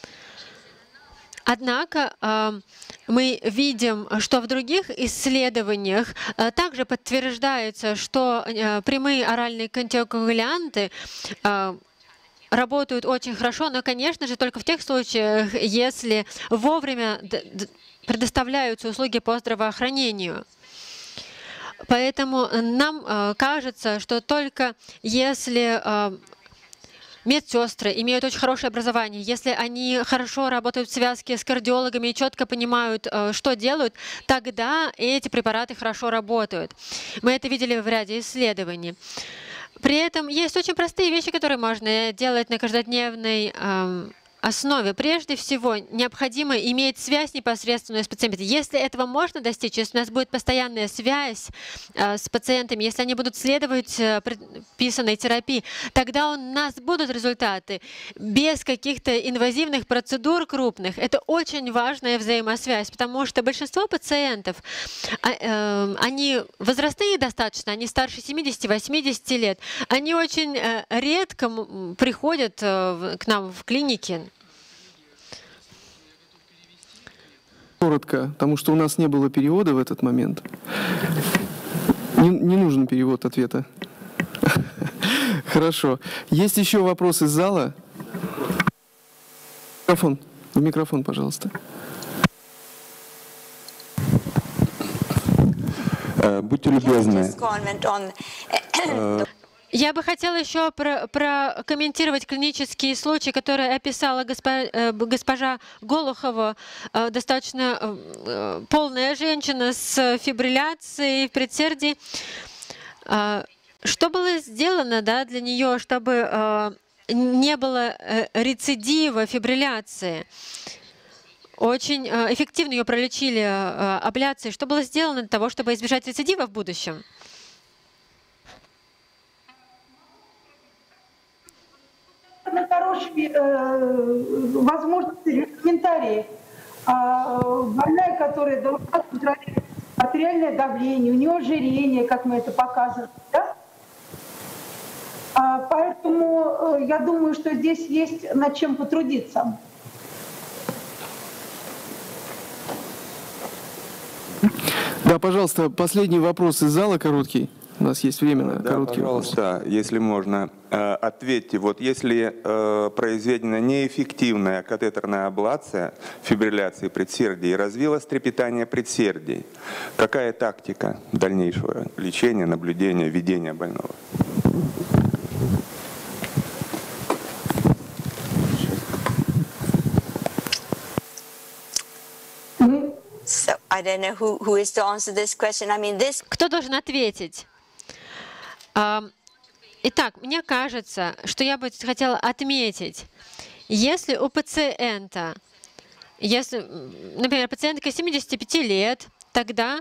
Однако мы видим, что в других исследованиях также подтверждается, что прямые оральные антикоагулянты работают очень хорошо, но, конечно же, только в тех случаях, если вовремя предоставляются услуги по здравоохранению. Поэтому нам кажется, что только если медсестры имеют очень хорошее образование, если они хорошо работают в связке с кардиологами и четко понимают, что делают, тогда эти препараты хорошо работают. Мы это видели в ряде исследований. При этом есть очень простые вещи, которые можно делать на каждодневной основе. Прежде всего, необходимо иметь связь непосредственную с пациентами. Если этого можно достичь, если у нас будет постоянная связь с пациентами, если они будут следовать предписанной терапии, тогда у нас будут результаты без каких-то инвазивных процедур крупных. Это очень важная взаимосвязь, потому что большинство пациентов, они возрастные достаточно, они старше 70-80 лет, они очень редко приходят к нам в клинике. коротко, потому что у нас не было перевода в этот момент. Не нужен перевод ответа. Хорошо. Есть еще вопросы из зала? В микрофон, пожалуйста. Будьте любезны. Я бы хотела еще прокомментировать клинические случаи, которые описала госпожа Голухова. Достаточно полная женщина с фибрилляцией в предсердии. Что было сделано, да, для нее, чтобы не было рецидива фибрилляции? Очень эффективно ее пролечили абляцией. Что было сделано для того, чтобы избежать рецидива в будущем? Хорошие возможности комментарии. Больная, которая должна контролировать артериальное давление, у нее ожирение, как мы это показывали, да? Поэтому я думаю, что здесь есть над чем потрудиться. Да, пожалуйста, последний вопрос из зала короткий. У нас есть время на короткий вопрос. Пожалуйста, если можно, ответьте. Вот если произведена неэффективная катетерная аблация фибрилляции предсердий и развилось трепетание предсердий, какая тактика дальнейшего лечения, наблюдения, ведения больного? Кто должен ответить? Итак, мне кажется, что я бы хотела отметить, если у пациента, например, пациентка 75 лет, тогда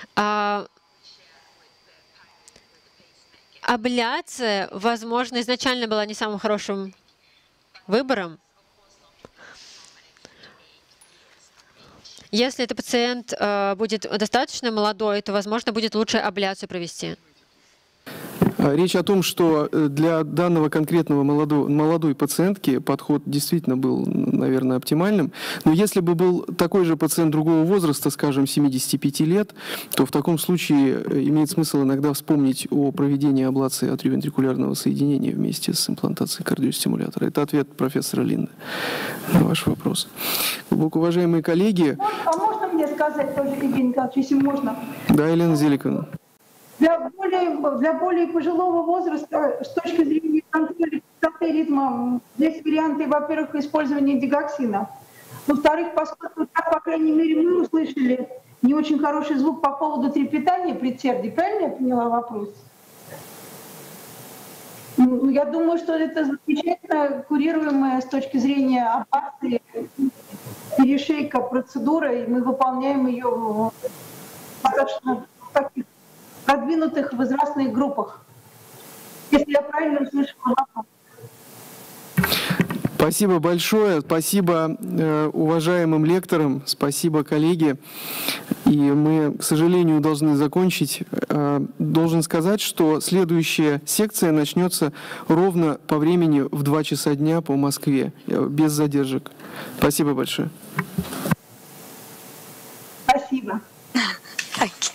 абляция, возможно, изначально была не самым хорошим выбором. Если этот пациент будет достаточно молодой, то, возможно, будет лучше абляцию провести. Речь о том, что для данного конкретного молодой пациентки подход действительно был, наверное, оптимальным. Но если бы был такой же пациент другого возраста, скажем, 75 лет, то в таком случае имеет смысл иногда вспомнить о проведении аблации атриовентрикулярного соединения вместе с имплантацией кардиостимулятора. Это ответ профессора Линды на ваш вопрос. Глубоко уважаемые коллеги... А можно мне сказать тоже, Евгений Николаевич, если можно? Да, Елена Зеликовна. Для более пожилого возраста, с точки зрения контроля частоты ритма, есть варианты, во-первых, использования дигоксина. Во-вторых, поскольку, так, по крайней мере, мы услышали не очень хороший звук по поводу трепетания предсердий, правильно я поняла вопрос? Я думаю, что это замечательно курируемая с точки зрения абляции перешейка процедура, и мы выполняем ее в достаточно таких продвинутых возрастных группах. Если я правильно услышала вопрос. Спасибо большое, спасибо уважаемым лекторам, спасибо коллеги. И мы, к сожалению, должны закончить. Должен сказать, что следующая секция начнется ровно по времени в 2 часа дня по Москве, без задержек. Спасибо большое. Спасибо.